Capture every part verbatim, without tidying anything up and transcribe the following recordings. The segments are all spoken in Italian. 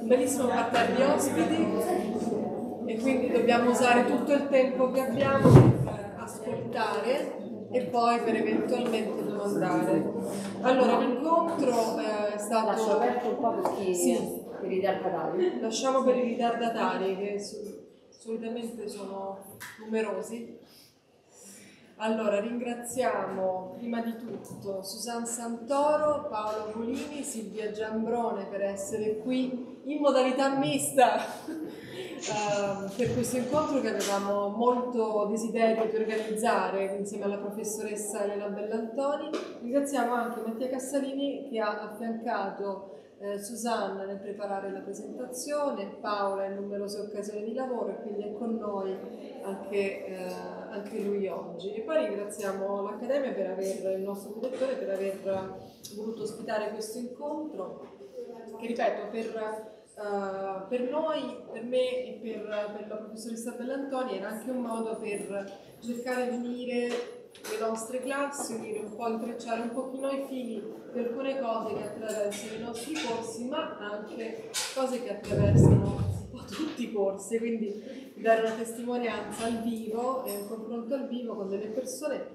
un bellissimo parterre di ospiti e quindi dobbiamo usare tutto il tempo che abbiamo per ascoltare e poi per eventualmente domandare. Allora, l'incontro è stato... Lascio aperto un po' per chi... Sì. Per i ritardatari. Lasciamo per i ritardatari che solitamente sono numerosi. Allora, ringraziamo prima di tutto Susanna Santoro, Paolo Volini, Silvia Giambrone per essere qui in modalità mista uh, per questo incontro che avevamo molto desiderio di organizzare insieme alla professoressa Elena Bellantoni. Ringraziamo anche Mattia Cassalini che ha affiancato Eh, Susanna nel preparare la presentazione, Paola in numerose occasioni di lavoro e quindi è con noi anche, eh, anche lui oggi. E poi ringraziamo l'Accademia per aver, il nostro direttore per aver voluto ospitare questo incontro che, ripeto, per, uh, per noi, per me e per, per la professoressa Bellantoni era anche un modo per cercare di unire le nostre classi, unire un po', intrecciare un pochino i fili di alcune cose che attraversano i nostri corsi, ma anche cose che attraversano un po' tutti i corsi, quindi dare una testimonianza al vivo e un confronto al vivo con delle persone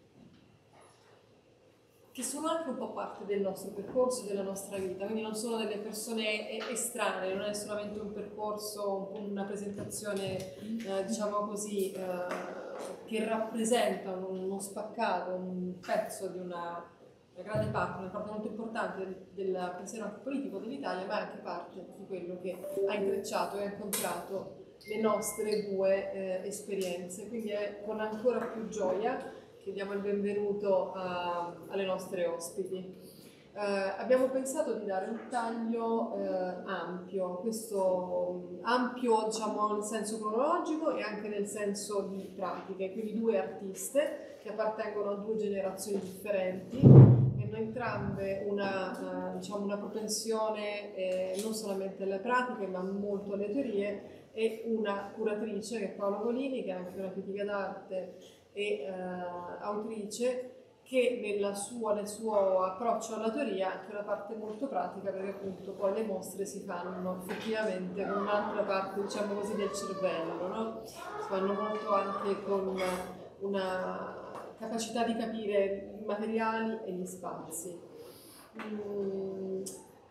che sono anche un po' parte del nostro percorso, della nostra vita, quindi non sono delle persone estranee, non è solamente un percorso, una presentazione, eh, diciamo così, eh, che rappresenta uno spaccato, un pezzo di una, una grande parte, una parte molto importante del, del pensiero anche politico dell'Italia, ma è anche parte di quello che ha intrecciato e ha incontrato le nostre due eh, esperienze. Quindi è con ancora più gioia che diamo il benvenuto a, alle nostre ospiti. Eh, abbiamo pensato di dare un taglio eh, ampio, questo ampio diciamo nel senso cronologico e anche nel senso di pratiche, quindi due artiste che appartengono a due generazioni differenti, che hanno entrambe una, eh, diciamo una propensione eh, non solamente alle pratiche ma molto alle teorie, e una curatrice che è Paola Volini, che è anche una critica d'arte e uh, autrice, che nella sua, nel suo approccio alla teoria ha anche una parte molto pratica, perché appunto poi le mostre si fanno effettivamente con un'altra parte, diciamo così, del cervello, no? Si fanno molto anche con una capacità di capire i materiali e gli spazi. Mm.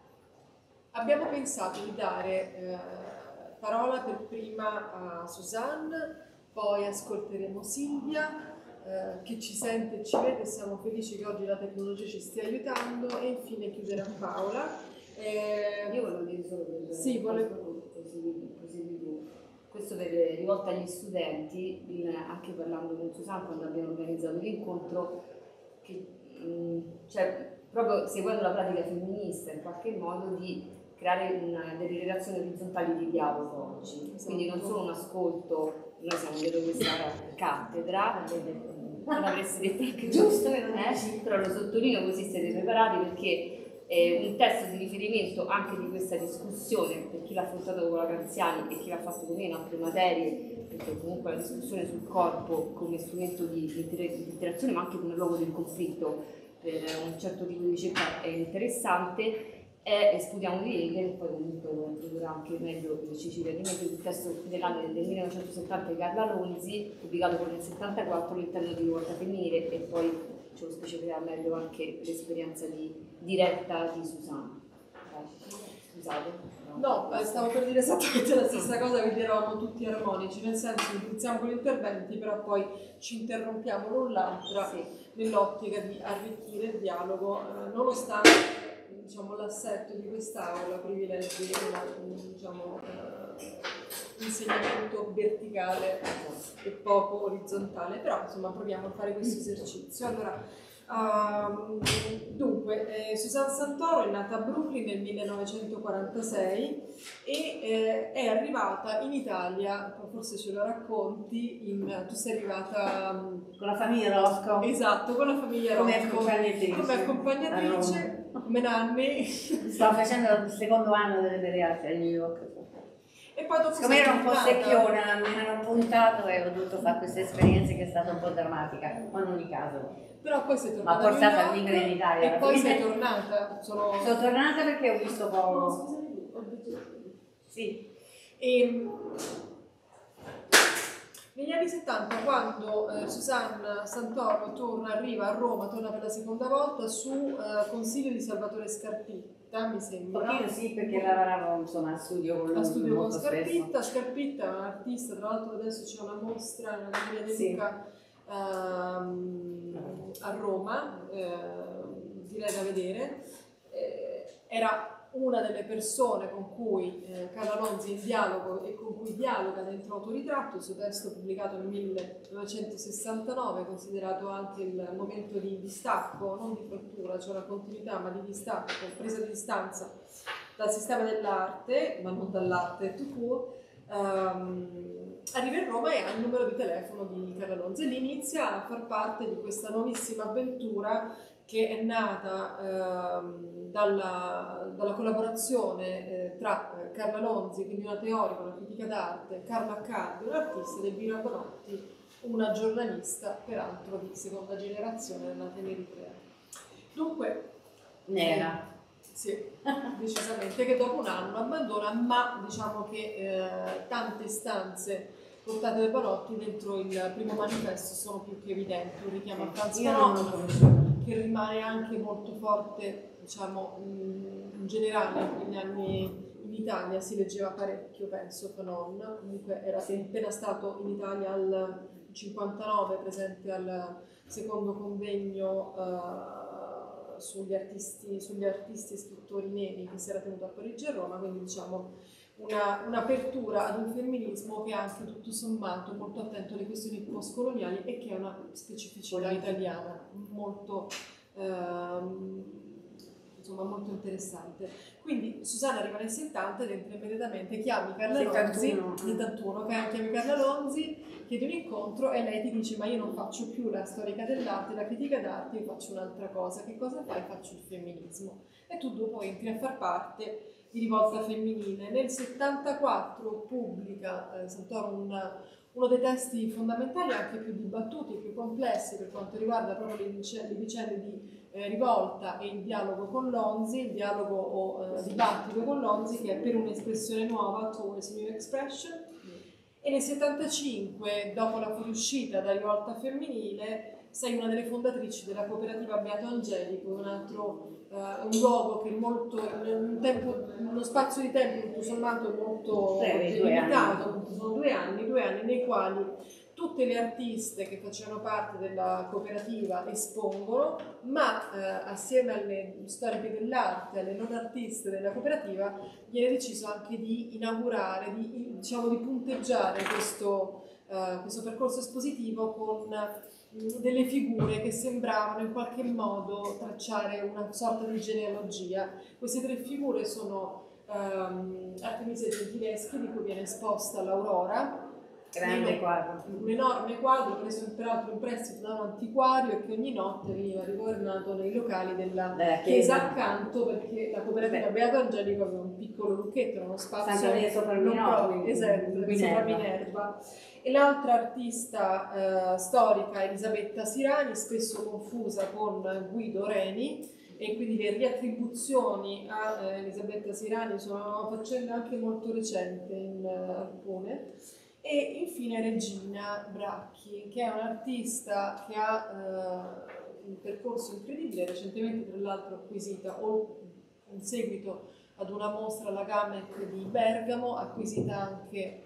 Abbiamo pensato di dare eh, parola per prima a Susanna, poi ascolteremo Silvia eh, che ci sente e ci vede, siamo felici che oggi la tecnologia ci stia aiutando, e infine chiuderà Paola. Eh, Io volevo dire solo per sì, volevo... così, così tu. Questo per, rivolto agli studenti, in, anche parlando con Susanna quando abbiamo organizzato l'incontro, che mh, cioè, proprio seguendo la pratica femminista in qualche modo di creare una, delle relazioni orizzontali di dialogo oggi, quindi non solo un ascolto. Noi siamo dietro questa cattedra, non avresti detto anche giusto, eh? Però lo sottolineo così siete preparati, perché è un testo di riferimento anche di questa discussione per chi l'ha affrontato con la Canziani e chi l'ha fatto con me in altre materie, perché comunque la discussione sul corpo come strumento di, di, inter- di interazione ma anche come luogo del conflitto per un certo tipo di ricerca è interessante. E sputiamo di Hegel, e poi comunque lo introdurrà anche meglio Cecilia Di Meglio, il testo federale del millenovecentosettanta di Carla Lonzi, pubblicato poi nel settantaquattro all'interno di Rivolta Femminile, e poi ce lo specificherà meglio anche l'esperienza di diretta di Susanna. Scusate. No, stavo per dire esattamente la stessa cosa, quindi eravamo tutti armonici, nel senso che iniziamo con gli interventi, però poi ci interrompiamo l'un l'altra sì, nell'ottica di arricchire il dialogo, eh, nonostante diciamo, l'assetto di quest'aula privilegi un diciamo, eh, insegnamento verticale e poco orizzontale, però insomma proviamo a fare questo esercizio. Allora, um, dunque, eh, Susanna Santoro è nata a Brooklyn nel millenovecentoquarantasei e eh, è arrivata in Italia, forse ce lo racconti, in, tu sei arrivata um, con la famiglia Rosco. Esatto, con la famiglia Rosco. Come accompagnatrice. Come accompagnatrice. Come Nanni. Stavo facendo il secondo anno delle Beate a New York. E poi dopo siccome ero un po' secchiona, mi hanno puntato e ho dovuto fare questa esperienza che è stata un po' drammatica, ma in ogni caso. Però poi sei tornata. Ma ha portato a vivere in Italia. E poi sei tornata. Sono... Sono tornata perché ho visto poco. No, scusami, Sì. E, negli anni settanta, quando eh, Susanna Santoro torna, arriva a Roma, torna per la seconda volta su eh, consiglio di Salvatore Scarpitta, mi sembra. Pochino sì, perché lavoravo insomma a studio con lui. A studio con molto Scarpitta. spesso. Scarpitta è un artista, tra l'altro adesso c'è una mostra nella Galleria De Sì. Luca ehm, a Roma, eh, direi da vedere. Eh, era una delle persone con cui eh, Carla Lonzi è in dialogo e con cui dialoga dentro Autoritratto, il suo testo pubblicato nel millenovecentosessantanove, considerato anche il momento di distacco, non di frattura, cioè una continuità, ma di distacco, presa di distanza dal sistema dell'arte, ma non dall'arte tout court. Um, arriva in Roma e ha il numero di telefono di Carla Lonzi e lì inizia a far parte di questa nuovissima avventura che è nata ehm, dalla, dalla collaborazione eh, tra eh, Carla Lonzi, quindi una teorica, una critica d'arte, Carlo Accardi, un artista, ed Elvira Bonotti, una giornalista, peraltro di seconda generazione, nata in Eritrea. Dunque, Nera. Eh, sì, decisamente, che dopo un anno abbandona, ma diciamo che eh, tante istanze portate dai Bonotti dentro il primo manifesto sono più che evidenti, un richiamo a Franz Fanon che rimane anche molto forte, diciamo, in generale negli anni in Italia si leggeva parecchio, penso, Fanon, comunque era appena stato in Italia al cinquantanove, presente al secondo convegno uh, sugli artisti, sugli artisti e scrittori neri che si era tenuto a Parigi e a Roma, quindi diciamo una, un'apertura ad un femminismo che è anche tutto sommato molto attento alle questioni postcoloniali e che è una specificità italiana molto, ehm, insomma, molto interessante. Quindi Susanna arriva nel settanta ed entra immediatamente, chiami Carla Lonzi, settantuno, chiami Carla Lonzi, chiedi un incontro e lei ti dice: ma io non faccio più la storica dell'arte, la critica d'arte, io faccio un'altra cosa. Che cosa fai? Faccio il femminismo. E tu dopo entri a far parte di Rivolta Femminile. Nel settantaquattro pubblica eh, Santoro un, uno dei testi fondamentali, anche più dibattuti e più complessi per quanto riguarda proprio le, le vicende di eh, Rivolta e il dialogo con Lonzi, il dialogo o eh, dibattito con Lonzi, che è Per un'espressione nuova, Towards a New Expression. E nel settantacinque, dopo la fuoriuscita da Rivolta Femminile, sei una delle fondatrici della cooperativa Beato Angelico, un altro uh, un luogo che è molto, un tempo, uno spazio di tempo tutto sommato molto limitato, sono due anni, due anni nei quali tutte le artiste che facevano parte della cooperativa espongono, ma eh, assieme alle storiche dell'arte, alle non artiste della cooperativa, viene deciso anche di inaugurare, di, diciamo, di punteggiare questo, uh, questo percorso espositivo con delle figure che sembravano in qualche modo tracciare una sorta di genealogia. Queste tre figure sono um, Artemisia Gentileschi, di cui viene esposta l'Aurora, grande quadro, un enorme quadro preso peraltro in prestito da un antiquario e che ogni notte veniva rigovernato nei locali della chiesa, chiesa accanto, perché la cooperativa Beato Angelico aveva un piccolo lucchetto, uno spazio Santa Maria sopra Minerva, esatto, sopra Minerva. E l'altra artista eh, storica, Elisabetta Sirani, spesso confusa con Guido Reni, e quindi le riattribuzioni a eh, Elisabetta Sirani sono faccende anche molto recenti in uh, alcune. E infine Regina Bracchi, che è un'artista che ha eh, un percorso incredibile, recentemente tra l'altro acquisita, o in seguito ad una mostra alla Gamet di Bergamo, acquisita anche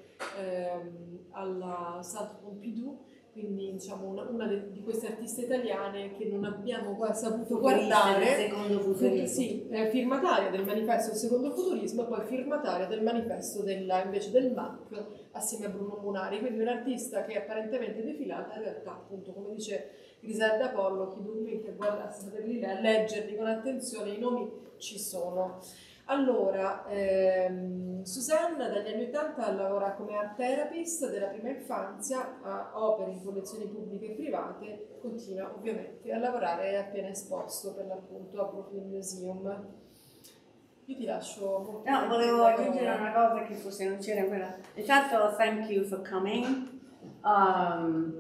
ehm, alla Centre Pompidou, quindi diciamo una, una de, di queste artiste italiane che non abbiamo qua saputo guardare, secondo futurismo. Sì, è firmataria del manifesto del secondo futurismo e poi firmataria del manifesto della, invece del M A C assieme a Bruno Munari, quindi un'artista che è apparentemente defilata, in realtà appunto come dice Griselda Pollo, chi documenti a guardare, saperli a leggerli con attenzione, i nomi ci sono. Allora, ehm, Susanna dagli anni ottanta lavora come art therapist della prima infanzia, ha opere in collezioni pubbliche e private, continua ovviamente a lavorare, è appena esposto per l'appunto a Brooklyn Museum. Io ti lascio molto. No, volevo aggiungere una cosa che forse non c'era in quella. Intanto, thank you for coming. Um,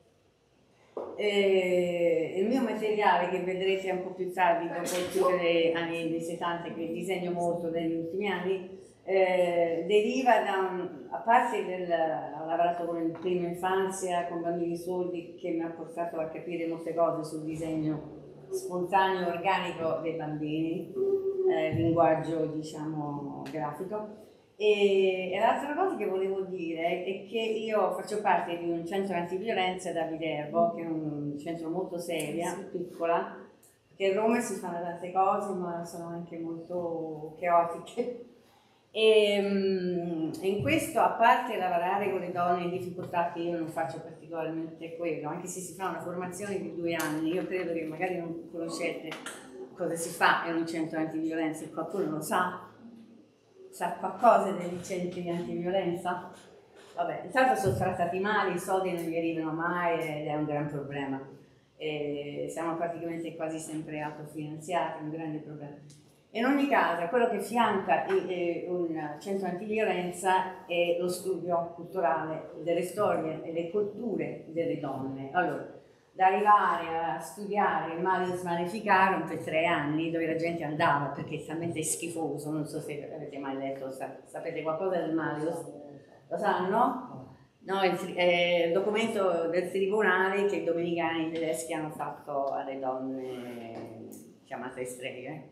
Eh, il mio materiale che vedrete un po' più tardi, dopo chiudere gli anni dei settanta, che disegno molto negli ultimi anni, eh, deriva da un, a parte del, ho lavorato con il prima infanzia, con bambini sordi, che mi ha portato a capire molte cose sul disegno spontaneo, organico dei bambini, eh, linguaggio diciamo grafico. E, e l'altra cosa che volevo dire è che io faccio parte di un centro antiviolenza da Viterbo, che è un centro molto seria, piccola, che a Roma si fanno tante cose ma sono anche molto caotiche. E in questo, a parte lavorare con le donne in difficoltà, che io non faccio particolarmente quello, anche se si fa una formazione di due anni, io credo che magari non conoscete cosa si fa in un centro antiviolenza, e qualcuno lo sa, sa qualcosa dei centri antiviolenza? Vabbè, intanto sono trattati male, i soldi non gli arrivano mai ed è un gran problema. E siamo praticamente quasi sempre autofinanziati, un grande problema. In ogni caso, quello che fianca un centro antiviolenza è lo studio culturale delle storie e delle culture delle donne. Allora, da arrivare a studiare il Malleus Maleficarum per tre anni, dove la gente andava perché è talmente schifoso, non so se avete mai letto, sapete qualcosa del Malleus? Lo sanno? No, il, eh, il documento del tribunale che i domenicani tedeschi hanno fatto alle donne chiamate streghe.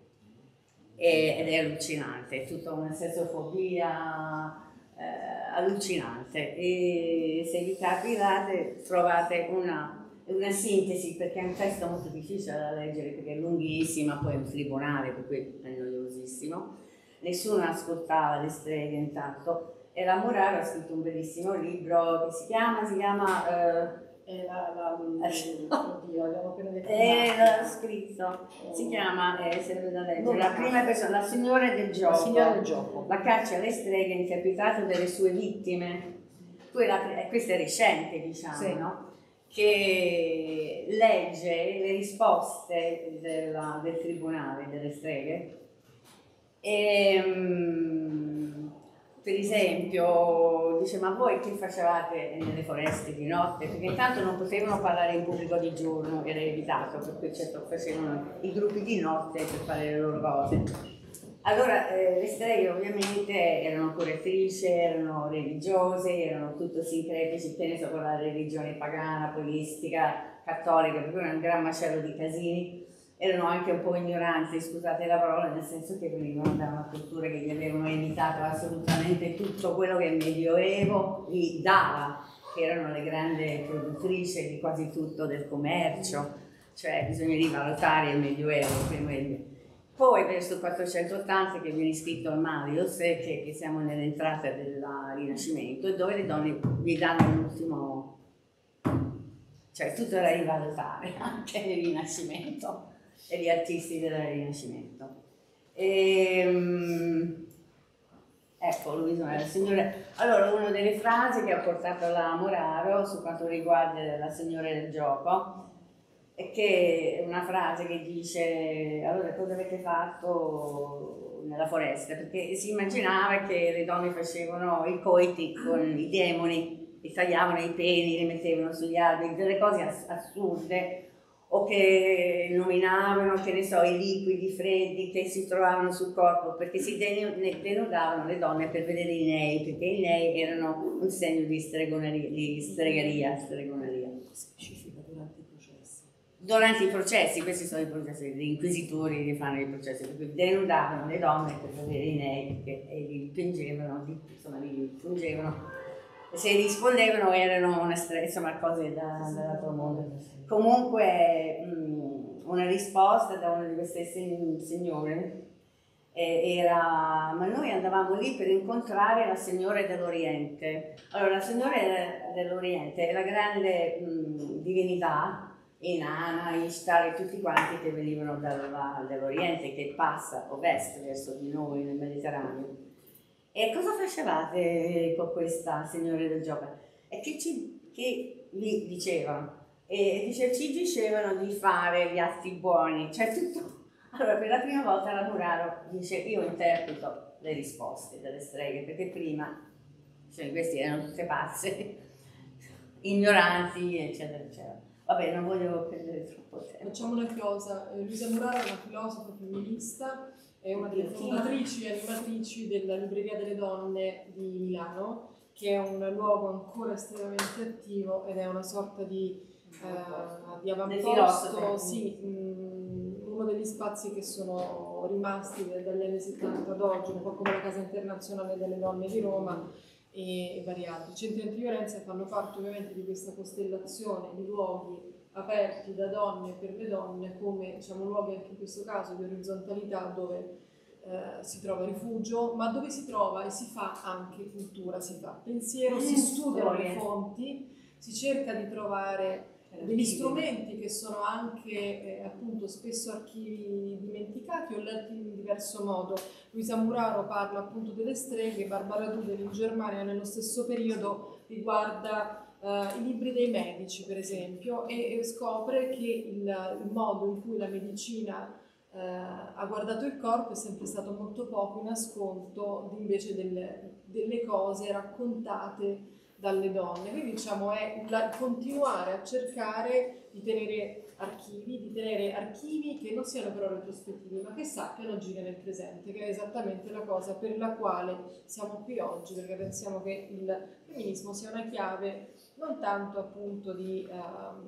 Ed è allucinante, è tutta una sessofobia eh, allucinante, e se vi capirate trovate una, una sintesi, perché è un testo molto difficile da leggere perché è lunghissima, poi è un tribunale per cui è noiosissimo, nessuno ascoltava le streghe intanto, e la Muraro ha scritto un bellissimo libro che si chiama, si chiama eh, E la, la, oddio, abbiamo appena detto. Eh, l'ho scritto, si chiama, eh, se da leggere, la prima persona, la signora del gioco, la signora del gioco, la caccia alle streghe interpretato dalle sue vittime. Poi la, questa è recente, diciamo, sì, no? Che legge le risposte della, del tribunale delle streghe. E, per esempio, dice, ma voi che facevate nelle foreste di notte? Perché intanto non potevano parlare in pubblico di giorno, era evitato, per cui certo facevano i gruppi di notte per fare le loro cose. Allora, eh, le streghe ovviamente erano correttrici, erano religiose, erano tutto sincretici, che ne so, con la religione pagana, polistica, cattolica, per cui era un gran macello di casini. Erano anche un po' ignoranti, scusate la parola, nel senso che venivano da una cultura che gli avevano evitato assolutamente tutto quello che il Medioevo gli dava, che erano le grandi produttrici di quasi tutto del commercio, cioè bisogna rivalutare il Medioevo prima di... Poi verso il quattrocentottanta che viene scritto al Malleus, che, che siamo nell'entrata del Rinascimento, e dove le donne gli danno l'ultimo, cioè tutto da rivalutare, anche il Rinascimento e gli artisti del Rinascimento. E, um, ecco, lui sono la signora. Allora, una delle frasi che ha portato la Muraro su quanto riguarda la signora del gioco è che è una frase che dice: allora, cosa avete fatto nella foresta? Perché si immaginava che le donne facevano i coiti con i demoni, li tagliavano i peli, li mettevano sugli alberi, delle cose assurde, o che nominavano, che ne so, i liquidi freddi che si trovavano sul corpo, perché si denudavano le donne per vedere i nei, perché i nei erano un segno di stregoneria, di stregheria, stregoneria. Specifica durante i processi. Durante i processi, questi sono i processi, gli inquisitori che fanno i processi, per cui denudavano le donne per vedere i nei, perché e li pingevano, insomma li pungevano. Se rispondevano erano una insomma, cose da, dall'altro mondo. Comunque mh, una risposta da una di queste signore eh, era: ma noi andavamo lì per incontrare la signora dell'Oriente. Allora, la signora dell'Oriente è la grande mh, divinità, Inanna, Ishtar e tutti quanti che venivano dall'Oriente, che passa ovest verso di noi nel Mediterraneo. E cosa facevate con questa signora del gioco? E che, ci, che gli dicevano? E dice, ci dicevano di fare gli atti buoni, cioè tutto. Allora, per la prima volta la Muraro dice: io interpreto le risposte delle streghe, perché prima, cioè, questi erano tutte pazze, ignoranti, eccetera, eccetera. Vabbè, non voglio perdere troppo tempo. Facciamo una cosa, Luisa Muraro è una filosofa femminista, è una delle fondatrici e animatrici della Libreria delle Donne di Milano, che è un luogo ancora estremamente attivo ed è una sorta di, eh, di avamposto, sì, mh, uno degli spazi che sono rimasti dagli anni settanta ad oggi, un po' come la Casa Internazionale delle Donne di Roma e, e vari altri. I centri antiviolenza fanno parte ovviamente di questa costellazione di luoghi aperti da donne e per le donne, come diciamo luoghi anche in questo caso di orizzontalità dove eh, si trova rifugio, ma dove si trova e si fa anche cultura, si fa pensiero, si studiano le fonti, si cerca di trovare degli strumenti che sono anche eh, appunto spesso archivi dimenticati o letti in diverso modo. Luisa Muraro parla appunto delle streghe, Barbara Dudel in Germania nello stesso periodo riguarda Uh, i libri dei medici, per esempio, e, e scopre che il, il modo in cui la medicina uh, ha guardato il corpo è sempre stato molto poco in ascolto invece delle, delle cose raccontate dalle donne. Quindi diciamo è la, continuare a cercare di tenere archivi, di tenere archivi che non siano però retrospettivi, ma che sappiano agire nel presente, che è esattamente la cosa per la quale siamo qui oggi, perché pensiamo che il femminismo sia una chiave non tanto appunto di ehm,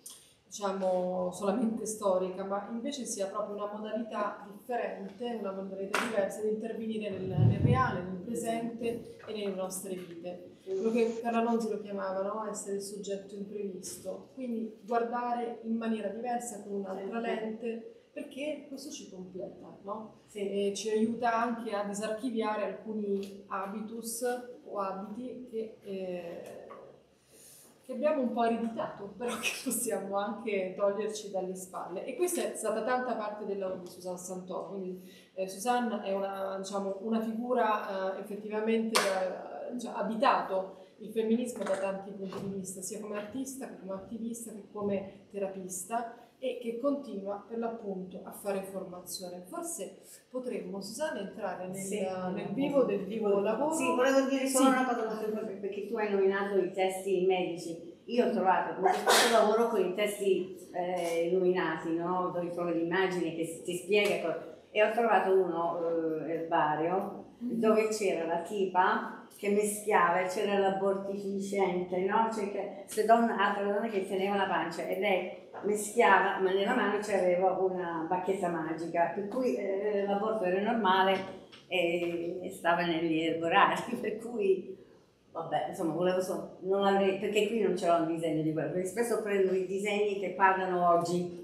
diciamo solamente storica, ma invece sia proprio una modalità differente, una modalità diversa di intervenire nel, nel reale, nel presente e nelle nostre vite. Quello che Carla Nonzi lo chiamava, no? Essere il soggetto imprevisto, quindi guardare in maniera diversa con un'altra lente, perché questo ci completa, no? Sì. E ci aiuta anche a disarchiviare alcuni habitus o abiti che, eh, che abbiamo un po' ereditato, però che possiamo anche toglierci dalle spalle. E questa è stata tanta parte del lavoro di Susanne Santoro. Quindi eh, Susanne è una, diciamo, una figura eh, effettivamente che cioè, ha abitato il femminismo da tanti punti di vista, sia come artista, che come attivista, che come terapista, e che continua per l'appunto a fare formazione. Forse potremmo, Susanna, entrare nel, sì, nel vivo del vivo lavoro. Sì, volevo dire solo sì. una cosa molto importante, perché tu hai nominato i testi medici. Io ho trovato questo lavoro con i testi eh, illuminati, no? Dove trovo l'immagine che ti spiega, e ho trovato uno eh, erbario dove c'era la tipa che mischiava, c'era l'abortificente, no? Cioè queste donne, altre donne che tenevano la pancia e lei mischiava, ma nella mano c'aveva una bacchetta magica, per cui eh, l'aborto era normale e, e stava negli erborari, per cui vabbè, insomma, volevo solo, non avrei, perché qui non c'era un disegno di quello, perché spesso prendo i disegni che parlano oggi,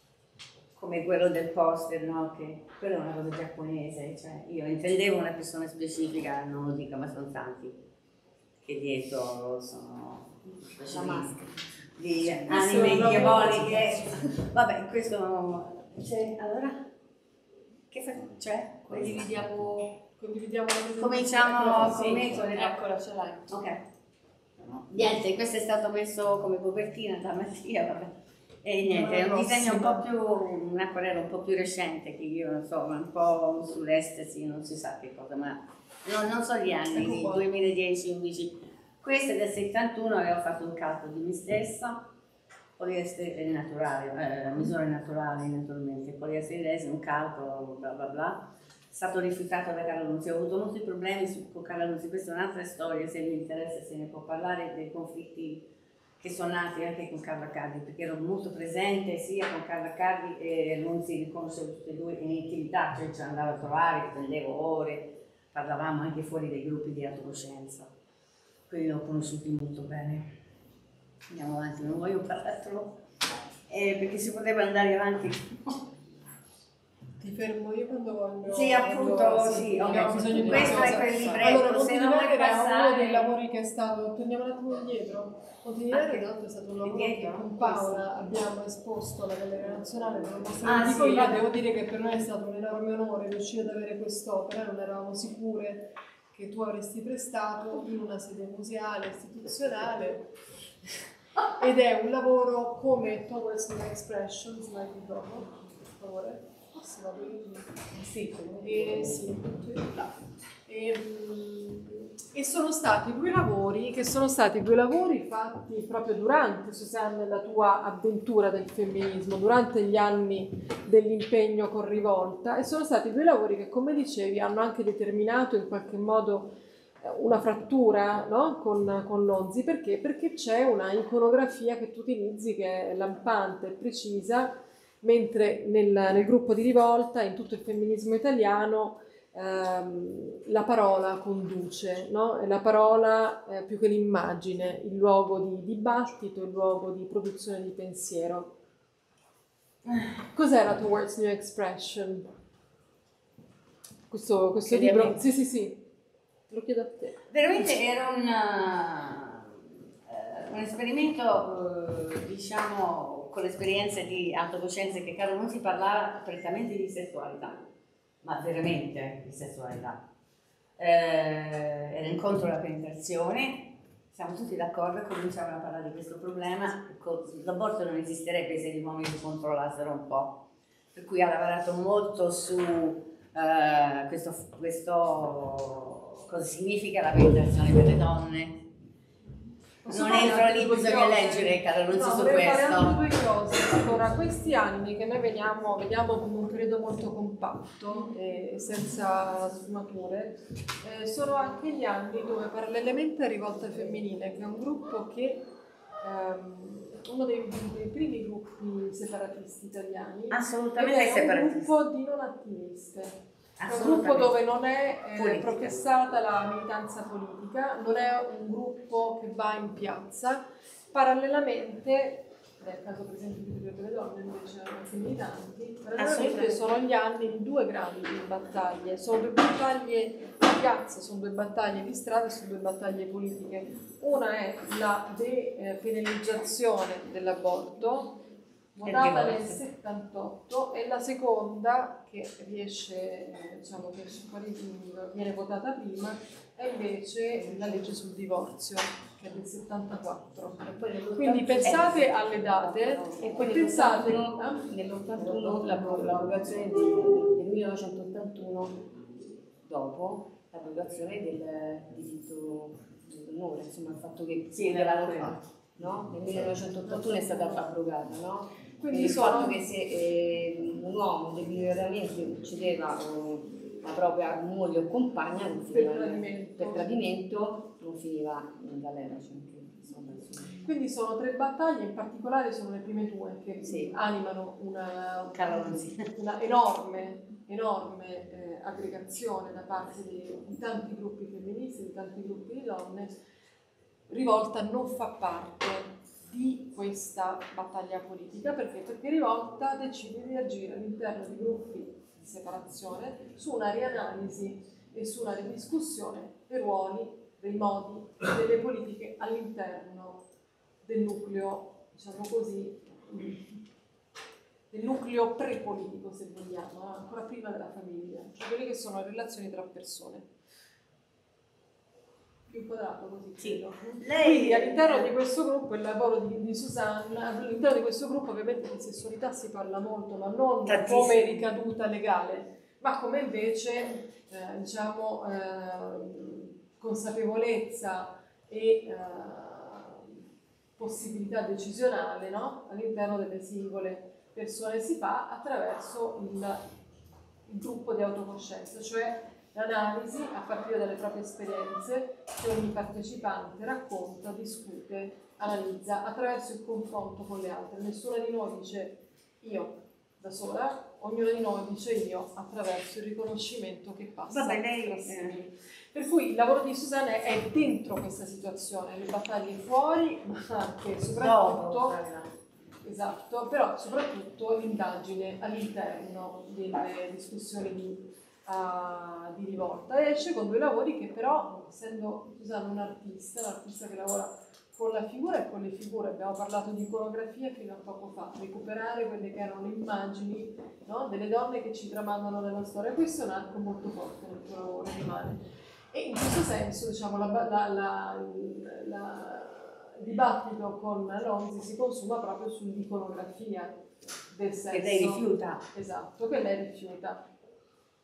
come quello del poster, no? Che quello è una cosa giapponese, cioè io intendevo una persona specifica, non lo dico, ma sono tanti che dietro sono la maschera di anime diaboliche. Vabbè, questo c'è, allora che fa? C'è? condividiamo Condividiamo la cominciamo sì, con me, con le eccola, ce l'hai. Ok. Niente, questo è stato messo come copertina da Mattia, vabbè. E niente, è un disegno un po' più, un'acquarella un po' più recente che io non so, un po' sull'estasi, non si sa che cosa, ma no, non so gli anni, duemiladieci undici. Questo è del settantuno, avevo fatto un calcolo di me stessa, poliestere naturale, eh, misure naturali naturalmente, poliestere, un calcolo, bla bla bla. È stato rifiutato da Carla Nunzi, ho avuto molti problemi su, con Carla Nunzi, questa è un'altra storia, se vi interessa se ne può parlare, dei conflitti che sono nati anche con Carla Cardi, perché ero molto presente sia con Carla Cardi e Nunzi li conoscevo tutti e due in intimità, cioè ci andavo a trovare, prendevo ore, parlavamo anche fuori dai gruppi di autocoscienza, quindi li ho conosciuti molto bene. Andiamo avanti, non voglio parlare troppo, eh, perché si poteva andare avanti. Ti fermo io quando voglio. Sì, appunto, quando, sì, sì, abbiamo okay. bisogno di questo è quel libretto. Allora, se non vuoi era passare... uno dei lavori che è stato, torniamo un attimo indietro, Montenegro ah, è stato un lavoro che con Paola abbiamo esposto alla Galleria Nazionale per mostra ah, sì, io devo dire che per noi è stato un enorme onore riuscire ad avere quest'opera, non eravamo sicure che tu avresti prestato in una sede museale, istituzionale, ed è un lavoro come Towards My Expression, slide di dopo, per favore. Sì, vado io. Sì, e, sì, e, E sono stati due lavori che sono stati due lavori fatti proprio durante, Susanna, la tua avventura del femminismo, durante gli anni dell'impegno con Rivolta, e sono stati due lavori che, come dicevi, hanno anche determinato in qualche modo una frattura, no? con, con Lonzi. Perché? Perché c'è una iconografia che tu utilizzi che è lampante e precisa, mentre nel, nel gruppo di Rivolta, in tutto il femminismo italiano, la parola conduce, no? È la parola eh, più che l'immagine, il luogo di dibattito, il luogo di produzione di pensiero. Cos'era Towards New Expression? Questo, questo libro? Sì, sì, sì, lo chiedo a te. Veramente era un, uh, un esperimento, uh, diciamo, con l'esperienza di autocoscienza, che Carlo non si parlava prettamente di sessualità, ma veramente di sessualità. Eh, era incontro alla penetrazione, siamo tutti d'accordo e cominciamo a parlare di questo problema. L'aborto non esisterebbe se gli uomini si controllassero un po', per cui ha lavorato molto su eh, questo, questo cosa significa la penetrazione per le donne. Non entro lì, bisogna leggere, Carlo, non so su questo. Fare due cose. Allora, questi anni che noi vediamo, vediamo come un periodo molto compatto e senza sfumature, eh, sono anche gli anni dove parallelamente a Rivolta Femminile, che è un gruppo che ehm, uno dei, dei primi gruppi separatisti italiani, assolutamente è un separatisti. gruppo di non attiviste. È un gruppo dove non è eh, professata la militanza politica, non è un gruppo che va in piazza. Parallelamente, nel caso per esempio di delle donne invece anche militanti, parallelamente sono gli anni di due grandi battaglie, sono due battaglie di piazza, sono due battaglie di strada, sono due battaglie politiche. Una è la depenalizzazione dell'aborto, votata nel settantotto, e la seconda, che riesce, diciamo che viene votata prima, è invece la legge sul divorzio, che è del settantaquattro. Quindi pensate alle date e poi pensate nell'ottantuno l'abrogazione del millenovecentottantuno, dopo l'abrogazione del diritto d'onore, insomma il fatto che sì, no? Nel millenovecentottantuno è stata abrogata, no? Quindi il sono... fatto che se eh, un uomo deliberatamente uccideva eh, la propria moglie o compagna non finiva per tradimento, per tradimento non finiva in galera. Cioè, insomma, insomma. Quindi sono tre battaglie, in particolare sono le prime due che sì. animano una, una enorme, enorme eh, aggregazione da parte di, di tanti gruppi femministi, di tanti gruppi di donne. Rivolta non fa parte di questa battaglia politica, perché? Perché Rivolta decide di agire all'interno di gruppi di separazione su una rianalisi e su una ridiscussione dei ruoli, dei modi, delle politiche all'interno del nucleo, diciamo così, del nucleo pre-politico, se vogliamo, ancora prima della famiglia, cioè quelle che sono le relazioni tra persone. Inquadrato così, sì. Lei... Quindi all'interno di questo gruppo, il lavoro di, di Susanna, all'interno di questo gruppo ovviamente di sessualità si parla molto, ma non tantissimo come ricaduta legale, ma come invece eh, diciamo eh, consapevolezza e eh, possibilità decisionale, no? All'interno delle singole persone. Si fa attraverso il, il gruppo di autocoscienza, cioè l'analisi a partire dalle proprie esperienze che ogni partecipante racconta, discute, analizza attraverso il confronto con le altre. Nessuna di noi dice io da sola, ognuno di noi dice io attraverso il riconoscimento che passa. Vabbè, lei, eh. Per cui il lavoro di Susanna è dentro questa situazione, le battaglie fuori, ma anche soprattutto, esatto, però soprattutto l'indagine all'interno delle discussioni di Uh, di Rivolta, e esce con due lavori che però, essendo Susanna un artista, un artista che lavora con la figura e con le figure, abbiamo parlato di iconografia fino a poco fa, recuperare quelle che erano le immagini, no, delle donne che ci tramandano nella storia. Questo è un arco molto forte nel tuo lavoro, rimane. E in questo senso, diciamo, la, la, la, la, il dibattito con Lonzi si consuma proprio sull'iconografia del sesso. Che lei rifiuta. Esatto, che lei rifiuta.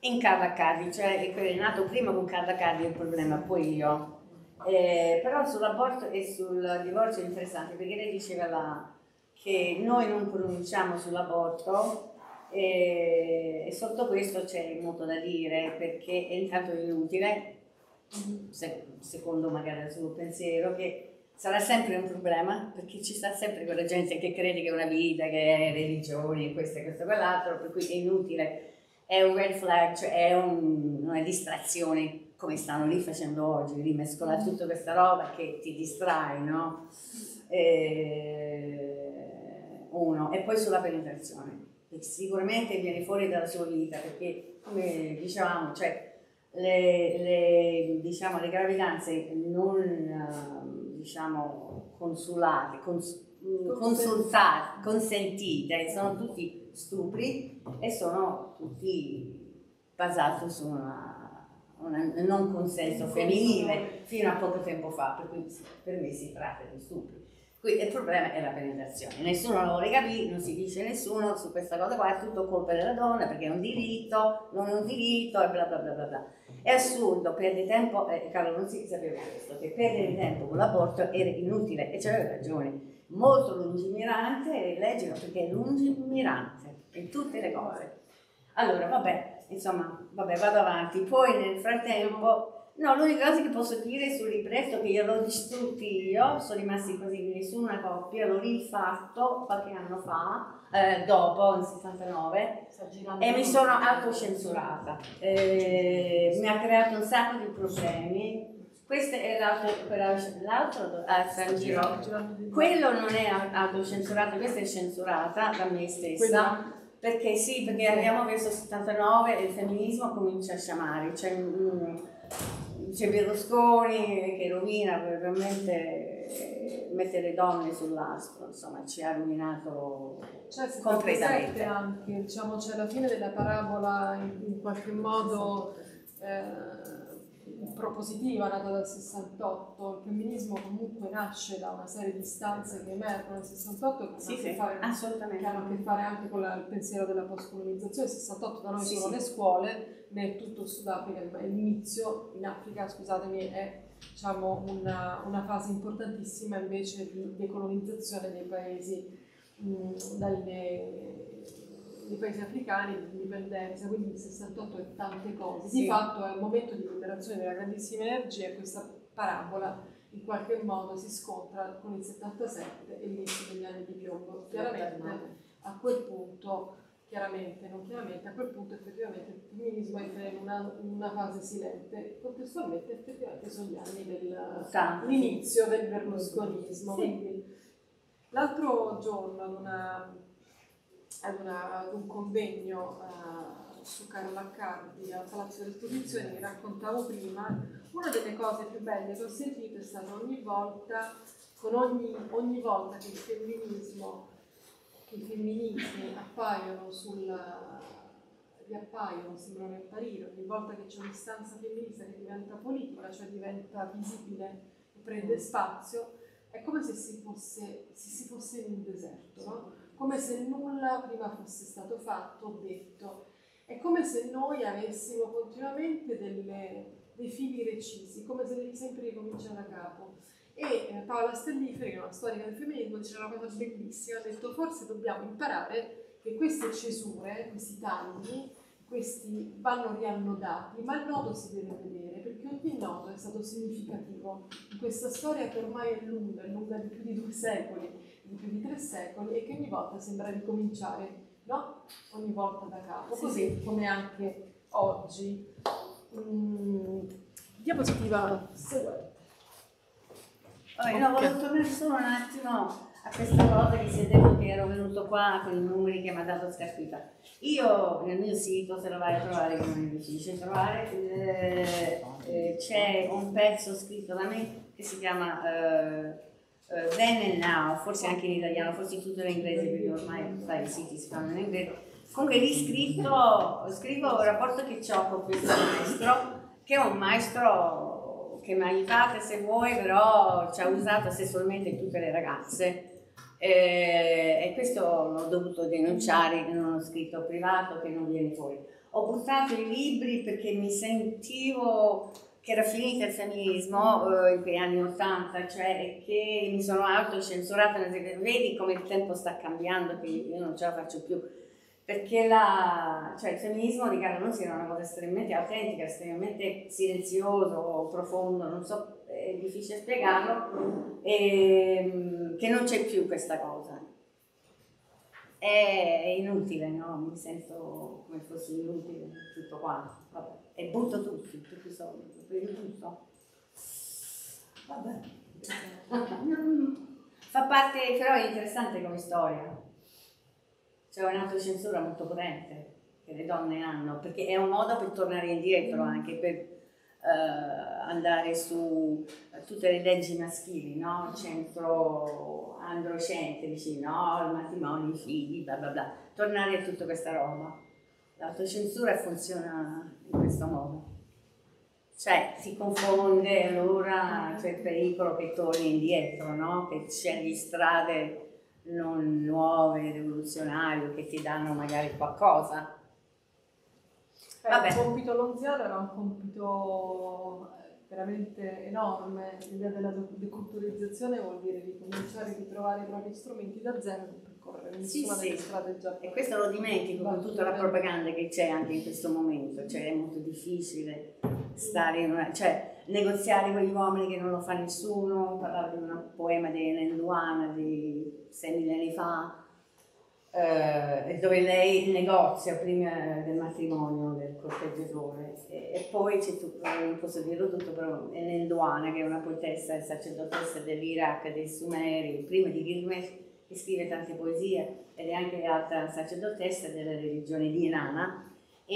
in Carla Cardi, cioè è nato prima con Carla Cardi il problema, poi io. Eh, però sull'aborto e sul divorzio è interessante, perché lei diceva là che noi non pronunciamo sull'aborto eh, e sotto questo c'è molto da dire, perché è intanto inutile, se, secondo magari il suo pensiero, che sarà sempre un problema, perché ci sta sempre quella gente che crede che è una vita, che è religione, questo e questo e quell'altro, per cui è inutile, è un red flag, cioè è un, una distrazione, come stanno lì facendo oggi, rimescolare tutta questa roba che ti distrae, no? E, uno, e poi sulla penetrazione, che sicuramente viene fuori dalla sua vita, perché come dicevamo, cioè le, le, diciamo, le gravidanze non diciamo consulate, cons, consultate, consentite, sono tutti stupri e sono tutti basati su una un non consenso femminile fino a poco tempo fa, per cui per me si tratta di stupri. Qui il problema è la penetrazione, nessuno lo vuole capire, non si dice nessuno su questa cosa qua, è tutto colpa della donna perché è un diritto, non è un diritto e bla bla bla bla bla. È assurdo, perde tempo, eh, Carlo non si sapeva questo, che perdere tempo con l'aborto era inutile e c'aveva ragione, molto lungimirante, leggilo perché è lungimirante in tutte le cose. Allora, vabbè, insomma, vabbè, vado avanti. Poi nel frattempo, no, l'unica cosa che posso dire sul libretto che io l'ho distrutto io, sono rimasti così nessuna coppia, l'ho rifatto qualche anno fa, eh, dopo, nel sessantanove, e mi sono autocensurata. Eh, mi ha creato un sacco di problemi. Questo è l'altro, l'altro a San Giro. Quello non è autocensurato, questo è censurata da me stessa. Perché sì, perché arriviamo verso il settantanove e il femminismo comincia a sciamare, c'è, c'è Berlusconi che rovina veramente, mette le donne sull'astro, insomma ci ha rovinato cioè, completamente. Anche, diciamo, c'è la fine della parabola in, in qualche modo eh, propositiva nata dal sessantotto, il femminismo comunque nasce da una serie di istanze che emergono nel sessantotto che, sì, hanno, sì, a fare, che hanno a che fare anche con la, il pensiero della postcolonizzazione. Il sessantotto da noi sì, sono sì. le scuole, nel tutto il Sudafrica, l'inizio in Africa, scusatemi, è diciamo, una, una fase importantissima invece di decolonizzazione dei paesi mh, dalle i paesi africani di indipendenza, quindi il sessantotto è tante cose. Sì. Di fatto è un momento di liberazione della grandissima energia e questa parabola in qualche modo si scontra con il settantasette e l'inizio degli anni di piombo. Chiaramente a quel punto, chiaramente, non chiaramente, a quel punto effettivamente il femminismo entra in una, in una fase silente, contestualmente effettivamente sono gli anni dell'inizio del berlusconismo. Sì. L'altro giorno ad una ad, una, ad un convegno uh, su Carla Cardi al Palazzo delle Esposizioni, che raccontavo prima, una delle cose più belle che ho sentito è stata ogni volta, con ogni, ogni volta che il femminismo, che i femminismi appaiono sul, riappaiono, sembrano apparire, ogni volta che c'è un'istanza femminista che diventa politica, cioè diventa visibile e prende spazio, è come se si fosse, se si fosse in un deserto, no? Come se nulla prima fosse stato fatto o detto. È come se noi avessimo continuamente delle, dei fili recisi, come se devi sempre ricominciare da capo. E eh, Paola Stelliferi, che è una storica del femminismo, diceva una cosa bellissima, ha detto forse dobbiamo imparare che queste cesure, questi tagli, questi vanno riannodati, ma il nodo si deve vedere, perché ogni nodo è stato significativo in questa storia che ormai è lunga, è lunga di più di due secoli, di più di tre secoli, e che ogni volta sembra ricominciare, no? Ogni volta da capo, sì, così sì. Come anche oggi. Mm, diapositiva seguente. Oh, okay. No, volevo tornare solo un attimo a questa cosa che si è detto che ero venuto qua con i numeri che mi ha dato Scarpita. Io nel mio sito, se lo vai a trovare, che non è difficile trovare, eh, eh, c'è un pezzo scritto da me che si chiama eh, Uh, Then and Now, forse anche in italiano, forse tutto in inglese, perché ormai sai, i siti si fanno in inglese. Comunque lì scritto, scrivo il rapporto che ho con questo maestro, che è un maestro che mi ha aiutato se vuoi, però ci ha usato sessualmente tutte le ragazze. E, e questo l'ho dovuto denunciare in uno scritto privato che non viene fuori. ho buttato i libri perché mi sentivo che era finito il femminismo eh, in quegli anni ottanta, cioè che mi sono autocensurata, vedi come il tempo sta cambiando, che io non ce la faccio più, perché la, cioè, il femminismo di Carla Nunzi era una cosa estremamente autentica, estremamente silenzioso, profondo, non so, è difficile spiegarlo, e, che non c'è più questa cosa. È inutile, no? Mi sento come fosse inutile tutto quanto. Vabbè. E butto tutti, tutti i soldi, per tutto. Vabbè. Fa parte, però è interessante come storia. C'è un'autocensura molto potente che le donne hanno, perché è un modo per tornare indietro anche, per Uh, andare su uh, tutte le leggi maschili, no? Il centro androcentrici, no? Il matrimonio, i figli, bla bla bla, tornare a tutta questa roba. L'autocensura funziona in questo modo, cioè si confonde, allora c'è il pericolo che torni indietro, no? Che scegli strade non nuove, rivoluzionarie, che ti danno magari qualcosa. Eh, il compito Lonziano era un compito veramente enorme. L'idea della deculturizzazione vuol dire ricominciare a ritrovare i propri strumenti da zero per percorrere nessuna sì, delle sì. strade già. E questo lo dimentico con tutta la propaganda che c'è anche in questo momento, cioè è molto difficile stare in una, cioè negoziare con gli uomini che non lo fa nessuno. Parlavo di un poema di Hélène Douane di sei millenni fa, Uh, dove lei negozia prima del matrimonio del corteggiatore e, e poi c'è tutto, non posso dirlo tutto, però Hélène Douane, che è una poetessa e sacerdotessa dell'Iraq, dei Sumeri, prima di Gilgamesh, che scrive tante poesie ed è anche alta sacerdotessa della religione di Inanna,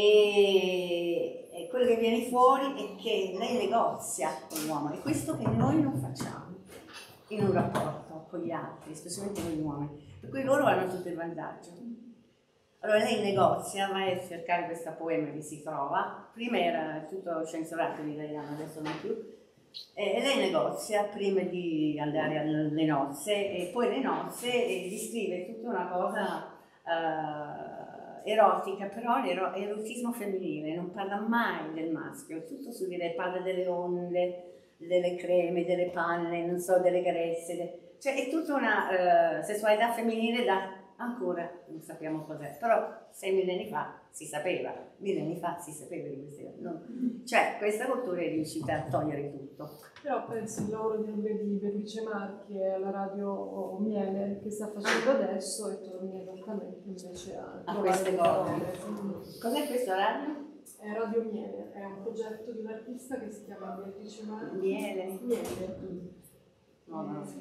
e, e quello che viene fuori è che lei negozia con l'uomo, e questo che noi non facciamo in un rapporto con gli altri, specialmente con gli uomini. Per cui loro hanno tutto il vantaggio. Allora lei negozia, va a cercare questa poema che si trova, prima era tutto censurato in italiano, adesso non più, e lei negozia prima di andare alle nozze, e poi le nozze e descrive tutta una cosa uh, erotica, però l'erotismo femminile, non parla mai del maschio, tutto su di lei, parla delle onde, delle creme, delle panne, non so, delle carezze, de... cioè è tutta una uh, sessualità femminile da ancora non sappiamo cos'è, però sei millenni fa si sapeva, millenni fa si sapeva di queste cose, no? Cioè questa cultura è riuscita a togliere tutto. Però pensi il lavoro di Beatrice Marchi alla radio Miele che sta facendo adesso e torni esattamente invece a, a queste cose. Cos'è questo radio? È Radio Miele, è un progetto di un artista che si chiama Beatrice Marchi. Miele? Miele. Mm. No, no, no.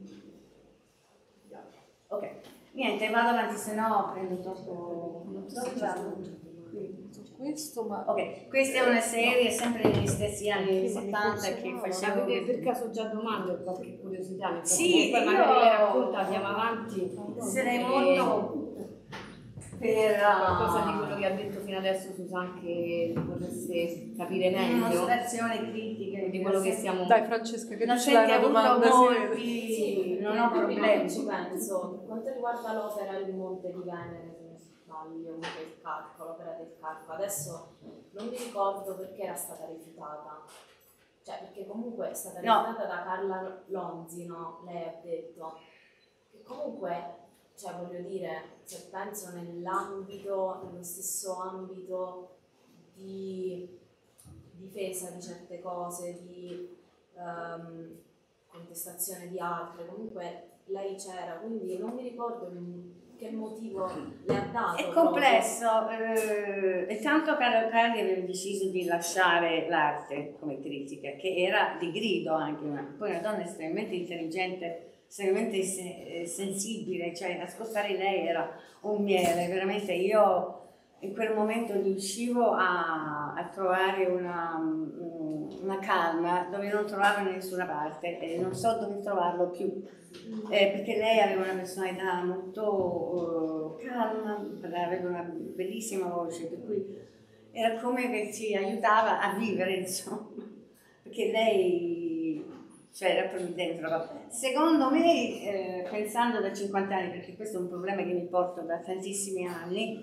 Ok, niente, vado avanti, se no prendo troppo. Non so se questo, ma. Ok, questa è una serie sempre negli stessi anni settanta che facciamo. Avete per caso già domande o qualche curiosità? Sì, poi magari le racconta, andiamo avanti. Sarei molto per qualcosa di quello che ha detto fino adesso Susan, che vorreste capire meglio. Dimostrazione critica di quello che stiamo. Dai Francesca, che non tu ce l'hai una domanda, molti, sì, non ho problemi. Ci penso. Per quanto riguarda l'opera Il Monte di Venere, se non sbaglio, comunque il Carco, l'opera del Carco, adesso non mi ricordo perché era stata rifiutata. Cioè, perché comunque è stata rifiutata no. da Carla Lonzi, no? Lei ha detto che comunque, cioè voglio dire, se penso nell'ambito, nello stesso ambito di difesa di certe cose, di um, contestazione di altre, comunque lei c'era, quindi non mi ricordo che motivo le ha dato. È complesso, eh, e tanto Carlo Carli aveva deciso di lasciare l'arte come critica, che era di grido anche, una, poi una donna estremamente intelligente, estremamente se, sensibile, cioè ascoltare lei era un miele, veramente. Io in quel momento riuscivo a, a trovare una, una calma dove non trovavo in nessuna parte e non so dove trovarlo più, eh, perché lei aveva una personalità molto uh, calma, aveva una bellissima voce, per cui era come che ci aiutava a vivere, insomma, perché lei, cioè, era proprio dentro. Secondo me, eh, pensando da cinquanta anni, perché questo è un problema che mi porto da tantissimi anni,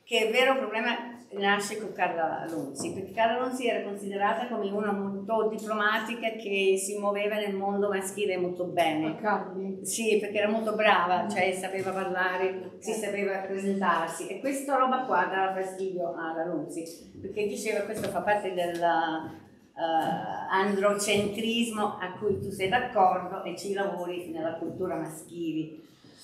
che il vero problema nasce con Carla Lonzi, perché Carla Lonzi era considerata come una molto diplomatica che si muoveva nel mondo maschile molto bene. Carli? Sì, perché era molto brava, cioè sapeva parlare, si sapeva presentarsi, e questa roba qua dava fastidio alla Lonzi, perché diceva che questo fa parte del uh, androcentrismo a cui tu sei d'accordo e ci lavori nella cultura maschile.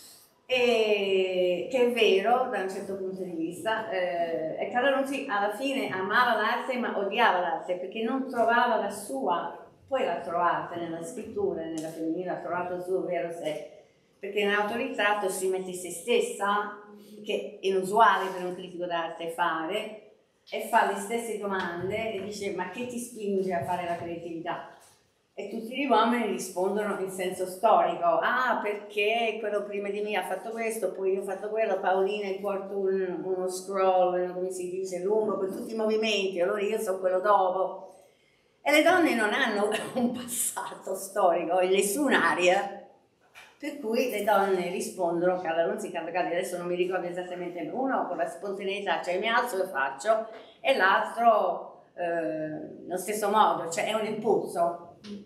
E che è vero da un certo punto di vista, eh, e Carla Lonzi alla fine amava l'arte ma odiava l'arte perché non trovava la sua, poi l'ha trovata nella scrittura, nella femminile, ha trovato il suo vero sé, perché nell'autoritratto si mette se stessa, che è inusuale per un critico d'arte fare, e fa le stesse domande e dice: ma che ti spinge a fare la creatività? E tutti gli uomini rispondono in senso storico: ah, perché quello prima di me ha fatto questo, poi io ho fatto quello, Paolina porta un, uno scroll, come si dice, lungo, con tutti i movimenti, allora io so quello dopo. E le donne non hanno un passato storico in nessun'area, per cui le donne rispondono, Carla Lonzi, Carla Calli, adesso non mi ricordo esattamente, uno con la spontaneità, cioè mi alzo e faccio, e l'altro eh, nello stesso modo, cioè è un impulso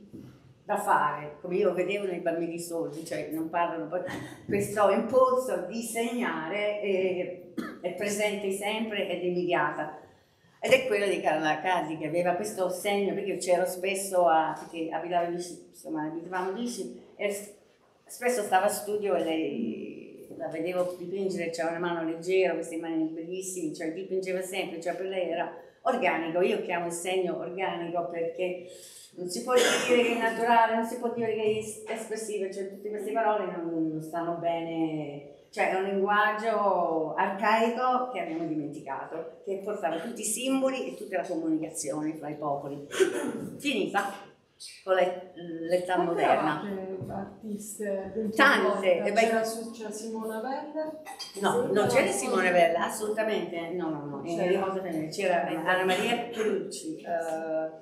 da fare, come io vedevo nei Bambini Sordi, cioè non parlano, questo impulso di segnare è, è presente sempre ed è immediata, ed è quello di Carla Calli, che aveva questo segno, perché io c'ero spesso a, perché abitavo vicino, insomma abitavamo vicino, e spesso stavo a studio e lei la vedevo dipingere, c'era una mano leggera, queste mani bellissime, cioè dipingeva sempre, cioè per lei era organico. Io chiamo il segno organico perché non si può dire che è naturale, non si può dire che è espressivo, cioè tutte queste parole non, non stanno bene, cioè è un linguaggio arcaico che abbiamo dimenticato, che portava tutti i simboli e tutta la comunicazione fra i popoli. Finita con l'età moderna. Artiste tante, c'era, c'era Simona Weller? No, non c'era Simona Weller, assolutamente no, no, no, c'era, c'era Anna Maria Petrucci, uh,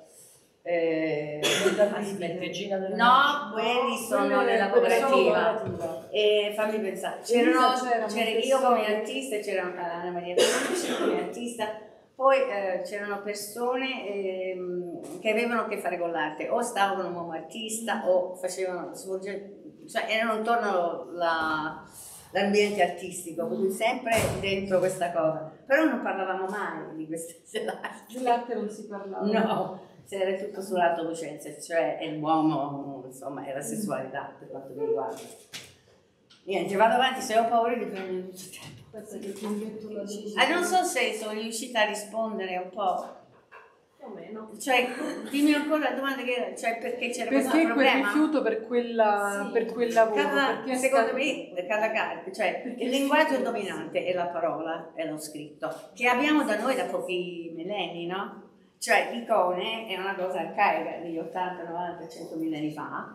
eh, Regina della no, quelli sono nella cooperativa, e fammi pensare, c'erano, c'era io come artista, c'era Anna Maria Petrucci come artista. Poi eh, c'erano persone eh, che avevano a che fare con l'arte, o stavano un uomo artista o facevano, cioè erano intorno all'ambiente artistico, quindi sempre dentro questa cosa. Però non parlavamo mai di queste arti. Dell'arte non si parlava? No, era tutto sull'alto coscienza, cioè l'uomo, insomma, è la sessualità per quanto mi riguarda. Niente, vado avanti, se ho paura di prendere tutto il tempo. Ah, non so se sono riuscita a rispondere un po'. Più o meno. Cioè, dimmi ancora la domanda che cioè perché c'era perché questo problema? Perché quel rifiuto per, quella, sì. per quel lavoro? Cada, secondo stato... me, cada carta, cioè il linguaggio dominante è la parola, è lo scritto, che abbiamo da noi da pochi millenni, no? Cioè l'icone è una cosa arcaica degli ottanta, novanta, cento millenni fa,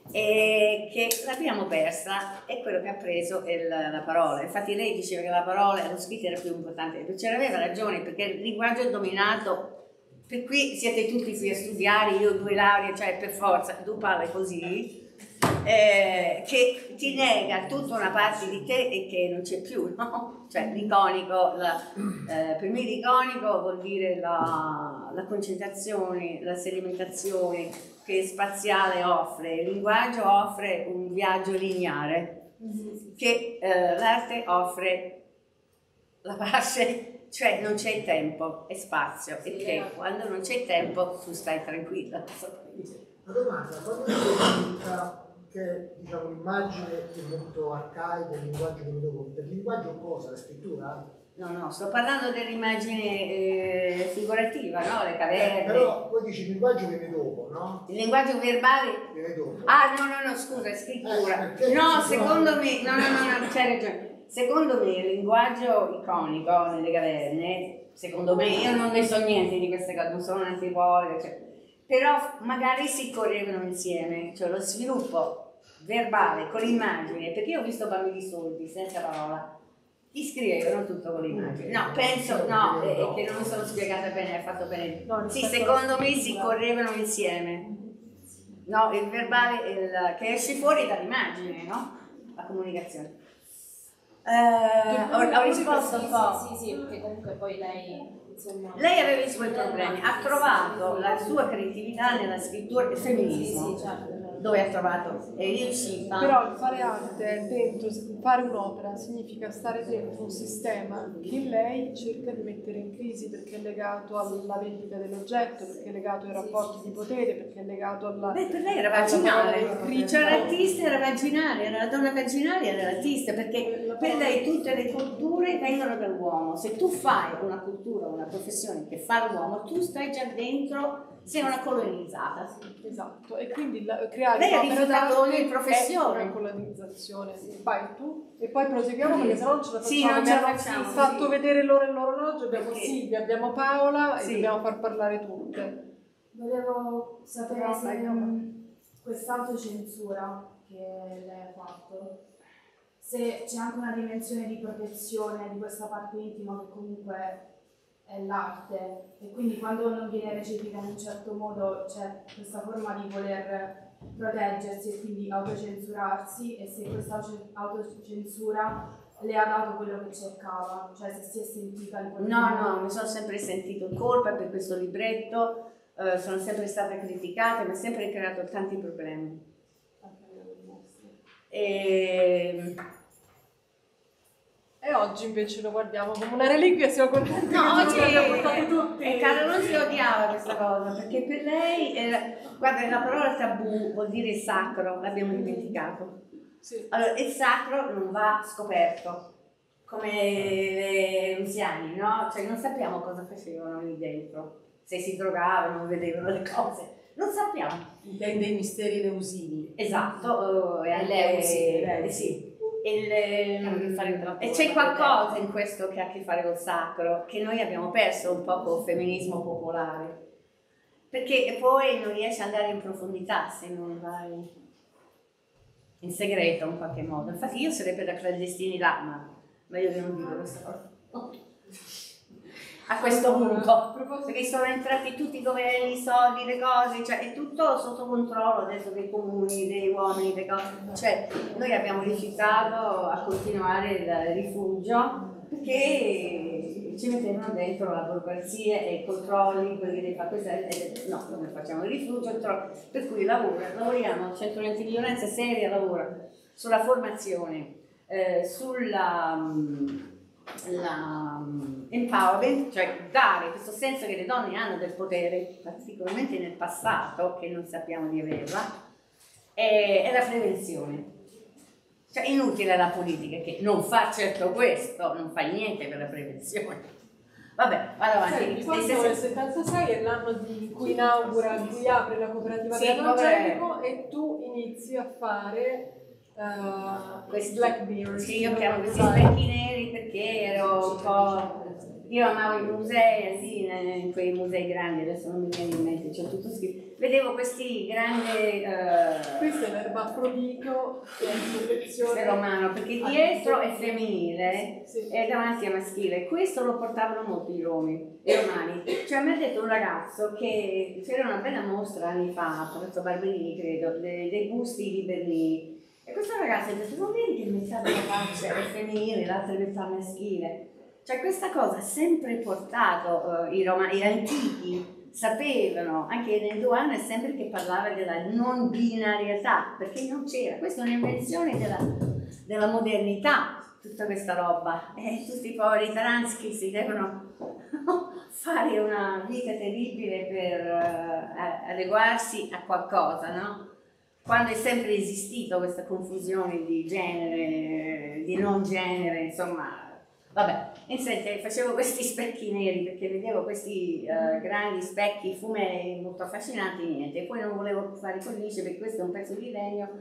e che l'abbiamo persa, e quello che ha preso è la, la parola. Infatti lei diceva che la parola, lo scritto era più importante, perché aveva ragione, perché il linguaggio è dominato, per cui siete tutti qui a studiare, io due lauree, cioè per forza, tu parli così, eh, che ti nega tutta una parte di te e che non c'è più, no? Cioè l'iconico, la, eh, per me l'iconico vuol dire la, la concentrazione, la sedimentazione che spaziale offre, il linguaggio offre un viaggio lineare, che eh, l'arte offre la pace, cioè non c'è tempo e spazio, e che quando non c'è tempo tu stai tranquilla. Una domanda, quando dico che diciamo l'immagine è molto arcaica, il linguaggio che mi devo, per il linguaggio cosa? La scrittura? No, no, sto parlando dell'immagine eh, figurativa, no? Le caverne. Eh, però poi dici il linguaggio viene dopo, no? Il linguaggio verbale? Viene dopo. Ah, no, no, no, scusa, è scrittura. Eh, no, secondo me, no, no, no, no, c'hai ragione. Secondo me il linguaggio iconico nelle caverne, secondo me, io non ne so niente di queste cose, non sono un antropologo, cioè, però magari si correvano insieme, cioè lo sviluppo verbale con l'immagine, perché io ho visto Bambini Sordi senza parola, ti scrivevano tutto con l'immagine. No, penso, no, è, è che non mi sono spiegata bene, hai fatto bene. No, sì, secondo me si correvano insieme. No, il verbale, il, che esce fuori dall'immagine, no? La comunicazione. Eh, ho, ho risposto un po'. Sì, sì, sì, perché comunque poi lei, insomma... Lei aveva i suoi problemi, ha trovato la sua creatività nella scrittura e femminismo, Sì, sì, certo. dove ha trovato, è riuscita. Però il fare arte è dentro, fare un'opera significa stare dentro un sistema che lei cerca di mettere in crisi perché è legato alla vendita dell'oggetto, perché è legato ai rapporti di potere, perché è legato alla... Beh, per lei era vaginale, cioè l'artista era vaginale, era la donna vaginale, era l'artista, perché per lei tutte le culture vengono dall'uomo. Se tu fai una cultura, una professione che fa l'uomo, tu stai già dentro, sei una colonizzata. Esatto, e quindi la, creare lei ha un'opera rifiutato d'arte ogni professione. è una colonizzazione. Vai tu e poi proseguiamo perché sennò non ce la facciamo. Sì, non ce la Abbiamo facciamo, fatto sì. vedere l'ora e l'orologio, abbiamo Perché? Silvia, abbiamo Paola Sì. e dobbiamo far parlare tutte. Volevo sapere No, se vai, no. mh, quest'autocensura che lei ha fatto, se c'è anche una dimensione di protezione di questa parte intima che comunque è l'arte, e quindi quando non viene recepita in un certo modo c'è questa forma di voler proteggersi e quindi autocensurarsi, e se questa auto- autocensura le ha dato quello che cercava, cioè se si è sentita in qualche No, modo- no, mi sono sempre sentito in colpa per questo libretto, eh, sono sempre stata criticata, mi ha sempre creato tanti problemi. E... E oggi invece lo guardiamo come una reliquia e siamo contenti No, che oggi ce l'abbiamo portati tutti. e Carlo non si odiava questa cosa, perché per lei, era, guarda, la parola tabù vuol dire sacro, l'abbiamo dimenticato. Sì. Allora, il sacro non va scoperto, come le rusiani, no? Cioè non sappiamo cosa facevano lì dentro, se si drogavano, vedevano le cose, non sappiamo. Dei, dei misteri leusini. Esatto, e Eleusi, anche, Eleusi. sì. Il, Hanno a che fare con e c'è qualcosa in questo che ha a che fare col sacro, che noi abbiamo perso un po' col femminismo popolare, perché poi non riesci ad andare in profondità se non vai in segreto in qualche modo. Infatti io sarei per la clandestini là, ma meglio che non dico questa cosa. A questo punto, perché sono entrati tutti i governi, i soldi, le cose, cioè è tutto sotto controllo adesso dei comuni, dei uomini, delle cose. Cioè noi abbiamo rifiutato a continuare il rifugio perché ci mettevano dentro la burocrazia e i controlli, quelli che fa questa, e no, noi facciamo il rifugio, per cui lavora, lavoriamo, il centro antiviolenza seria lavora sulla formazione, eh, sulla la, um, empowerment, cioè dare questo senso che le donne hanno del potere, particolarmente nel passato, che non sappiamo di averla, e, e la prevenzione. Cioè inutile la politica che non fa certo questo, non fa niente per la prevenzione. Vabbè, vado avanti. Senti, questo nel settantasei è l'anno di, in cui inaugura, in cui apre la cooperativa Sì, dell'Evangelico e tu inizi a fare uh, Questi- Black Mirror. Sì, io chiamo questi specchi neri perché ero un po'... Io amavo i musei, sì, in quei musei grandi, adesso non mi viene in mente, c'è tutto scritto. Vedevo questi grandi... Uh, Questo è l'erbafrodito che è in collezione romano, perché dietro è femminile Sì. e davanti è maschile. Questo lo portavano molto i romi, i romani. Cioè mi ha detto un ragazzo che c'era una bella mostra anni fa, a Palazzo Barberini credo, dei, dei busti di Bernini. E questo ragazzo ha detto, non vedi che metà della faccia è femminile, l'altra metà maschile? Cioè questa cosa ha sempre portato uh, i romani, gli antichi sapevano, anche nel Duano è sempre che parlava della non binarietà, perché non c'era, questa è un'invenzione della, della modernità, tutta questa roba, e tutti i poveri trans che si devono fare una vita terribile per uh, adeguarsi a qualcosa, no? Quando è sempre esistito questa confusione di genere, di non genere, insomma. Vabbè, insomma, facevo questi specchi neri perché vedevo questi uh, grandi specchi fumei molto affascinanti, niente, poi non volevo fare cornice perché questo è un pezzo di legno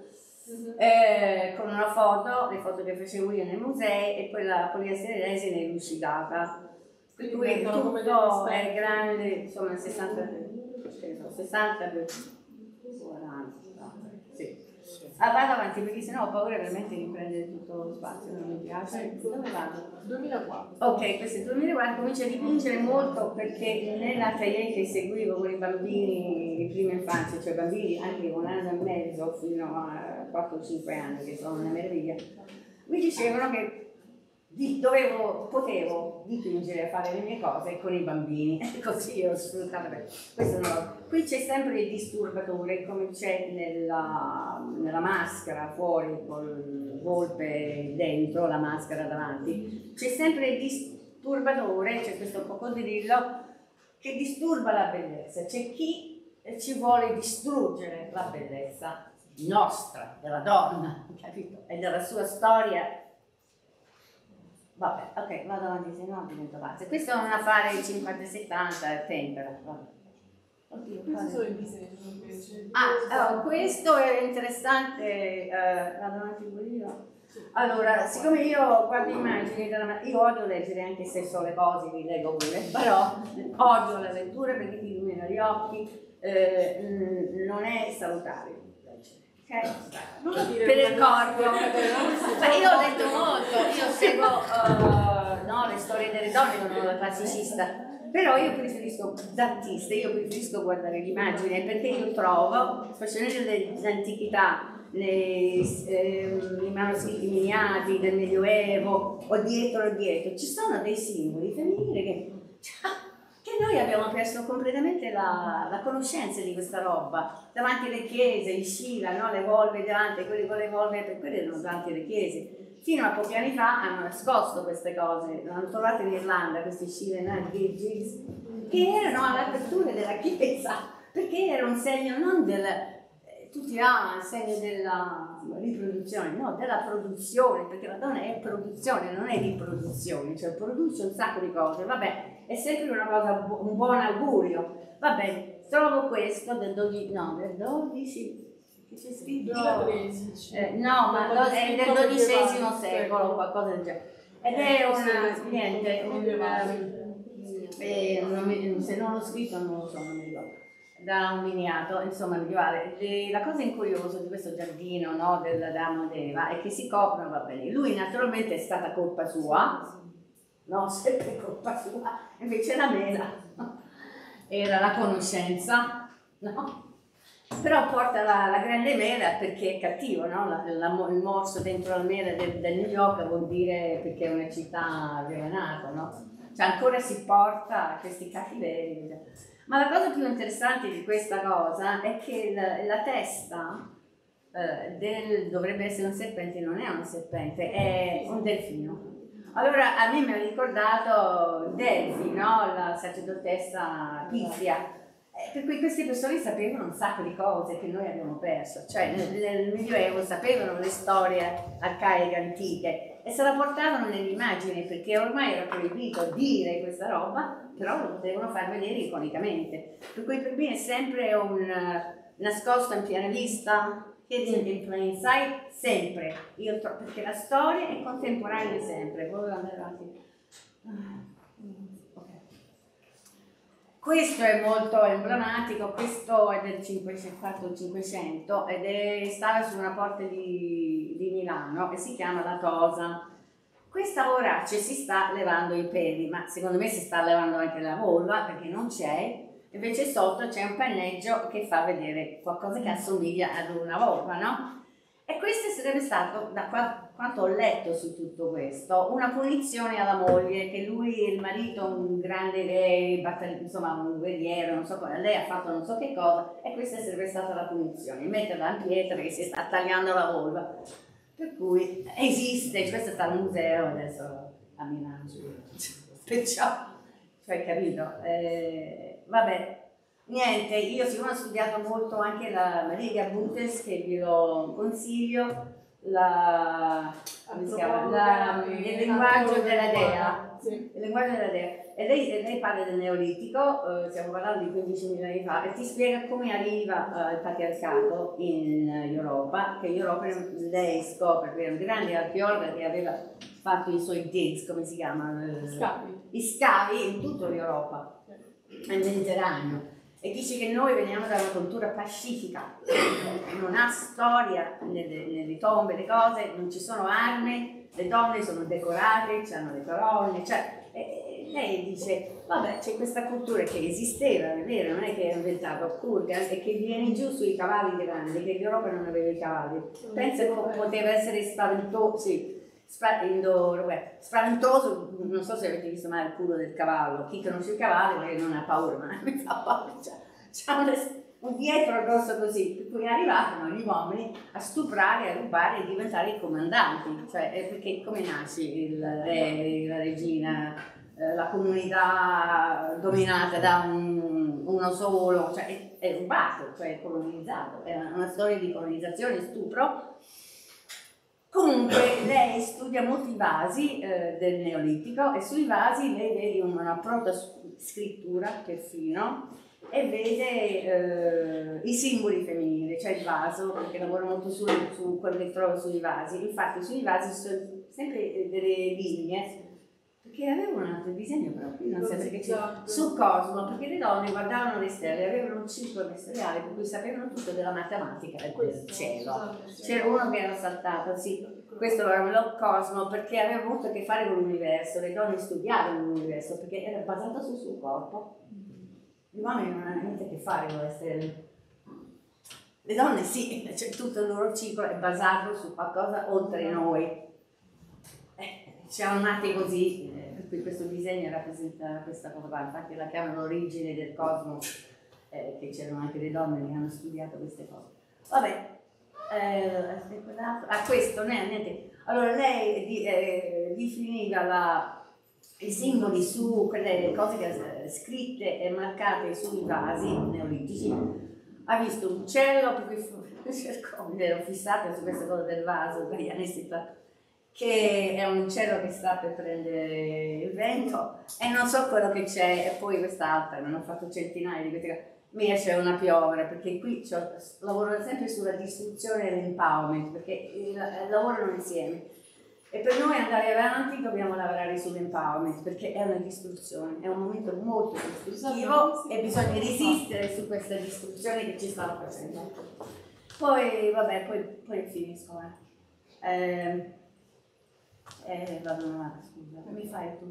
eh, con una foto, le foto che facevo io nei musei e poi la poliestere resina è lucidata, per cui diventano come degli tutto specchi. è grande, insomma sessanta, sessanta per quaranta, sì. Ah, vado avanti perché sennò ho paura veramente di prendere tutto lo spazio, non mi piace. Dove vado? duemilaquattro. Ok, questo è il duemilaquattro, comincia a dipingere molto perché nell'atelier che seguivo con i bambini di prima infanzia, cioè bambini anche di un anno e mezzo fino a quattro o cinque anni, che sono una meraviglia, mi dicevano che di, dovevo, potevo dipingere e fare le mie cose con i bambini, così ho sfruttato. Questo no. Qui c'è sempre il disturbatore, come c'è nella, nella maschera fuori col volpe dentro, la maschera davanti, c'è sempre il disturbatore, c'è questo coccodrillo che disturba la bellezza, c'è chi ci vuole distruggere la bellezza nostra, della donna, capito? E della sua storia. Vabbè, ok, vado avanti, se no divento pazza. Questo è un affare cinquanta settanta, tempera. Oddio, Questi sono i disegni. Ah, oh, questo è interessante, eh, vado avanti pure io. Allora, siccome io guardo immagini della io odio leggere, anche se so le cose, li leggo pure, però odio la lettura perché ti illumina gli occhi, eh, non è salutare. Okay. Per il corpo. Ma io ho detto molto, io seguo uh, no, le storie delle donne, non sono una classicista, però io preferisco d'artista, io preferisco guardare l'immagine perché io trovo, specialmente nell'antichità, nei eh, manoscritti miniati del Medioevo o dietro o dietro, ci sono dei simboli femminili che, che noi abbiamo perso completamente la, la conoscenza di questa roba. Davanti alle chiese, in Scila, no? Le volve davanti, quelli con le volve, per quelli erano davanti alle chiese. Fino a pochi anni fa hanno nascosto queste cose, l'hanno trovate in Irlanda, questi Scile Night Vigils, che erano all'apertura della chiesa, perché era un segno non del... tutti ah, il segno della riproduzione, no, della produzione, perché la donna è produzione, non è riproduzione, cioè produce un sacco di cose, vabbè, è sempre una cosa, un buon augurio. Va bene, trovo questo del dodici, no, del dodici, che c'è scritto? Eh, no, ma do, è del dodicesimo secolo, qualcosa del genere. Ed è una, niente, un, eh, non, se non l'ho scritto non lo so, non mi ricordo. Da un miniato, insomma, medievale. Le, la cosa incuriosa di questo giardino, no, del Damo d'Eva è che si coprono, va bene. Lui naturalmente è stata colpa sua, no, sempre colpa sua, invece la mela era la conoscenza, no? Però porta la, la grande mela perché è cattivo, no? La, la, il morso dentro la mela del, del New York vuol dire perché è una città avvelenata, no? Cioè ancora si porta questi cattiveri. Ma la cosa più interessante di questa cosa è che la, la testa eh, del, dovrebbe essere un serpente, non è un serpente, è un delfino. Allora a me mi ha ricordato Delfi, no? La sacerdotessa Pizia, eh, per cui queste persone sapevano un sacco di cose che noi abbiamo perso, cioè nel, nel Medioevo sapevano le storie arcaiche antiche e se la portavano nell'immagine perché ormai era proibito dire questa roba, però lo potevano far vedere iconicamente. Per cui per me è sempre un nascosto in piena vista, hidden in plain sight, sempre. Io tro- perché la storia è contemporanea sempre. Volevo andare avanti. Okay. Questo è molto emblematico, questo è del cinquecento, cinquecento ed è, stava su una porta di, di Milano e si chiama La Tosa. Questa vorace si sta levando i peli, ma secondo me si sta levando anche la vulva perché non c'è, invece sotto c'è un panneggio che fa vedere qualcosa che assomiglia ad una vulva, no? E questo sarebbe stato, da qua, quanto ho letto su tutto questo, una punizione alla moglie, che lui, il marito, un grande re, battagli- insomma un guerriero, non so cosa, lei ha fatto non so che cosa, e questa sarebbe stata la punizione, metterla in pietra che si sta tagliando la vulva. Per cui esiste, questo sta al museo adesso a Milano, perciò, cioè capito, eh, vabbè, niente, io siccome ho studiato molto anche la Maria Butes, che vi lo consiglio, la, come si chiama? La, il linguaggio della dea, il linguaggio della dea. E lei, e lei parla del Neolitico, eh, stiamo parlando di quindicimila anni fa, e ti spiega come arriva eh, il patriarcato in Europa, che in Europa lei scopre che era un grande archeologo che aveva fatto i suoi digs, come si chiamano? Scavi. I scavi in tutta l'Europa, nel Mediterraneo. E dice che noi veniamo da una cultura pacifica, non ha storia nelle, nelle tombe, le cose, non ci sono armi, le donne sono decorate, hanno le corone, cioè, e, e lei dice, vabbè, c'è questa cultura che esisteva, è vero, non è che è inventato Kurgan, e che viene giù sui cavalli grandi, che l'Europa non aveva i cavalli, pensa che poteva essere spaventoso, sì. Spa- indoor, beh, spaventoso, non so se avete visto mai il culo del cavallo, chi conosce il cavallo magari non ha paura, ma mi fa paura, c'ha, c'ha un, un dietro grosso così, per cui arrivano gli uomini a stuprare, a rubare e diventare i comandanti, cioè è perché come nasce il re, la regina, eh, la comunità dominata da un, uno solo, cioè è, è rubato, cioè è colonizzato, è una, una storia di colonizzazione, stupro. Comunque lei studia molti vasi eh, del Neolitico e sui vasi lei vede una protoscrittura perfino e vede eh, i simboli femminili, cioè il vaso, perché lavora molto su, su quello che trova sui vasi. Infatti sui vasi sono sempre delle linee, perché avevano un altro disegno però qui non sempre che c'è su Cosmo, perché le donne guardavano le stelle, avevano un ciclo stellare per cui sapevano tutto della matematica e del cielo. C'era uno che era saltato, sì, questo era lo Cosmo perché aveva molto a che fare con l'universo, le donne studiavano l'universo perché era basato sul suo corpo. Gli uomini non hanno niente a che fare con le stelle. Le donne sì, cioè tutto il loro ciclo è basato su qualcosa oltre noi. Eh, siamo nati così. Questo disegno rappresenta questa cosa qua, infatti la chiamano l'origine del cosmos, eh, che c'erano anche le donne che hanno studiato queste cose. Vabbè, eh, ah, questo, niente. Allora lei di, eh, definiva la, i simboli su quelle cose che, eh, scritte e marcate sui vasi neolitici. Ha visto un uccello, per cui cercò, mi ero fissata su questa cosa del vaso, per gli anni settanta, che è un uccello che sta per prendere il vento e non so quello che c'è, e poi quest'altra, non ho fatto centinaia di queste cose, mi esce una piovra, perché qui lavoro sempre sulla distruzione e l'empowerment, perché lavorano insieme e per noi andare avanti dobbiamo lavorare sull'empowerment, perché è una distruzione, è un momento molto distruttivo e bisogna resistere su questa distruzione che ci stanno facendo. Poi vabbè, poi, poi finisco. Eh. Eh, Eh, vado avanti, scusa, come fai tu?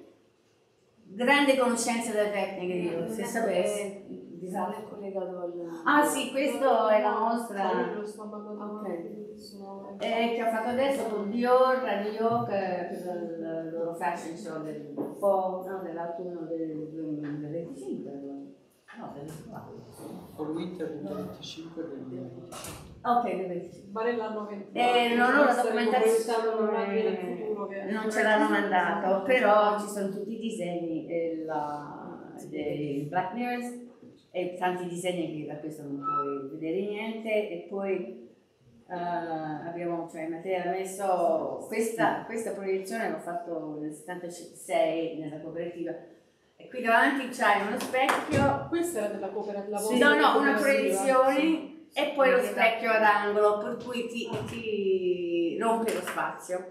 Grande conoscenza delle tecniche, io, se sapessi. È collegato al... Ah sì, questo è la nostra... Lo sto mandando avanti, sono... eh, che ho fatto adesso con Dior a New York eh, per il loro fashion show del fall, no, dell'autunno del duemilaventicinque. No, del Fall Winter duemilaventicinque del duemilaventicinque. Ok, del Ma nell'anno venti. Eh, non ho la documentazione, che... non ce l'hanno mandato, però ci sono tutti i disegni e la, dei Black Mirrors e tanti disegni che da questo non puoi vedere niente, e poi uh, abbiamo, cioè Matteo ha messo questa, questa proiezione, l'ho fatto nel settantasei nella cooperativa, e qui davanti c'hai uno specchio. Questa era della cooperativa? Sì, no, no, una proiezione. E poi lo specchio ad angolo, per cui ti, ti rompe lo spazio,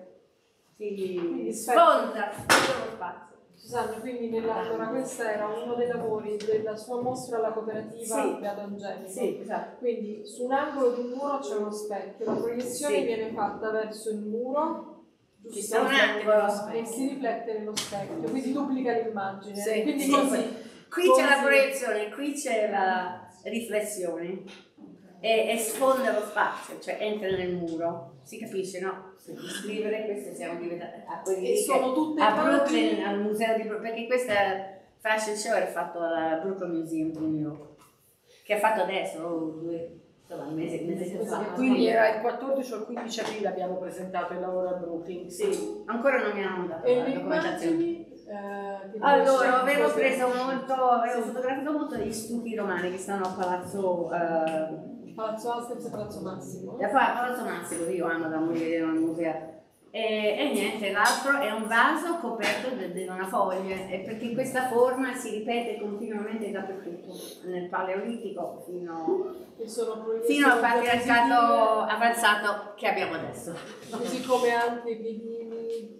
ti sfonda, sfonda lo spazio. Susanna, quindi nella, allora questo era uno dei lavori della sua mostra alla cooperativa sì. Beato Angelico. Sì, esatto. Quindi su un angolo di un muro c'è uno specchio, la proiezione sì. viene fatta verso il muro, ci sta un angolo e si riflette nello specchio, quindi duplica l'immagine. Sì. Quindi sì. così, qui così. C'è la proiezione, qui c'è la riflessione. E, e sfonda lo spazio, cioè entra nel muro, si capisce, no? Se di scrivere, queste siamo diventati a, e sono tutte a Brooklyn, immagini... al museo di Brooklyn, perché questa fashion show è fatto al Brooklyn Museum di New York, che ha fatto adesso, oh, due, insomma, un mese, un mese fa. Quindi era il quattordici o il quindici aprile abbiamo presentato il lavoro a Brooklyn. Sì, ancora non mi hanno dato e la le documentazione. immagini, eh, Allora, avevo preso molto, avevo fotografato molto degli stupi romani che stanno a Palazzo... Eh, Palazzo Asterix e Palazzo Massimo. Da qua Palazzo Massimo, io amo da morire nel museo. E, e niente, l'altro è un vaso coperto da una foglia, e perché questa forma si ripete continuamente dappertutto, nel Paleolitico fino, fino al patriarcato avanzato che abbiamo adesso. Così come anche i piedini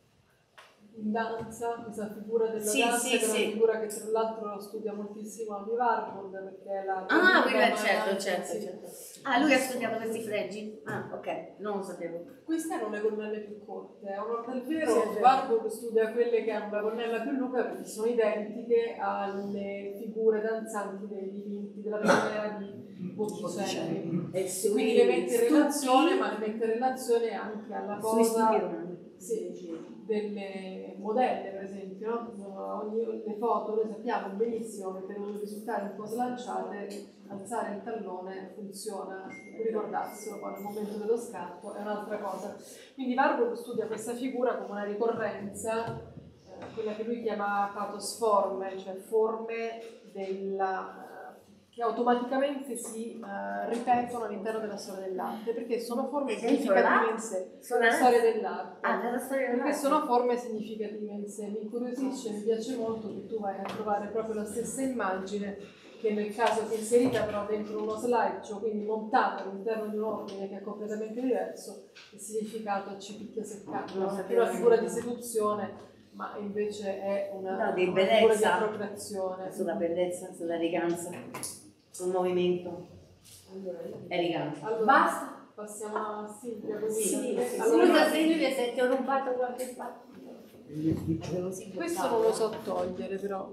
in danza, questa figura della sì, danza, sì, che è una sì. figura che tra l'altro studia moltissimo Andy Warhol, perché è la... Ah, quella, certo, certo, sì. certo. Ah, lui ha studiato questi fregi? Ah, ok, non lo sapevo. Queste erano le gonnelle più corte, a onor del vero, Sì, è vero. Warhol studia quelle che hanno la gonnella più lunga perché sono identiche alle figure danzanti dei dipinti della prima era di Botticelli. E sui, Quindi le mette in stupi- relazione, ma le mette in relazione anche alla sui stupi posa romani. sì, delle modelle, per esempio, no? Ogni, le foto noi sappiamo benissimo che per risultare un po' slanciate, alzare il tallone funziona, ricordarselo poi nel momento dello scatto è un'altra cosa. Quindi Warburg studia questa figura come una ricorrenza, eh, quella che lui chiama pathos forme, cioè forme della che automaticamente si uh, ripetono all'interno della storia dell'arte, perché sono forme significative in sé, la storia dell'arte, ah, della storia perché dell'arte. sono forme significative in sé. Mi incuriosisce, mi piace molto che tu vai a trovare proprio la stessa immagine, che nel caso che inserita però dentro uno slideshow, quindi montata all'interno di un ordine che è completamente diverso, il significato ci picchia seccato, non è più una figura di seduzione, ma invece è una, No, di una figura di bellezza, appropriazione. sulla bellezza, sull'eleganza, sul movimento, eleganza. Allora, basta, passiamo a Silvia così. Sì, sì, allora, scusa Silvia se ti ho rubato qualche spazio. Questo non lo so togliere però.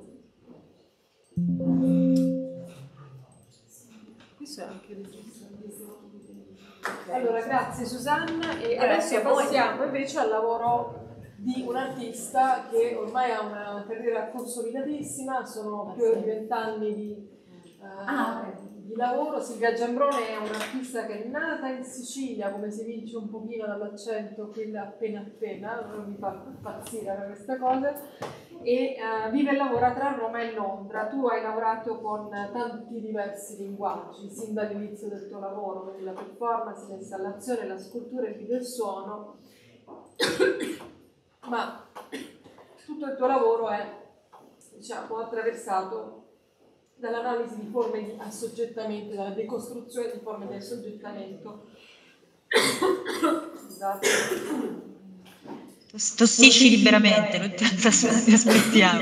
Questo è anche registrato. Allora, grazie Susanna e Grazie adesso a voi. passiamo invece al lavoro di un artista che ormai ha una carriera consolidatissima, sono più di vent'anni di, uh, Ah, okay. di lavoro. Silvia Giambrone è un'artista che è nata in Sicilia, come si dice un pochino dall'accento qui appena appena, non mi fa impazzire questa cosa, e uh, vive e lavora tra Roma e Londra. Tu hai lavorato con tanti diversi linguaggi, sin dall'inizio del tuo lavoro, quindi la performance, l'installazione, la scultura, il video e il suono, ma tutto il tuo lavoro è, diciamo, attraversato dall'analisi di forme di assoggettamento, dalla decostruzione di forme di assoggettamento. Scusate. Tossisci liberamente, non ti aspettiamo.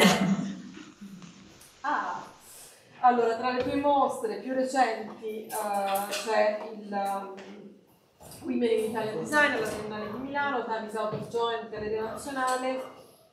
Ah, allora, tra le tue mostre più recenti uh, c'è il um, Women in Italian Design alla Triennale di Milano, Times Out of Joint, Rete Nazionale,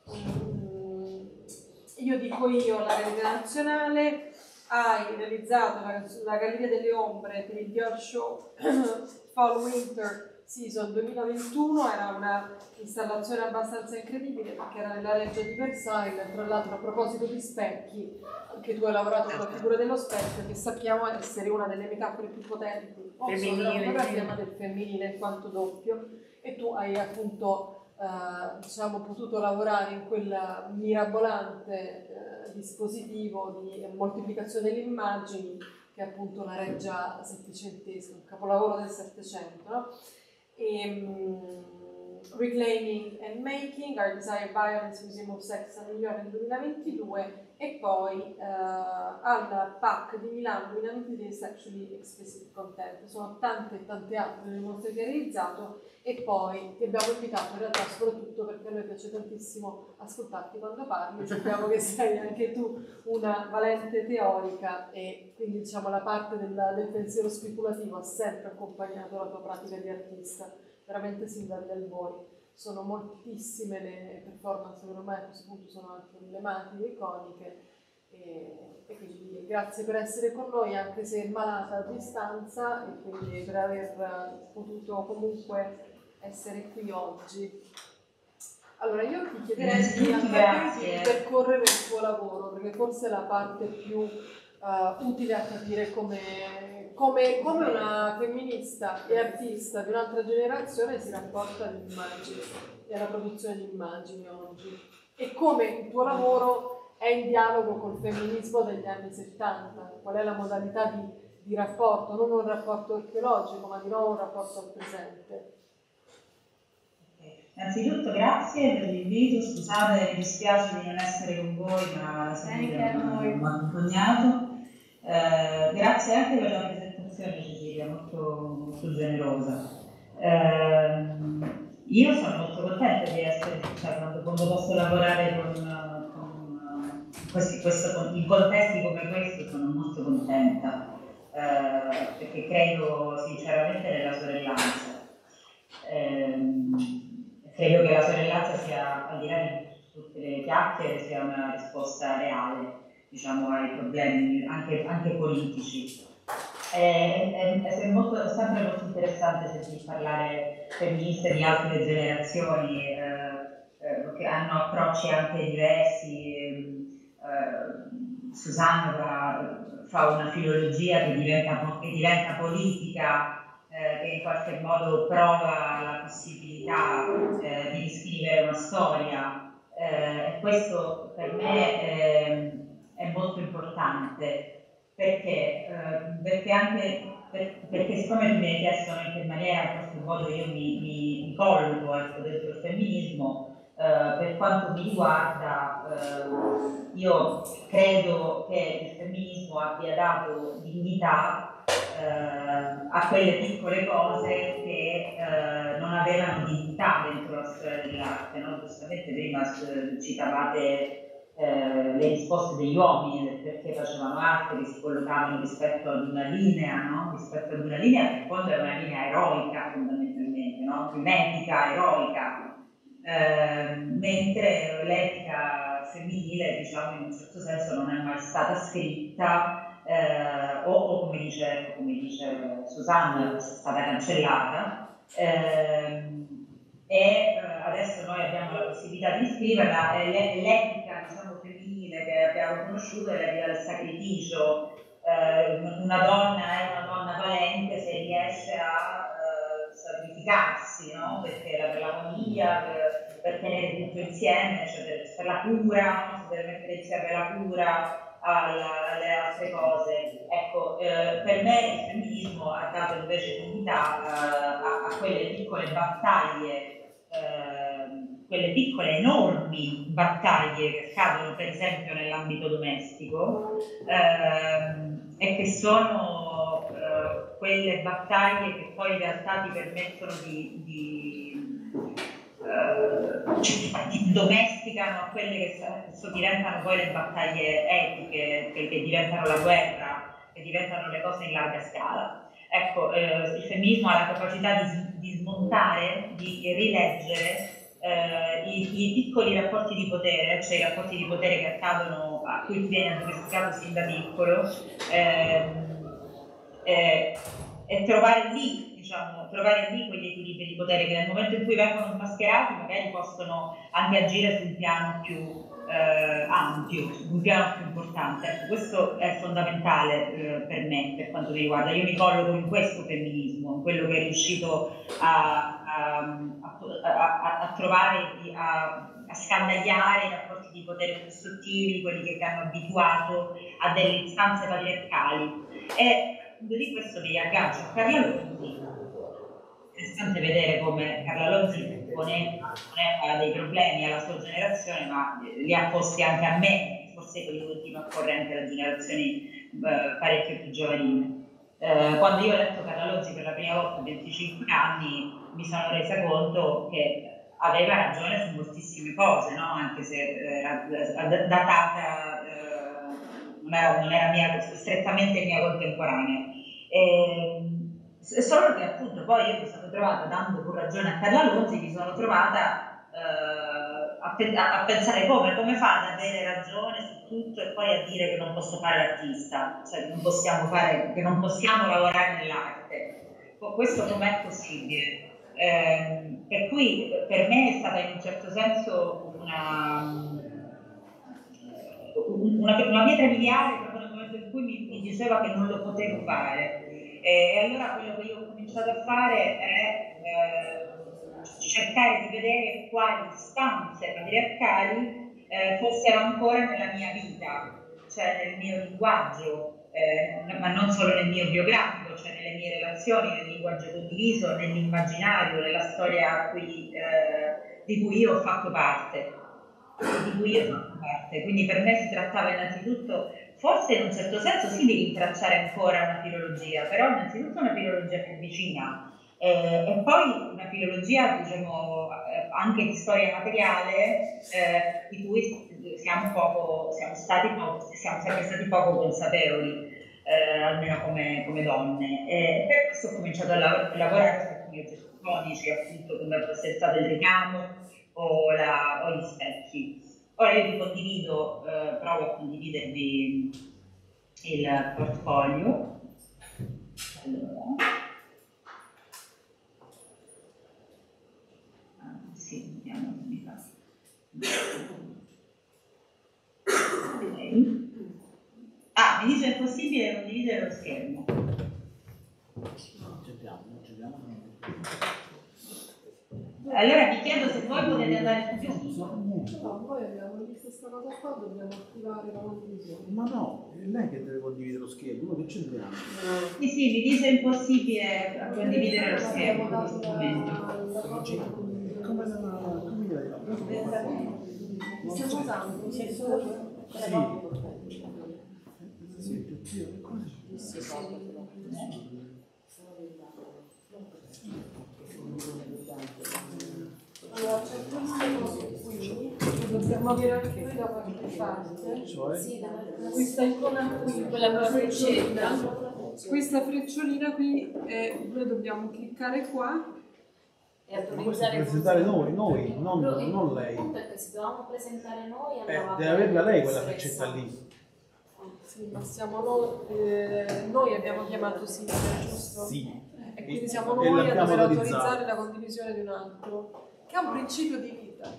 mm, io dico io la Rete Nazionale, hai realizzato la, la Galleria delle Ombre per il Dior Show Fall Winter Season duemilaventuno, era una installazione abbastanza incredibile perché era nella reggia di Versailles. Tra l'altro, a proposito di specchi, anche tu hai lavorato con la figura dello specchio, che sappiamo essere una delle metafore più potenti non solo della fotografia ma del femminile in quanto doppio, e tu hai appunto eh, diciamo, potuto lavorare in quel mirabolante eh, dispositivo di moltiplicazione delle immagini che è appunto una reggia settecentesca, un capolavoro del Settecento, no? E, um, Reclaiming and Making, Our Desire Violence, Museum of Sex a New York nel duemilaventidue, e poi uh, al P A C di Milano duemilaventidue Sexually Explicit Content. Sono tante e tante altre le mostre che hai realizzato, e poi ti abbiamo invitato in realtà soprattutto perché a noi piace tantissimo ascoltarti quando parli, sappiamo che sei anche tu una valente teorica e quindi diciamo la parte del, del pensiero speculativo ha sempre accompagnato la tua pratica di artista, veramente sin dagli albori. Sono moltissime le performance che ormai a questo punto sono anche emblematiche, iconiche, e, e quindi grazie per essere con noi anche se malata a distanza, e quindi per aver potuto comunque essere qui oggi. Allora io ti chiederei di, di percorrere il tuo lavoro, perché forse è la parte più uh, utile a capire come, come, come una femminista e artista di un'altra generazione si rapporta all'immagine e alla produzione di immagini oggi, e come il tuo lavoro è in dialogo col femminismo degli anni settanta, qual è la modalità di, di rapporto, non un rapporto archeologico ma di nuovo un rapporto al presente. Innanzitutto grazie per l'invito, scusate, mi dispiace di non essere con voi, ma Silvia mi ha accompagnato. Eh, grazie anche per la presentazione, Cecilia, molto, molto generosa. Eh, io sono molto contenta di essere, cioè, quando, quando posso lavorare con, con questi, questo, in contesti come questo sono molto contenta, eh, perché credo sinceramente nella sorellanza. Eh, Credo che la sorellanza sia, al di là di tutte le chiacchiere, sia una risposta reale, diciamo, ai problemi anche, anche politici. È, è, è, molto, è sempre molto interessante sentire parlare femministe di altre generazioni eh, eh, che hanno approcci anche diversi. Eh, Susanna fa, fa una filologia che diventa, che diventa politica, eh, che in qualche modo prova la possibilità eh, di riscrivere una storia. Eh, e questo per me eh, è molto importante, perché, eh, perché anche per, perché siccome tu mi hai chiesto in che maniera in qualche modo io mi, mi, mi colloco ecco, dentro il femminismo, eh, per quanto mi riguarda eh, io credo che il femminismo abbia dato dignità eh, a quelle piccole cose che eh, non avevano dignità dentro la storia dell'arte, no? Giustamente prima citavate Eh, le risposte degli uomini del perché facevano arte, che si collocavano rispetto ad una linea, no? Rispetto ad una linea che in fondo è una linea eroica fondamentalmente, no? Mimetica, eroica, eh, mentre l'etica femminile, diciamo, in un certo senso non è mai stata scritta eh, o, o come dice, come dice Susanna, è stata cancellata. Eh, e eh, adesso noi abbiamo la possibilità di scriverla, e l'etica diciamo, femminile che abbiamo conosciuto è l'etica del sacrificio. Eh, una donna è una donna valente se riesce a eh, sacrificarsi, no? Perché la, per la famiglia, per, per tenere tutto insieme, cioè per, per la cura, per mettere insieme la cura alla, alle altre cose. Ecco, eh, per me il femminismo ha dato invece dignità eh, a, a quelle piccole battaglie, Eh, quelle piccole enormi battaglie che accadono per esempio nell'ambito domestico eh, e che sono eh, quelle battaglie che poi in realtà ti permettono di, di eh, cioè, ti domesticano a quelle che so, diventano poi le battaglie etiche, che, che diventano la guerra, che diventano le cose in larga scala. Ecco, eh, il femminismo ha la capacità di, di smontare, di rileggere eh, i, i piccoli rapporti di potere, cioè i rapporti di potere che accadono, a cui viene addomesticato sin da piccolo, eh, eh, e trovare lì, diciamo, trovare lì quegli equilibri di potere che nel momento in cui vengono smascherati magari possono anche agire su un piano più Eh, ampio, un piano più importante. Ecco, questo è fondamentale eh, per me, per quanto mi riguarda. Io mi colloco in questo femminismo, in quello che è riuscito a, a, a, a, a trovare, a, a scandagliare i rapporti di potere più sottili, quelli che hanno abituato a delle istanze patriarcali. E di questo mi riaggancio a Carla Lonzi. È interessante vedere come Carla Lonzi non è, non è dei problemi alla sua generazione, ma li ha posti anche a me, forse con i continua corrente alle generazioni eh, parecchio più giovanili. Eh, quando io ho letto Carla Lonzi per la prima volta a venticinque anni, mi sono resa conto che aveva ragione su moltissime cose, no? Anche se era datata, eh, non era, non era mia, strettamente mia contemporanea. E, solo che appunto poi io mi sono trovata, dando pur ragione a Carla Lonzi, mi sono trovata eh, a, pe a pensare come, come fa ad avere ragione su tutto e poi a dire che non posso fare l'artista, cioè che non possiamo, fare, che non possiamo lavorare nell'arte. Questo com'è possibile? Eh, per cui per me è stata in un certo senso una, una, una pietra miliare proprio nel momento in cui mi, mi diceva che non lo potevo fare. E allora quello che io ho cominciato a fare è eh, cercare di vedere quali istanze patriarcali eh, fossero ancora nella mia vita, cioè nel mio linguaggio, eh, ma non solo nel mio biografico, cioè nelle mie relazioni, nel linguaggio condiviso, nell'immaginario, nella storia cui, eh, di cui io ho fatto parte, di cui io ho fatto parte. Quindi per me si trattava innanzitutto, forse in un certo senso sì, di rintracciare ancora una filologia, però innanzitutto una filologia più vicina eh, e poi una filologia, diciamo, anche di storia materiale eh, di cui siamo poco, siamo stati poco, siamo sempre stati poco consapevoli, eh, almeno come, come donne. E per questo ho cominciato a lav lavorare su alcuni oggetti iconici, appunto come fosse stato il ricamo o, la, o gli specchi. Ora io vi condivido, eh, provo a condividervi il portfolio. Allora. Okay. Ah, mi dice è possibile condividere lo schermo. Allora vi chiedo se voi potete andare sul sito. No, poi abbiamo visto questa cosa qua, dobbiamo attivare la condivisione. Ma no, è lei che deve condividere lo schermo, noi che c'entriamo? Sì, sì, mi dice impossibile condividere lo schermo in questo momento. Come la... come la... Stiamo usando? Sì. Sì, sì, come si Allora, c'è questa cosa qui, che dobbiamo avere anche noi da qualche parte. Cioè? Questa icona qui, quella con la frecciolina. Questa frecciolina qui, eh, noi dobbiamo cliccare qua. E Ma questo autorizzare presentare noi, noi, non, Però il non lei. punto è che se dovevamo presentare noi Eh, andava deve averla lei quella bene, freccetta lì. Sì, ma siamo noi, eh, noi abbiamo chiamato Silvia, giusto? Sì. E quindi siamo E noi a l'abbiamo dover autorizzato. autorizzare la condivisione di un altro, che è un principio di vita.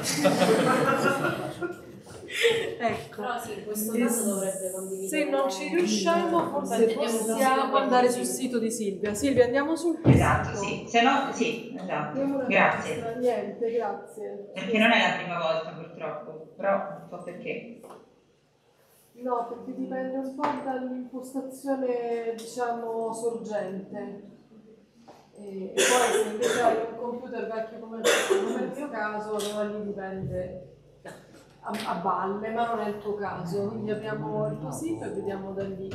Ecco. Però sì, in questo caso dovrebbe condividere. Se non ci riusciamo, forse Andiamo sul sito possiamo andare sul pubblico. sito di Silvia. Silvia, andiamo sul sito. Esatto, sì. Se no, sì, esatto. Grazie. Destra, niente, grazie. Perché non è la prima volta purtroppo, però non so perché. No, perché dipende un po' dall'impostazione, diciamo, sorgente. E, e poi se invece hai un computer vecchio come il, come il mio caso, allora lì dipende a, a valle, ma non è il tuo caso. Quindi apriamo il tuo sito e vediamo da lì.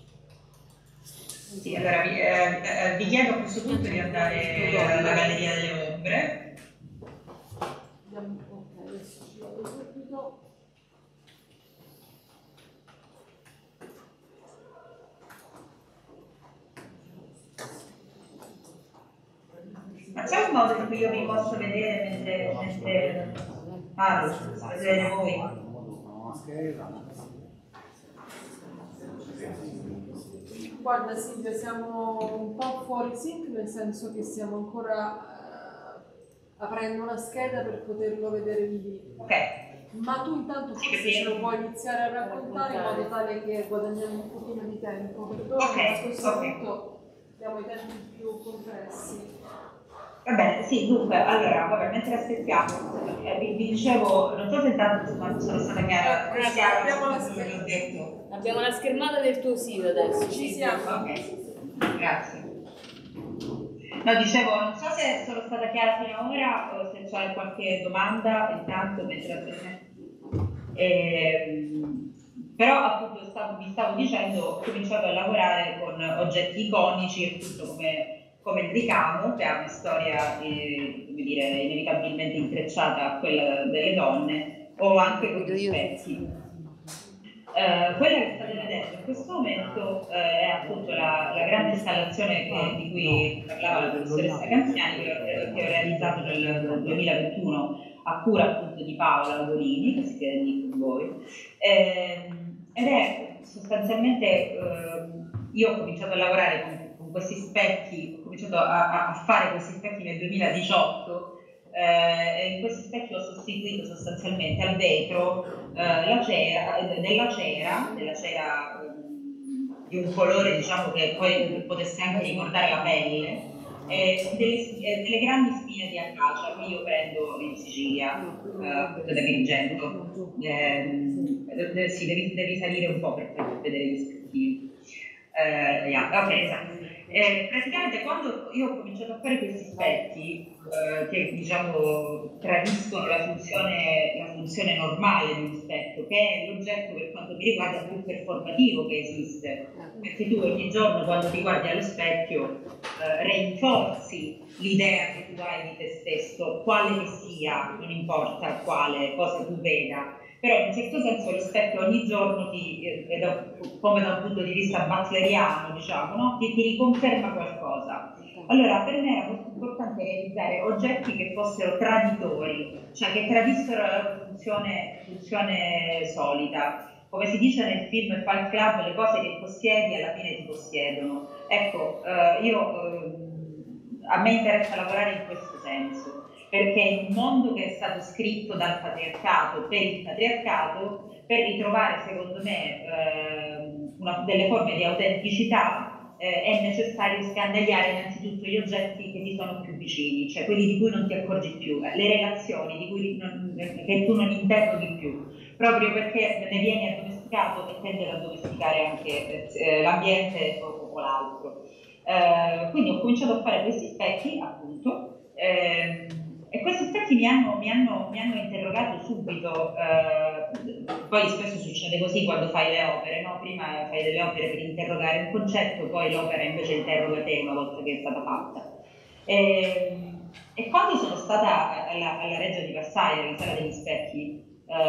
Sì, allora vi, eh, eh, vi chiedo a questo punto di andare alla Galleria delle Ombre. Andiamo, ok, adesso ci vado subito. Ma c'è un modo in cui io vi posso vedere mentre, mentre parlo, vedere voi? Guarda Silvia, siamo un po' fuori sync, nel senso che stiamo ancora eh, aprendo una scheda per poterlo vedere lì. Ok. Ma tu intanto forse ce lo puoi iniziare a raccontare in modo tale che guadagniamo un pochino di tempo. Perdona, Ok, a questo ok. punto abbiamo i tempi più compressi. Va bene, sì, dunque, allora, vabbè, mentre aspettiamo, eh, vi, vi dicevo, non so se intanto quando sono stata chiara, chiara, abbiamo la non ve l'ho detto. Abbiamo la schermata del tuo sito adesso. Ci siamo. Ok, grazie. No, dicevo, non so se sono stata chiara fino ad ora o se c'è qualche domanda intanto mentre aspettiamo. Ehm, però appunto stavo, vi stavo dicendo, ho cominciato a lavorare con oggetti iconici, appunto come come il ricamo, che ha una storia eh, come dire, inevitabilmente intrecciata a quella delle donne, o anche con gli specchi. Eh, quella che state vedendo in questo momento eh, è appunto la, la grande installazione che, di cui parlava la professoressa Canziani, che, che ho realizzato nel, nel duemilaventuno a cura appunto di Paola Lagorini, che si chiama lì con voi. Eh, ed è sostanzialmente, eh, io ho cominciato a lavorare con questi specchi, ho cominciato a, a fare questi specchi nel duemiladiciotto eh, e in questi specchi ho sostituito sostanzialmente al vetro eh, la cera, della cera, della cera eh, di un colore diciamo che poi potesse anche ricordare la pelle, eh, delle, delle grandi spine di acacia che io prendo in Sicilia, eh, da Agrigento. Eh, sì, devi, devi salire un po' per, per vedere gli specchi. Eh, yeah, ok, esatto. Eh, praticamente quando io ho cominciato a fare questi specchi eh, che diciamo tradiscono la funzione, la funzione normale di uno specchio, che è l'oggetto per quanto mi riguarda più performativo che esiste, perché tu ogni giorno quando ti guardi allo specchio eh, rinforzi l'idea che tu hai di te stesso, quale che sia, non importa quale cosa tu veda. Però in un certo senso lo specchio ogni giorno, ti, eh, da, come da un punto di vista butleriano, diciamo, no? ti, ti riconferma qualcosa. Allora per me era molto importante realizzare oggetti che fossero traditori, cioè che tradissero la funzione, funzione solita. Come si dice nel film Fight Club, le cose che possiedi alla fine ti possiedono. Ecco, eh, io, eh, a me interessa lavorare in questo senso. perché in un mondo che è stato scritto dal patriarcato per il patriarcato, per ritrovare secondo me eh, una, delle forme di autenticità eh, è necessario scandagliare innanzitutto gli oggetti che ti sono più vicini, cioè quelli di cui non ti accorgi più, le relazioni di cui non, che tu non interroghi più, proprio perché ne vieni addomesticato e tendi ad addomesticare anche eh, l'ambiente o, o l'altro. Eh, quindi ho cominciato a fare questi specchi, appunto, ehm, e questi specchi mi hanno, mi hanno, mi hanno interrogato subito. Eh, poi spesso succede così quando fai le opere, no? Prima fai delle opere per interrogare un concetto, poi l'opera invece interroga te una volta che è stata fatta. E, e quando sono stata alla, alla Reggia di Versailles, alla Sala degli Specchi,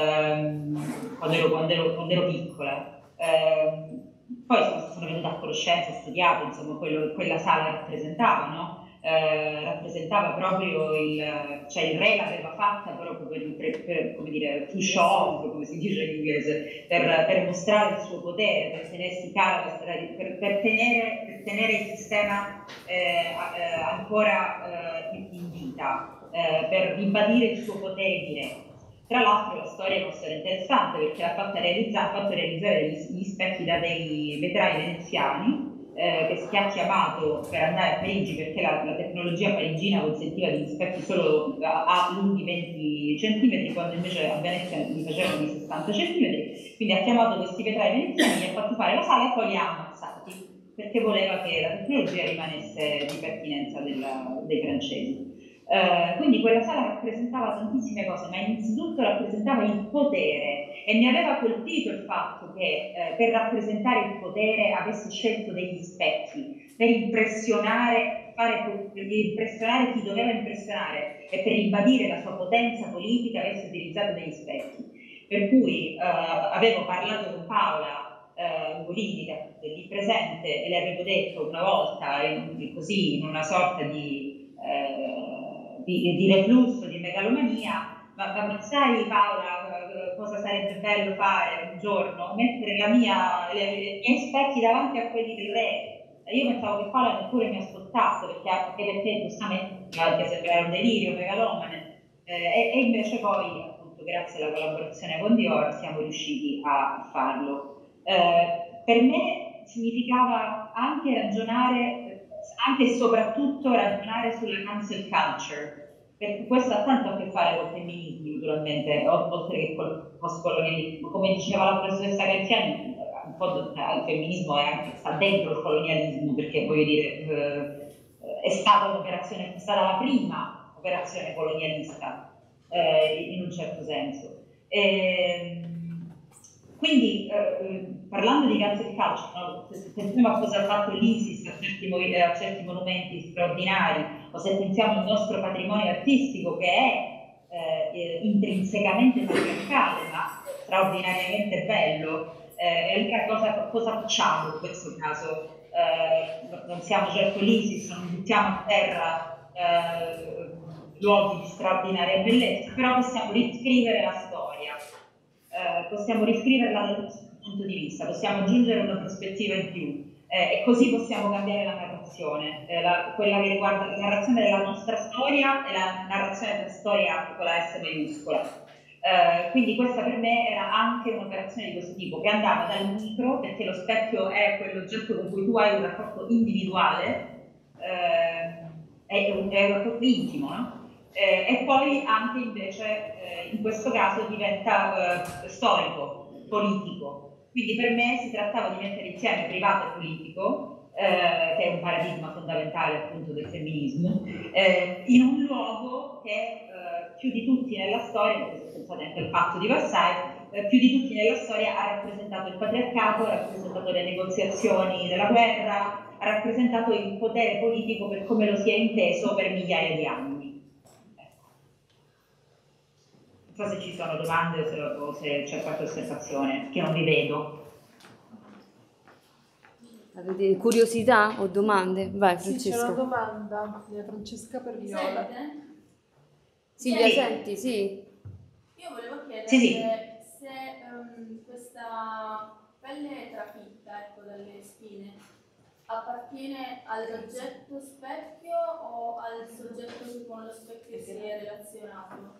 ehm, quando, ero, quando, ero, quando ero piccola, ehm, poi sono, sono venuta a conoscenza, ho studiato, insomma, quello, quella sala rappresentava, no? Eh, rappresentava proprio il, cioè il re l'aveva fatta proprio per, per, per come dire, to show off, come si dice in inglese, per, per mostrare il suo potere, per tenersi caro, per, per, tenere, per tenere il sistema eh, eh, ancora eh, in vita, eh, per ribadire il suo potere diretto. Tra l'altro la storia è una storia interessante perché l'ha fatta realizzare, ha fatto realizzare gli, gli specchi da dei vetrai veneziani, Eh, che si è chiamato per andare a Parigi perché la, la tecnologia parigina consentiva degli specchi solo a, a lunghi venti centimetri, quando invece a Venezia li facevano di sessanta centimetri, quindi ha chiamato questi vetrai veneziani, li ha fatti fare la sala e poi li ha ammazzati perché voleva che la tecnologia rimanesse di pertinenza della, dei francesi. Uh, quindi quella sala rappresentava tantissime cose, ma innanzitutto rappresentava il potere, e mi aveva colpito il fatto che eh, per rappresentare il potere avesse scelto degli specchi per impressionare, fare, per impressionare chi doveva impressionare, e per ribadire la sua potenza politica avesse utilizzato degli specchi. Per cui uh, avevo parlato con Paola uh, Ugolini, che è lì presente, e le avevo detto una volta in, così in una sorta di uh, Di, di reflusso, di megalomania, ma, ma sai Paola cosa sarebbe bello fare un giorno? Mettere la mia, le, i miei specchi davanti a quelli del re. E io pensavo che Paola neppure mi ascoltasse, perché anche perché giustamente anche se era un delirio megalomane, eh, e, e invece poi appunto grazie alla collaborazione con Dior siamo riusciti a farlo. Eh, per me significava anche ragionare, anche e soprattutto ragionare sulla cancel culture, perché questo ha tanto a che fare con il femminismo, naturalmente, oltre che col postcolonialismo. Come diceva la professoressa Graziani, un po' il femminismo è anche, sta dentro il colonialismo, perché voglio dire, eh, è stata un'operazione, è stata la prima operazione colonialista, eh, in un certo senso. E, quindi, eh, parlando di cancel culture, no? Se pensiamo a cosa ha fatto l'ISIS a certi, a certi monumenti straordinari, o se pensiamo al nostro patrimonio artistico che è eh, intrinsecamente patriarcale, ma straordinariamente bello, eh, e allora cosa, cosa facciamo in questo caso? Eh, non siamo certo l'ISIS, non buttiamo a terra eh, luoghi di straordinaria bellezza, però possiamo riscrivere la storia. Eh, possiamo riscriverla dal nostro punto di vista, possiamo aggiungere una prospettiva in più eh, e così possiamo cambiare la narrazione, eh, la, quella che riguarda la narrazione della nostra storia e la narrazione della storia con la S maiuscola. Eh, quindi questa per me era anche un'operazione di questo tipo, che andava dal micro, perché lo specchio è quell'oggetto con cui tu hai un rapporto individuale, eh, è, un, è un rapporto intimo, no? Eh, e poi anche invece eh, in questo caso diventa eh, storico, politico. Quindi per me si trattava di mettere insieme privato e politico, eh, che è un paradigma fondamentale appunto del femminismo, eh, in un luogo che eh, più di tutti nella storia, perché se pensate anche al patto di Versailles, eh, più di tutti nella storia ha rappresentato il patriarcato, ha rappresentato le negoziazioni della guerra, ha rappresentato il potere politico per come lo si è inteso per migliaia di anni. Non so se ci sono domande o se, o se c'è qualche osservazione, che non vi vedo. Avete curiosità o domande? Vai Francesca. Sì, c'è una domanda di Francesca per Viola. Silvia, senti, sì. Io volevo chiedere sì, sì. se um, questa pelle trafitta, ecco, dalle spine, appartiene al soggetto specchio o al soggetto che con lo specchio si è relazionato?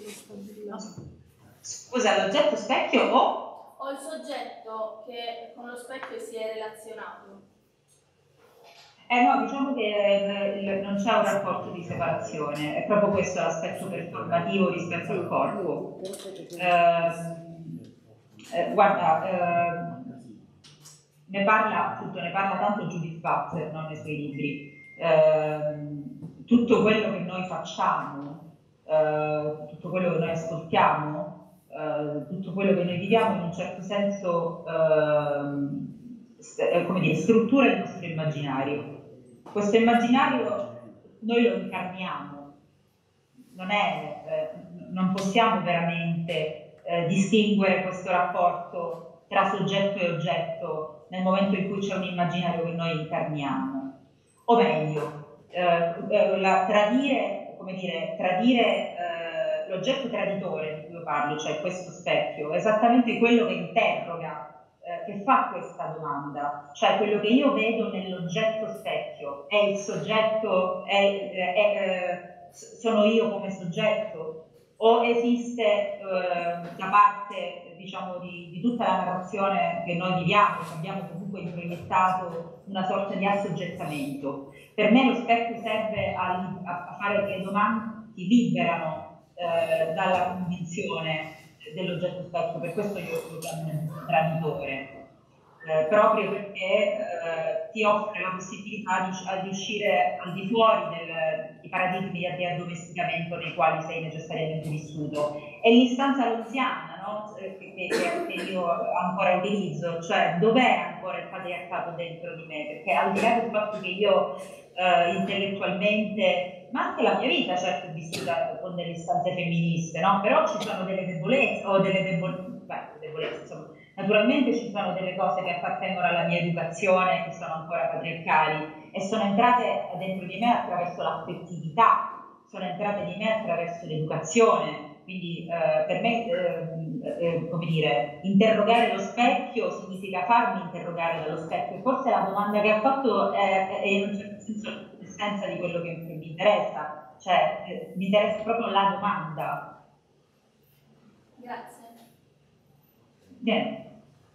Scusa, l'oggetto specchio o? O il soggetto che con lo specchio si è relazionato? Eh no, diciamo che eh, non c'è un rapporto di separazione, è proprio questo l'aspetto performativo rispetto al corpo. Eh, eh, guarda, eh, ne parla, appunto, ne parla tanto Judith Butler, no, nei suoi libri. Eh, tutto quello che noi facciamo, eh, tutto quello che noi ascoltiamo, eh, tutto quello che noi viviamo in un certo senso eh, come dire, struttura il nostro immaginario. Questo immaginario noi lo incarniamo, non, è, eh, non possiamo veramente eh, distinguere questo rapporto tra soggetto e oggetto nel momento in cui c'è un immaginario che noi incarniamo. O meglio, eh, la, tradire, come dire, tradire eh, l'oggetto traditore di cui io parlo, cioè questo specchio, è esattamente quello che interroga, che fa questa domanda, cioè quello che io vedo nell'oggetto specchio è il soggetto, è, è, è, sono io come soggetto, o esiste eh, da parte, diciamo, di, di tutta la narrazione che noi viviamo, che abbiamo comunque introiettato una sorta di assoggettamento. Per me lo specchio serve a, a fare le domande che liberano eh, dalla convinzione dell'oggetto specchio, per questo io lo chiamo un traditore, eh, proprio perché eh, ti offre la possibilità di, di uscire al di fuori del, dei paradigmi di addomesticamento nei quali sei necessariamente vissuto. È l'istanza lonziana, no? che, che, che io ancora utilizzo, cioè dov'è ancora il patriarcato dentro di me, perché al di là del fatto che io eh, intellettualmente, ma anche la mia vita certo è vissuta con delle istanze femministe, no? Però ci sono delle debolezze, o delle debolezze, beh, debolezze, insomma, naturalmente ci sono delle cose che appartengono alla mia educazione, che sono ancora patriarcali, e sono entrate dentro di me attraverso l'affettività, sono entrate di me attraverso l'educazione, quindi eh, per me, eh, eh, come dire, interrogare lo specchio significa farmi interrogare dallo specchio, e forse la domanda che ha fatto è, è in un certo senso l'essenza di quello che, che mi interessa, cioè eh, mi interessa proprio la domanda. Grazie. Bene.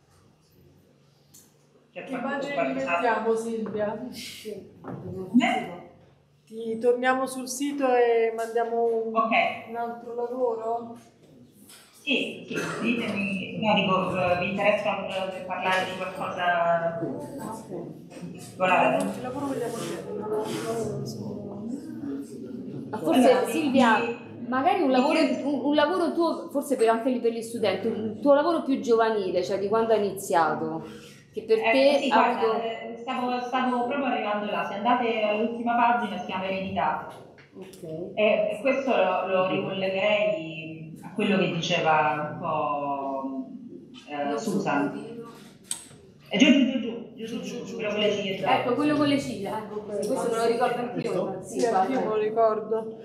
Che immagine rimettiamo, Silvia? Sì. Ti torniamo sul sito e mandiamo un, okay. un altro lavoro? Sì, sì, ditemi, no, dico, vi interessa parlare di qualcosa particolare? Che lavoro vogliamo fare? Forse allora, Silvia, magari un lavoro, un, un lavoro tuo, forse per, anche per gli studenti, un tuo lavoro più giovanile, cioè di quando hai iniziato, che per eh, te sì, ha guarda, avuto... stavo, stavo proprio arrivando là, se andate all'ultima pagina si chiama Eredità, okay. e, e questo lo, lo ricollegherei a quello che diceva un po' eh, Susan. E giù, giù, giù, giù, giù, giù, quello con le ciglia. Ecco, quello con le ciglia, ecco, questo me lo ricordo anch'io. Sì, sì, anch'io me lo ricordo.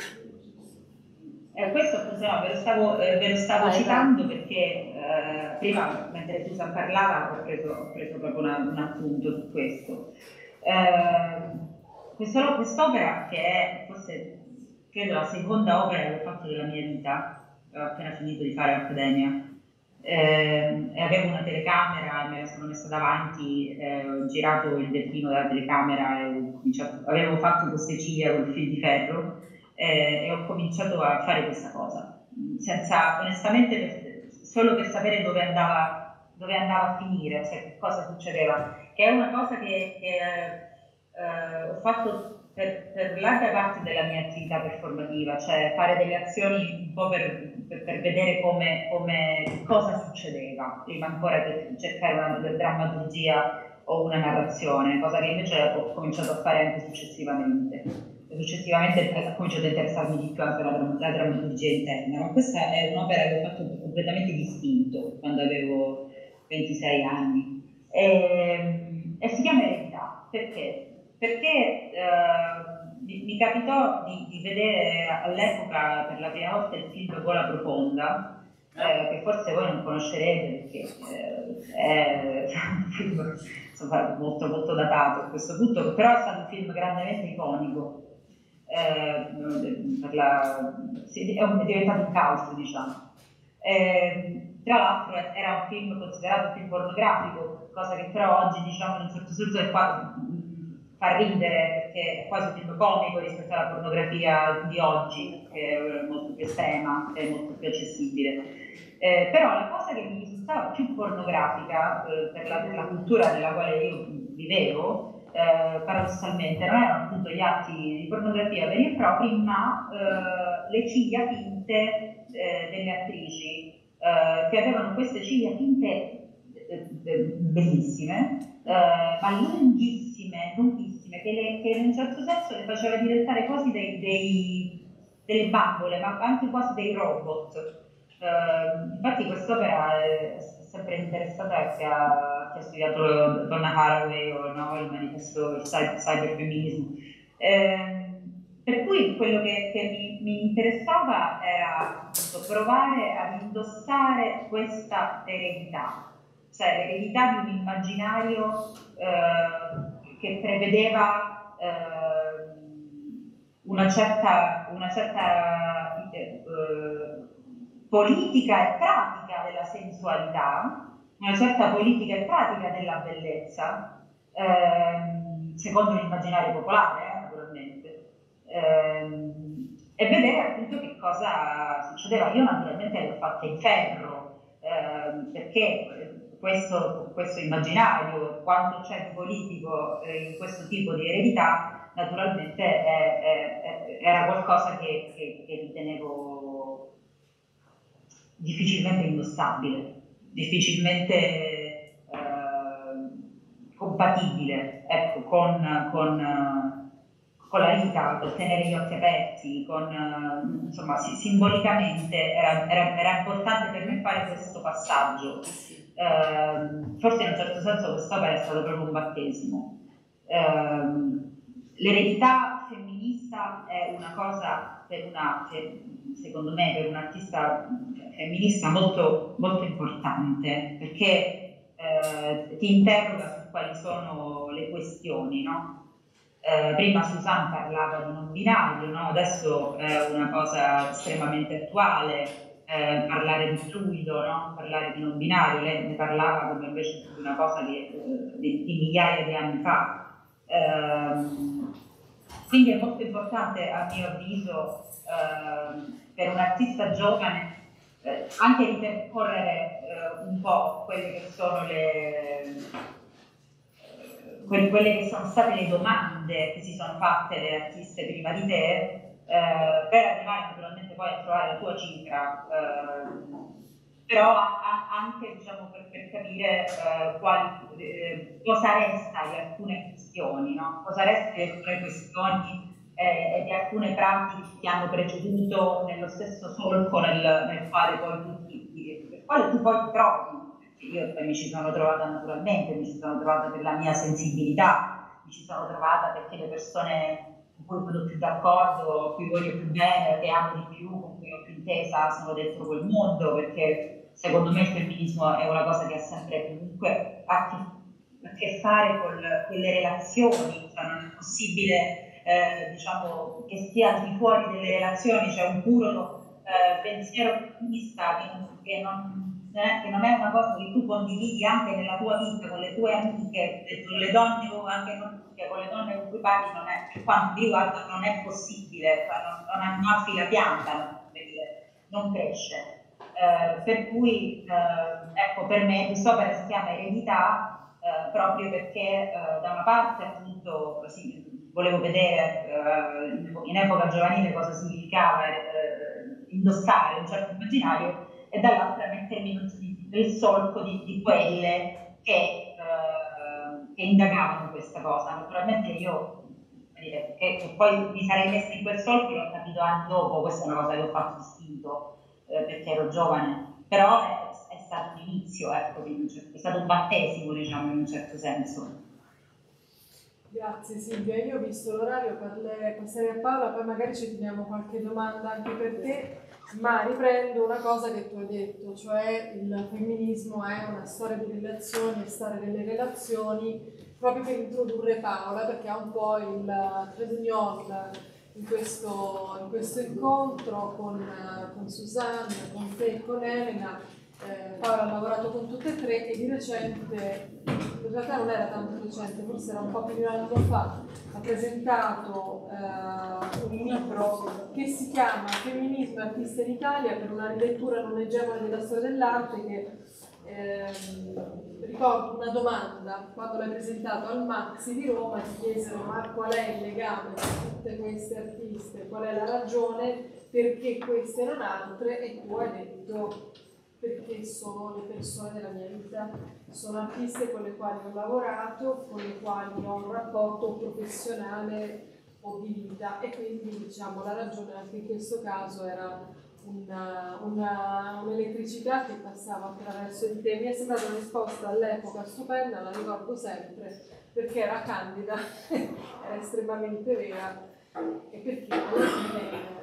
Eh, questo appunto no, ve lo stavo, eh, ve lo stavo vai, citando vai. Perché eh, prima, mentre Susan parlava, ho preso, ho preso proprio una, un appunto su questo. Eh, questo. Quest'opera, che è forse credo la seconda opera che ho fatto della mia vita, ho appena finito di fare Accademia, eh, e avevo una telecamera e me la sono messa davanti, eh, ho girato il delfino dalla telecamera e ho cominciato, avevo fatto queste ciglia con il fil di ferro. Eh, e ho cominciato a fare questa cosa senza, onestamente, per, solo per sapere dove andava, dove andava a finire, cioè che cosa succedeva, che è una cosa che, che eh, ho fatto per, per larga parte della mia attività performativa, cioè fare delle azioni un po' per, per, per vedere come, come cosa succedeva prima ancora che cercare una drammaturgia o una narrazione, cosa che invece ho cominciato a fare anche successivamente. Successivamente ho cominciato a interessarmi di più anche alla dram- la drammaturgia interna, ma questa è un'opera che ho fatto completamente distinto quando avevo ventisei anni e, e si chiama Eredità. Perché? Perché eh, mi, mi capitò di, di vedere all'epoca per la prima volta il film Gola Profonda, eh, che forse voi non conoscerete perché eh, è un film insomma, molto, molto datato a questo punto, però è stato un film grandemente iconico. Eh, per la, sì, è, un, è diventato un cult, diciamo. Eh, tra l'altro era un film considerato un film pornografico, cosa che però oggi, diciamo, in un certo senso è qua, fa ridere perché è quasi un film comico rispetto alla pornografia di oggi, che è molto più estrema e molto più accessibile. Eh, però la cosa che mi risultava più pornografica eh, per, la, per la cultura nella quale io vivevo, eh, paradossalmente, non erano appunto gli atti di pornografia veri e propri, ma eh, le ciglia tinte eh, delle attrici, eh, che avevano queste ciglia tinte eh, eh, bellissime, eh, ma lunghissime, lunghissime, che, le, che in un certo senso le faceva diventare quasi dei, dei, delle bambole, ma anche quasi dei robot. Uh, infatti quest'opera è sempre interessata a chi ha, chi ha studiato Donna Haraway o no, il manifesto del cyberfemminismo. Eh, per cui quello che, che mi, mi interessava era appunto, provare ad indossare questa eredità, cioè l'eredità di un immaginario eh, che prevedeva eh, una certa, una certa eh, politica e pratica della sensualità, una certa politica e pratica della bellezza, ehm, secondo l'immaginario popolare, eh, naturalmente, ehm, e vedere appunto che cosa succedeva. Io naturalmente l'ho fatta in ferro, ehm, perché questo, questo immaginario, quanto c'è di politico eh, in questo tipo di eredità, naturalmente è, è, è, era qualcosa che, che, che ritenevo difficilmente indossabile, difficilmente eh, compatibile ecco, con, con, con la vita, col tenere gli occhi aperti, con, insomma, sì, simbolicamente era, era, era importante per me fare questo passaggio. Eh, forse in un certo senso quest'opera è stato proprio un battesimo. Eh, l'eredità femminista è una cosa per una, secondo me, per un artista femminista molto, molto importante, perché eh, ti interroga su quali sono le questioni, no? Eh, prima Susanne parlava di non binario, no? Adesso è una cosa estremamente attuale eh, parlare di fluido, no? Parlare di non binario, lei ne parlava come invece di una cosa di, di, di migliaia di anni fa. Eh, quindi è molto importante, a mio avviso, eh, per un artista giovane eh, anche ripercorrere eh, un po' quelle che sono le eh, quelle, quelle che sono state le domande che si sono fatte le artiste prima di te eh, per arrivare naturalmente poi a trovare la tua cifra, eh, però a, a, anche diciamo per, per capire eh, quali, eh, cosa resta di alcune questioni, no? Cosa resta di alcune questioni e eh, di alcune pratiche che ti hanno preceduto nello stesso solco nel, nel quale poi tu ti, nel quale tu poi ti trovi. Io poi mi ci sono trovata naturalmente, mi ci sono trovata per la mia sensibilità, mi ci sono trovata perché le persone con cui sono più d'accordo, con cui voglio più bene, che amo di più, con cui ho più intesa, sono dentro quel mondo, perché secondo me il femminismo è una cosa che ha sempre comunque a che, a che fare con, con le relazioni, cioè non è possibile Eh, diciamo che stia al di fuori delle relazioni, c'è un puro eh, pensiero femminista che non, che, non, eh, che non è una cosa che tu condividi anche nella tua vita con le tue amiche, con le donne, anche non, con le donne con cui parli, non è, per quanto mi riguarda non è possibile, non, non, non affila pianta, non cresce. Eh, per cui eh, ecco, per me quest'opera si chiama Eredità eh, proprio perché eh, da una parte appunto sì, volevo vedere uh, in epoca giovanile cosa significava uh, indossare un certo immaginario e dall'altra mettermi nel solco di, di quelle che, uh, che indagavano questa cosa. Naturalmente io che, che poi mi sarei messa in quel solco l'ho capito anni dopo, questa è una cosa che ho fatto distinto uh, perché ero giovane, però è, è stato un inizio, ecco, è stato un battesimo, diciamo, in un certo senso. Grazie Silvia, io ho visto l'orario, parle- passerei a Paola, poi magari ci teniamo qualche domanda anche per te, ma riprendo una cosa che tu hai detto, cioè il femminismo è una storia di relazioni e stare nelle relazioni, proprio per introdurre Paola, perché ha un po' il trade union in questo, in questo incontro con, con Susanna, con te e con Elena. Eh, Paola ha lavorato con tutte e tre e di recente, in realtà non era tanto recente, forse era un po' più di un anno fa, ha presentato eh, un libro che si chiama Femminismo e artista in Italia, per una rilettura non egemone della storia dell'arte, che ehm, ricordo una domanda, quando l'hai presentato al Maxi di Roma ti chiesero ma qual è il legame tra tutte queste artiste, qual è la ragione, perché queste non altre, e tu hai detto perché sono le persone della mia vita, sono artiste con le quali ho lavorato, con le quali ho un rapporto professionale o di vita, e quindi diciamo la ragione anche in questo caso era una, una, un'elettricità che passava attraverso di te. Mi è sembrata una risposta all'epoca stupenda, la ricordo sempre, perché era candida, era estremamente vera, e perché alla fine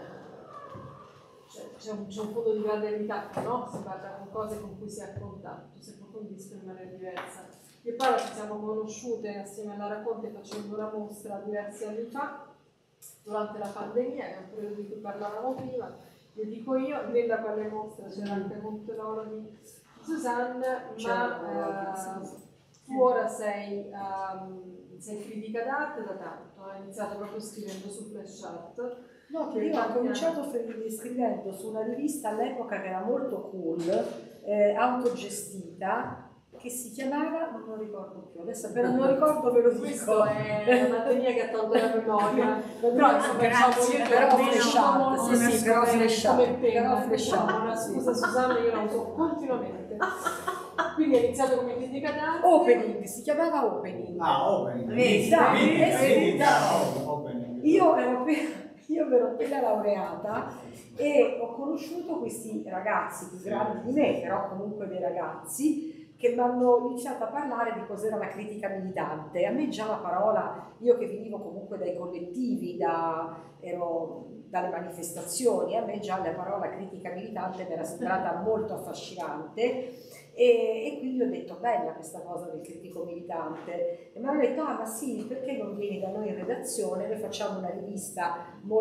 c'è un, c'è un fondo di grande verità, no? Si parla con cose con cui si è a contatto, si approfondiscono in maniera diversa. Io e Paola ci siamo conosciute assieme alla Racconte facendo una mostra diversi anni fa, durante la pandemia, che è un periodo di cui parlavamo prima. Io dico io, nella quale mostra c'era anche molto lavoro di Susanna, ma eh, tu ora sei, um, sei critica d'arte da tanto, hai iniziato proprio scrivendo su Flash Art. No, che io ho cominciato scrivendo su una rivista all'epoca che era molto cool, eh, autogestita, che si chiamava, non lo ricordo più, adesso appena me lo ricordo ve lo dico. Questo è una teoria che ha tolto la memoria. Però insomma, però flashata, sì sì, però flashata, però flashata. Scusa Susanna, io la uso continuamente. Quindi hai iniziato come critica d'arte. Opening, si chiamava Opening. Ah, Opening. Vedi, dai, vedi, dai. Io ero appena... Io mi ero appena laureata e ho conosciuto questi ragazzi più grandi di me, però comunque dei ragazzi, che mi hanno iniziato a parlare di cos'era la critica militante. A me già la parola, io che venivo comunque dai collettivi, da, ero dalle manifestazioni, a me già la parola critica militante mi era sembrata molto affascinante. E, e quindi ho detto bella questa cosa del critico militante, e mi hanno detto ah ma sì, perché non vieni da noi in redazione, noi facciamo una rivista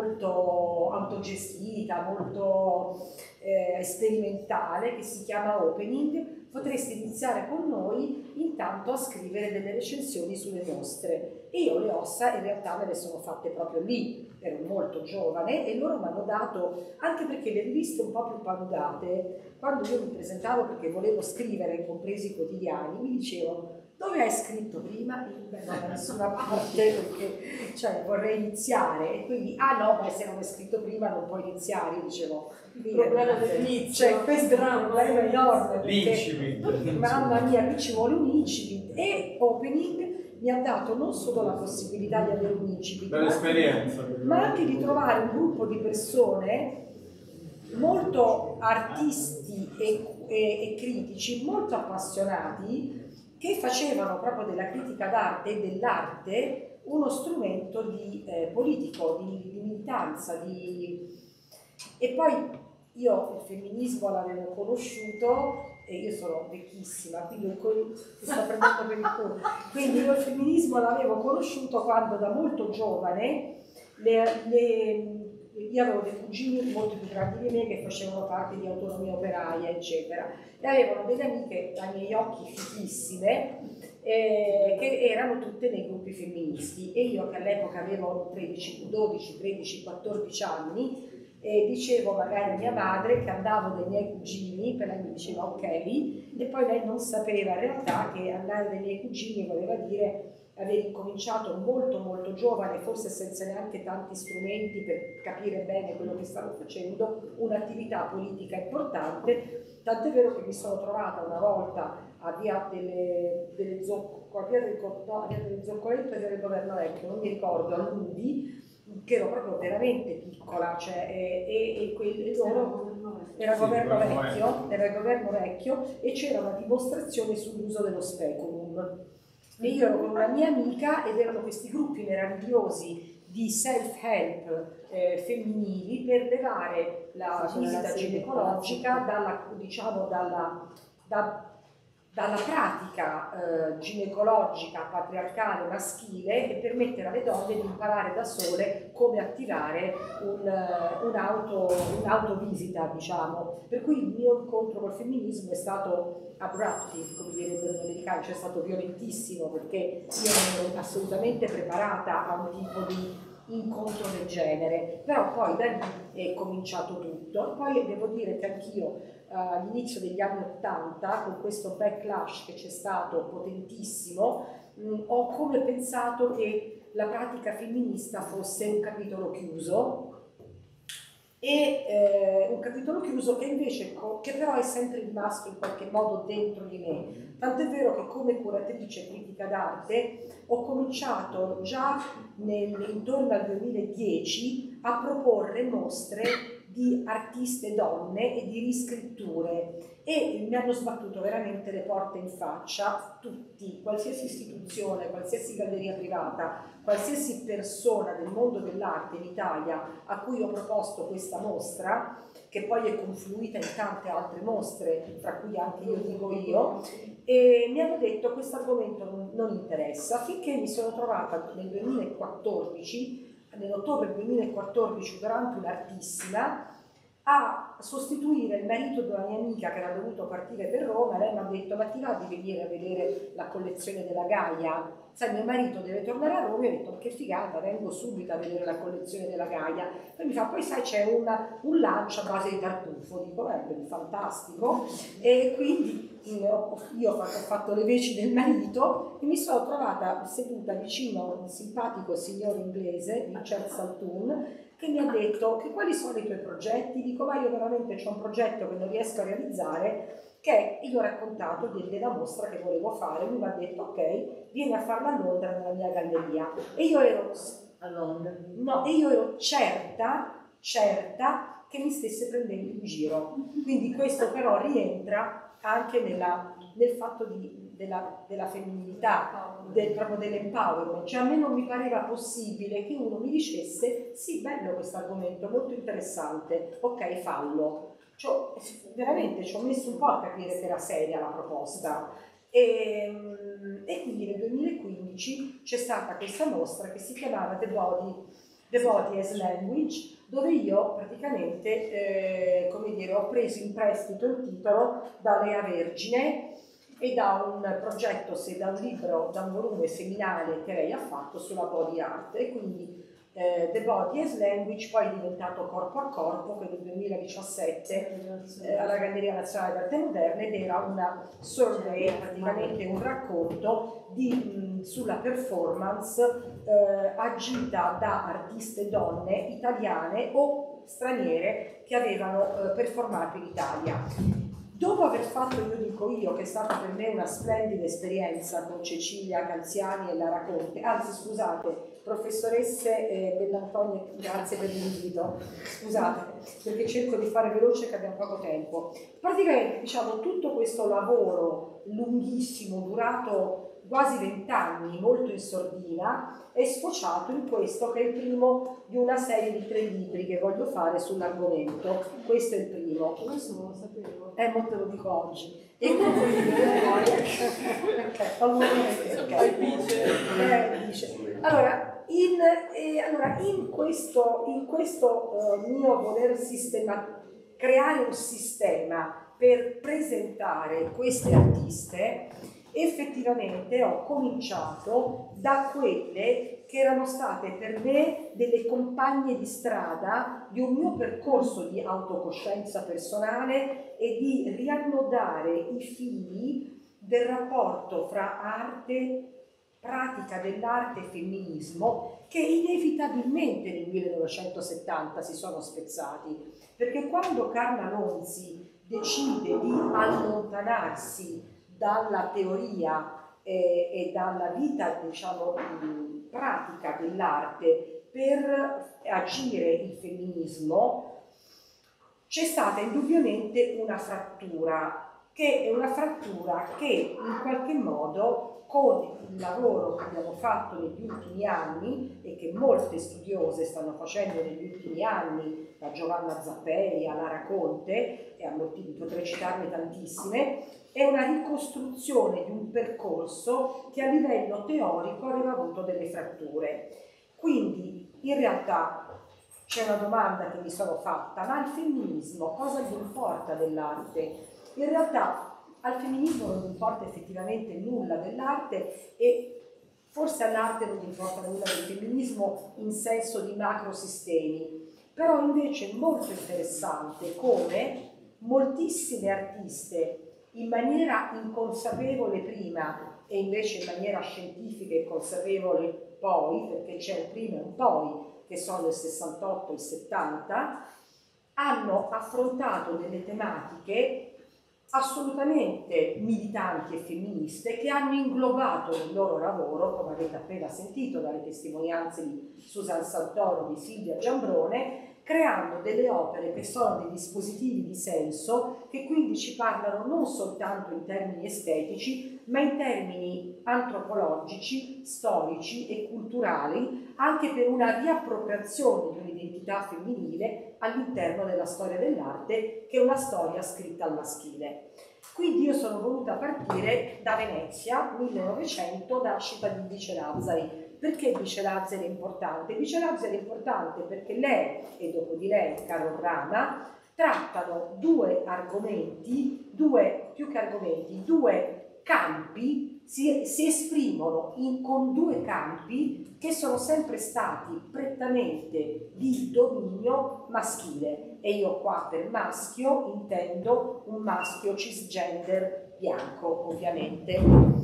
molto autogestita, molto eh, sperimentale, che si chiama Opening, potresti iniziare con noi intanto a scrivere delle recensioni sulle mostre. E io le ossa in realtà me le sono fatte proprio lì, ero molto giovane, e loro mi hanno dato, anche perché le riviste un po' più paludate, quando io mi presentavo perché volevo scrivere, compresi i quotidiani, mi dicevano dove hai scritto prima? E beh, non da nessuna parte, perché cioè, vorrei iniziare, e quindi ah no, ma se non hai scritto prima non puoi iniziare. Io dicevo il problema dell'inizio, cioè, questo è un problema enorme, perché mamma mia, qui ci vuole un incipit. E Opening mi ha dato non solo la possibilità di avere un incipit, Bell'esperienza, ma, ma anche di trovare un gruppo di persone molto artisti e, e, e critici, molto appassionati, che facevano proprio della critica d'arte e dell'arte uno strumento di, eh, politico, di, di militanza. Di... E poi io il femminismo l'avevo conosciuto, e io sono vecchissima, quindi mi sto prendendo per il culo, quindi io il femminismo l'avevo conosciuto quando da molto giovane le, le, io avevo dei cugini molto più grandi di me che facevano parte di Autonomia Operaia, eccetera, e avevano delle amiche ai miei occhi fighissime, eh, che erano tutte nei gruppi femministi, e io che all'epoca avevo tredici, dodici, tredici, quattordici anni, e dicevo magari a mia madre che andavo dai miei cugini, per lei mi diceva ok, e poi lei non sapeva in realtà che andare dai miei cugini voleva dire aver incominciato molto molto giovane, forse senza neanche tanti strumenti per capire bene quello che stavo facendo, un'attività politica importante, tant'è vero che mi sono trovata una volta a via delle, delle, Zocco, a via del, no, a via delle Zoccoletto e del Governo Vecchio, non mi ricordo, a Ludi, che ero proprio veramente piccola, cioè, e, e, e quelli loro era governo vecchio, era il governo vecchio, e c'era una dimostrazione sull'uso dello speculum. e io ero con una mia amica ed erano questi gruppi meravigliosi di self-help eh, femminili per levare la visita ginecologica dalla, diciamo, dalla, da, dalla pratica eh, ginecologica patriarcale maschile e permettere alle donne di imparare da sole come attivare un, un'auto, un'autovisita, diciamo. Per cui il mio incontro col femminismo è stato abruptive, come direbbero gli americani, cioè è stato violentissimo, perché io non ero assolutamente preparata a un tipo di incontro del genere, però poi da lì è cominciato tutto. Poi devo dire che anch'io uh, all'inizio degli anni Ottanta, con questo backlash che c'è stato potentissimo, mh, ho come pensato che la pratica femminista fosse un capitolo chiuso, e eh, un capitolo chiuso che invece, che però è sempre rimasto in qualche modo dentro di me. Tant'è vero che come curatrice critica d'arte ho cominciato già nel, intorno al duemiladieci a proporre mostre di artiste donne e di riscritture, e mi hanno sbattuto veramente le porte in faccia tutti, qualsiasi istituzione, qualsiasi galleria privata, qualsiasi persona del mondo dell'arte in Italia a cui ho proposto questa mostra, che poi è confluita in tante altre mostre, tra cui anche Io dico io, e mi hanno detto questo argomento non, non interessa, finché mi sono trovata nel duemilaquattordici, nell'ottobre duemilaquattordici, durante un'artissima, a sostituire il marito di una mia amica che era dovuto partire per Roma. Lei mi ha detto: ma ti va di venire a vedere la collezione della Gaia? Sai, mio marito deve tornare a Roma. E ho detto: ma che figata, vengo subito a vedere la collezione della Gaia. Poi mi fa: poi sai, c'è una, un lancio a base di tartufo. Dico: beh, fantastico. E quindi io ho fatto le veci del marito e mi sono trovata seduta vicino a un simpatico signore inglese, Richard Saltoun, che mi ha detto: che quali sono i tuoi progetti? Dico: ma io veramente c'ho un progetto che non riesco a realizzare, che gli ho raccontato della mostra che volevo fare. Lui mi ha detto: ok, vieni a farla a Londra nella mia galleria. E io ero a Londra, no, e io ero certa, certa che mi stesse prendendo in giro. Quindi questo però rientra anche nella, nel fatto di, della, della femminilità, del, proprio dell'empowerment. Cioè a me non mi pareva possibile che uno mi dicesse: sì, bello questo argomento, molto interessante, ok, fallo. Cioè, veramente ci ho messo un po' a capire che era seria la proposta. E, e quindi nel duemilaquindici c'è stata questa mostra che si chiamava The Body, The Body as Language, dove io praticamente eh, come dire, ho preso in prestito il titolo da Lea Vergine e da un progetto, se da un libro, da un volume seminale che lei ha fatto sulla body art. E quindi eh, The Body as Language poi è diventato Corpo a Corpo, che nel duemiladiciassette eh, alla Galleria Nazionale d'Arte Moderna, ed era una survey, praticamente un racconto di, mh, sulla performance eh, agita da artiste donne italiane o straniere che avevano eh, performato in Italia. Dopo aver fatto Io dico io, che è stata per me una splendida esperienza con Cecilia Canziani e Lara Conte, anzi scusate, professoresse eh, Bellantonio, grazie per l'invito, scusate, perché cerco di fare veloce che abbiamo poco tempo. Praticamente, diciamo, tutto questo lavoro lunghissimo, durato quasi vent'anni, molto in sordina, è sfociato in questo, che è il primo di una serie di tre libri che voglio fare sull'argomento. Questo è il primo. Questo non lo sapevo. Eh, mo te lo dico oggi. E quindi, eh, dice. Allora, in, eh, allora, in questo, in questo uh, mio voler sistema, creare un sistema per presentare queste artiste, effettivamente ho cominciato da quelle che erano state per me delle compagne di strada di un mio percorso di autocoscienza personale e di riannodare i fili del rapporto fra arte, pratica dell'arte e femminismo, che inevitabilmente nel millenovecentosettanta si sono spezzati, perché quando Carla Lonzi decide di allontanarsi dalla teoria eh, e dalla vita, diciamo, mh, pratica dell'arte per agire il femminismo, c'è stata indubbiamente una frattura che è una frattura che in qualche modo, con il lavoro che abbiamo fatto negli ultimi anni e che molte studiose stanno facendo negli ultimi anni, da Giovanna Zapperi a Lara Conte, e a molti, potrei citarne tantissime, è una ricostruzione di un percorso che a livello teorico aveva avuto delle fratture. Quindi in realtà c'è una domanda che mi sono fatta: ma il femminismo cosa gli importa dell'arte? In realtà al femminismo non importa effettivamente nulla dell'arte, e forse all'arte non importa nulla del femminismo in senso di macrosistemi, però invece è molto interessante come moltissime artiste in maniera inconsapevole prima e invece in maniera scientifica e consapevole poi, perché c'è un prima e un poi, che sono il sessantotto e il settanta, hanno affrontato delle tematiche assolutamente militanti e femministe che hanno inglobato nel loro lavoro, come avete appena sentito dalle testimonianze di Susan Santoro e di Silvia Giambrone, creando delle opere che sono dei dispositivi di senso, che quindi ci parlano non soltanto in termini estetici, ma in termini antropologici, storici e culturali, anche per una riappropriazione di un'identità femminile all'interno della storia dell'arte, che è una storia scritta al maschile. Quindi io sono voluta partire da Venezia, millenovecento, nascita di Bice Lazzari. Perché Bice Lazzari è importante? Bice Lazzari è importante perché lei, e dopo di lei Carol Rana, trattano due argomenti, due, più che argomenti, due campi, si, si esprimono in, con due campi che sono sempre stati prettamente di dominio maschile. E io qua per maschio intendo un maschio cisgender bianco, ovviamente,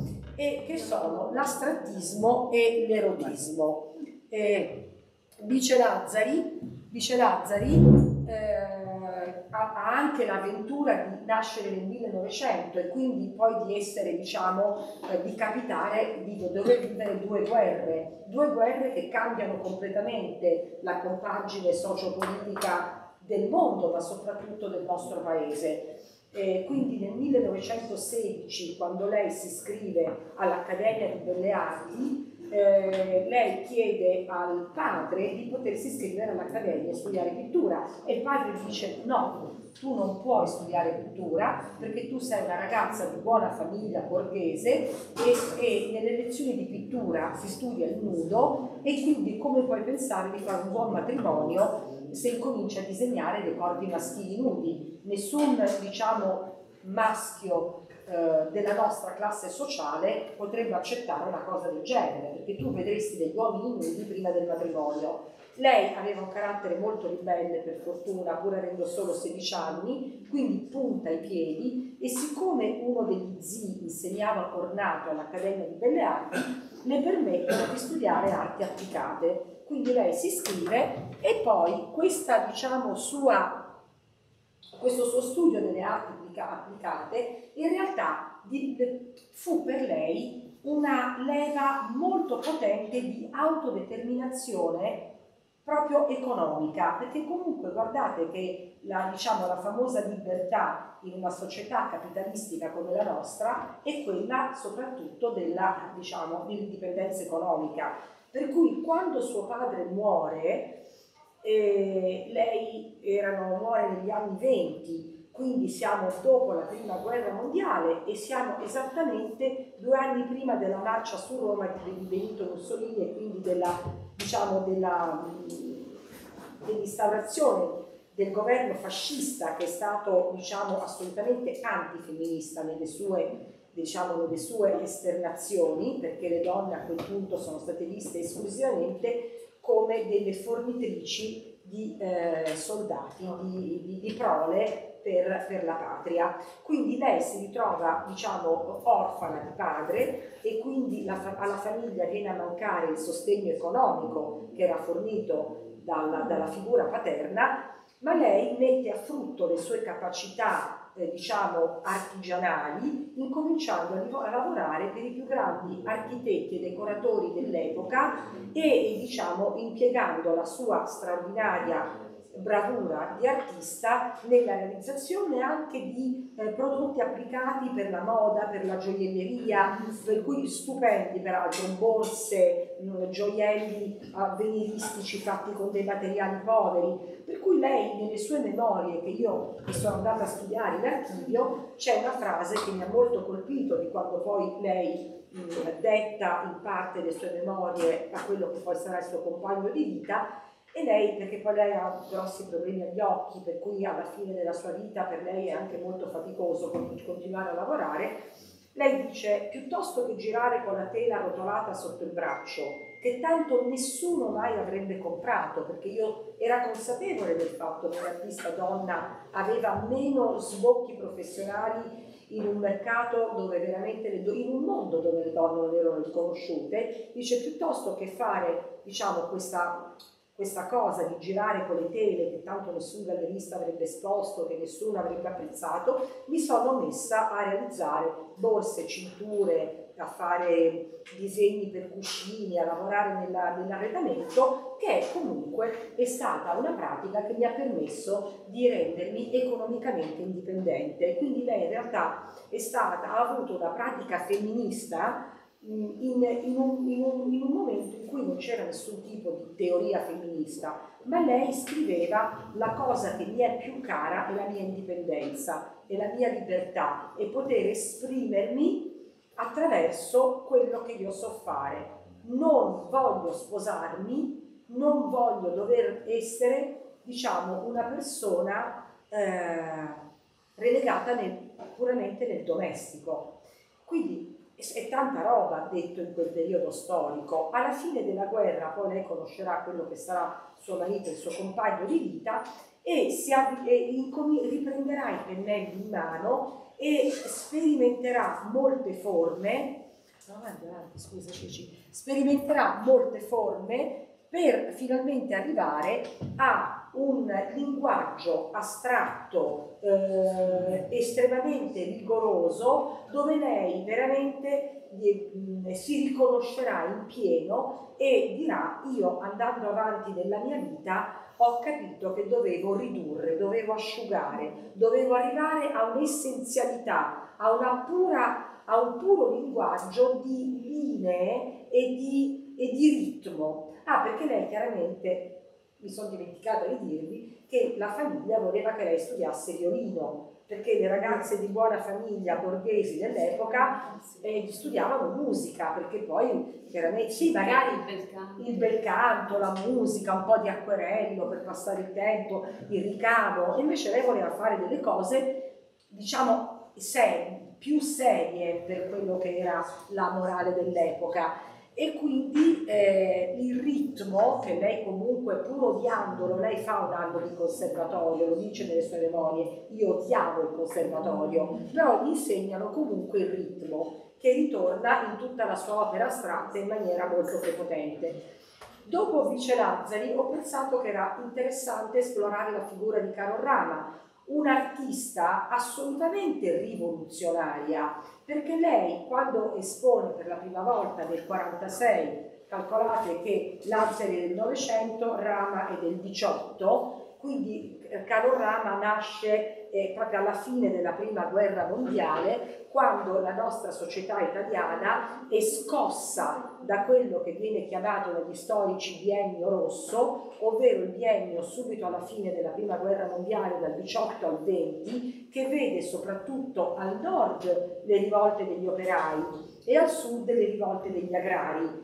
e che sono l'astrattismo e l'erotismo. Eh, Bice Lazzari, Bice Lazzari eh, ha, ha anche l'avventura di nascere nel millenovecento e quindi poi di essere, diciamo, eh, di capitare, di dover vivere due guerre, due guerre che cambiano completamente la compagine sociopolitica del mondo, ma soprattutto del nostro paese. Eh, quindi nel millenovecentosedici, quando lei si iscrive all'Accademia di Belle Arti, eh, lei chiede al padre di potersi iscrivere all'Accademia e studiare pittura, e il padre dice: no, tu non puoi studiare pittura perché tu sei una ragazza di buona famiglia borghese e, e nelle lezioni di pittura si studia il nudo, e quindi come puoi pensare di fare un buon matrimonio se incominci a disegnare dei corpi maschili nudi? Nessun, diciamo, maschio eh, della nostra classe sociale potrebbe accettare una cosa del genere, perché tu vedresti degli uomini nudi prima del matrimonio. Lei aveva un carattere molto ribelle, per fortuna, pur avendo solo sedici anni, quindi punta i piedi, e siccome uno degli zii insegnava ornato all'Accademia di Belle Arti, le permettono di studiare arti applicate. Quindi lei si iscrive e poi questa, diciamo, sua, questo suo studio delle arti applicate in realtà fu per lei una leva molto potente di autodeterminazione proprio economica, perché comunque guardate che la, diciamo, la famosa libertà in una società capitalistica come la nostra è quella soprattutto della, diciamo, dell'indipendenza economica. Per cui quando suo padre muore, eh, lei erano, muore negli anni venti, quindi siamo dopo la prima guerra mondiale e siamo esattamente due anni prima della marcia su Roma di Benito Mussolini e quindi della, diciamo, della, dell'instaurazione del governo fascista, che è stato, diciamo, assolutamente antifemminista nelle sue, diciamo, nelle sue esternazioni, perché le donne a quel punto sono state viste esclusivamente come delle fornitrici di eh, soldati, di, di, di prole per, per la patria. Quindi lei si ritrova, diciamo, orfana di padre, e quindi la, alla famiglia viene a mancare il sostegno economico che era fornito dalla, dalla figura paterna, ma lei mette a frutto le sue capacità eh, diciamo artigianali, incominciando a, a lavorare per i più grandi architetti e decoratori dell'epoca e, e diciamo impiegando la sua straordinaria bravura di artista nella realizzazione anche di eh, prodotti applicati per la moda, per la gioielleria, per cui stupendi peraltro, borse, mh, gioielli avveniristici fatti con dei materiali poveri, per cui lei nelle sue memorie, che io che sono andata a studiare in archivio, c'è una frase che mi ha molto colpito di quando poi lei mh, detta in parte le sue memorie a quello che poi sarà il suo compagno di vita. E lei, perché poi lei ha grossi problemi agli occhi, per cui alla fine della sua vita per lei è anche molto faticoso continuare a lavorare, lei dice: piuttosto che girare con la tela arrotolata sotto il braccio, che tanto nessuno mai avrebbe comprato, perché io era consapevole del fatto che l'artista donna aveva meno sbocchi professionali in un mercato dove veramente, le do- in un mondo dove le donne non erano riconosciute, dice piuttosto che fare, diciamo, questa... questa cosa di girare con le tele che tanto nessun gallerista avrebbe esposto, che nessuno avrebbe apprezzato, mi sono messa a realizzare borse, cinture, a fare disegni per cuscini, a lavorare nella, nell'arredamento, che comunque è stata una pratica che mi ha permesso di rendermi economicamente indipendente. Quindi lei in realtà è stata, ha avuto una pratica femminista In, in, un, in, un, in un momento in cui non c'era nessun tipo di teoria femminista, ma lei scriveva: la cosa che mi è più cara è la mia indipendenza, è la mia libertà e poter esprimermi attraverso quello che io so fare. Non voglio sposarmi, non voglio dover essere, diciamo, una persona eh, relegata nel, puramente nel domestico. Quindi è tanta roba detto in quel periodo storico. Alla fine della guerra poi lei conoscerà quello che sarà suo marito, il suo compagno di vita, e, si av- e riprenderà i pennelli in mano e sperimenterà molte forme, avanti, avanti, scusa Cici, sperimenterà molte forme per finalmente arrivare a un linguaggio astratto eh, estremamente rigoroso, dove lei veramente eh, si riconoscerà in pieno e dirà: io andando avanti nella mia vita ho capito che dovevo ridurre, dovevo asciugare, dovevo arrivare a un'essenzialità, a, una pura, a un puro linguaggio di linee e di, e di ritmo. Ah, perché lei chiaramente, mi sono dimenticata di dirvi, che la famiglia voleva che lei studiasse violino, perché le ragazze di buona famiglia borghesi dell'epoca eh, studiavano musica, perché poi chiaramente, sì, magari il bel, canto. il bel canto, la musica, un po' di acquerello per passare il tempo, il ricamo, e invece lei voleva fare delle cose, diciamo, serie, più serie per quello che era la morale dell'epoca. E quindi eh, il ritmo che lei comunque, pur odiandolo, lei fa un anno di conservatorio, lo dice nelle sue memorie: io odiavo il conservatorio, però gli insegnano comunque il ritmo che ritorna in tutta la sua opera astratta in maniera molto prepotente. Dopo Vice Lazzari ho pensato che era interessante esplorare la figura di Carol Rama, un'artista assolutamente rivoluzionaria, perché lei, quando espone per la prima volta nel quarantasei, calcolate che Lazzari è del Novecento, Rama è del diciotto, quindi Carol Rama nasce eh, proprio alla fine della prima guerra mondiale, quando la nostra società italiana è scossa da quello che viene chiamato dagli storici biennio rosso, ovvero il biennio subito alla fine della prima guerra mondiale, dal diciotto al venti, che vede soprattutto al nord le rivolte degli operai e al sud le rivolte degli agrari.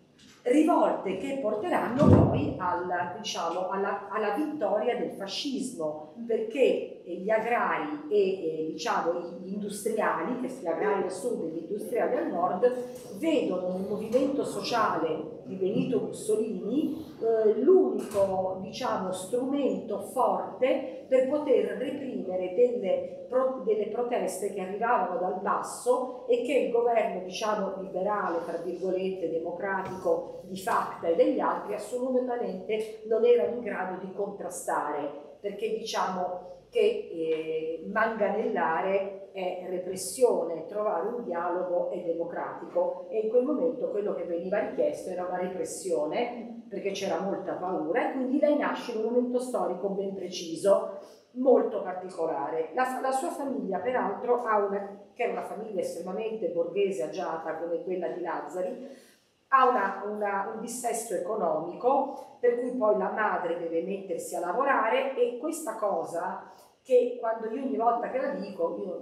Rivolte che porteranno poi alla, diciamo, alla, alla vittoria del fascismo, perché gli agrari e, e diciamo, gli industriali, che gli agrari al sud e gli industriali al nord, vedono nel movimento sociale di Benito Mussolini eh, l'unico, diciamo, strumento forte per poter reprimere delle, pro, delle proteste che arrivavano dal basso e che il governo, diciamo, liberale, tra virgolette, democratico di Facta e degli altri assolutamente non erano in grado di contrastare, perché, diciamo, che eh, manganellare è repressione, trovare un dialogo è democratico, e in quel momento quello che veniva richiesto era una repressione perché c'era molta paura, e quindi lei nasce in un momento storico ben preciso, molto particolare. La, la sua famiglia peraltro ha una, che è una famiglia estremamente borghese agiata come quella di Lazzari, ha una, una, un dissesto economico per cui poi la madre deve mettersi a lavorare, e questa cosa che quando io ogni volta che la dico, io,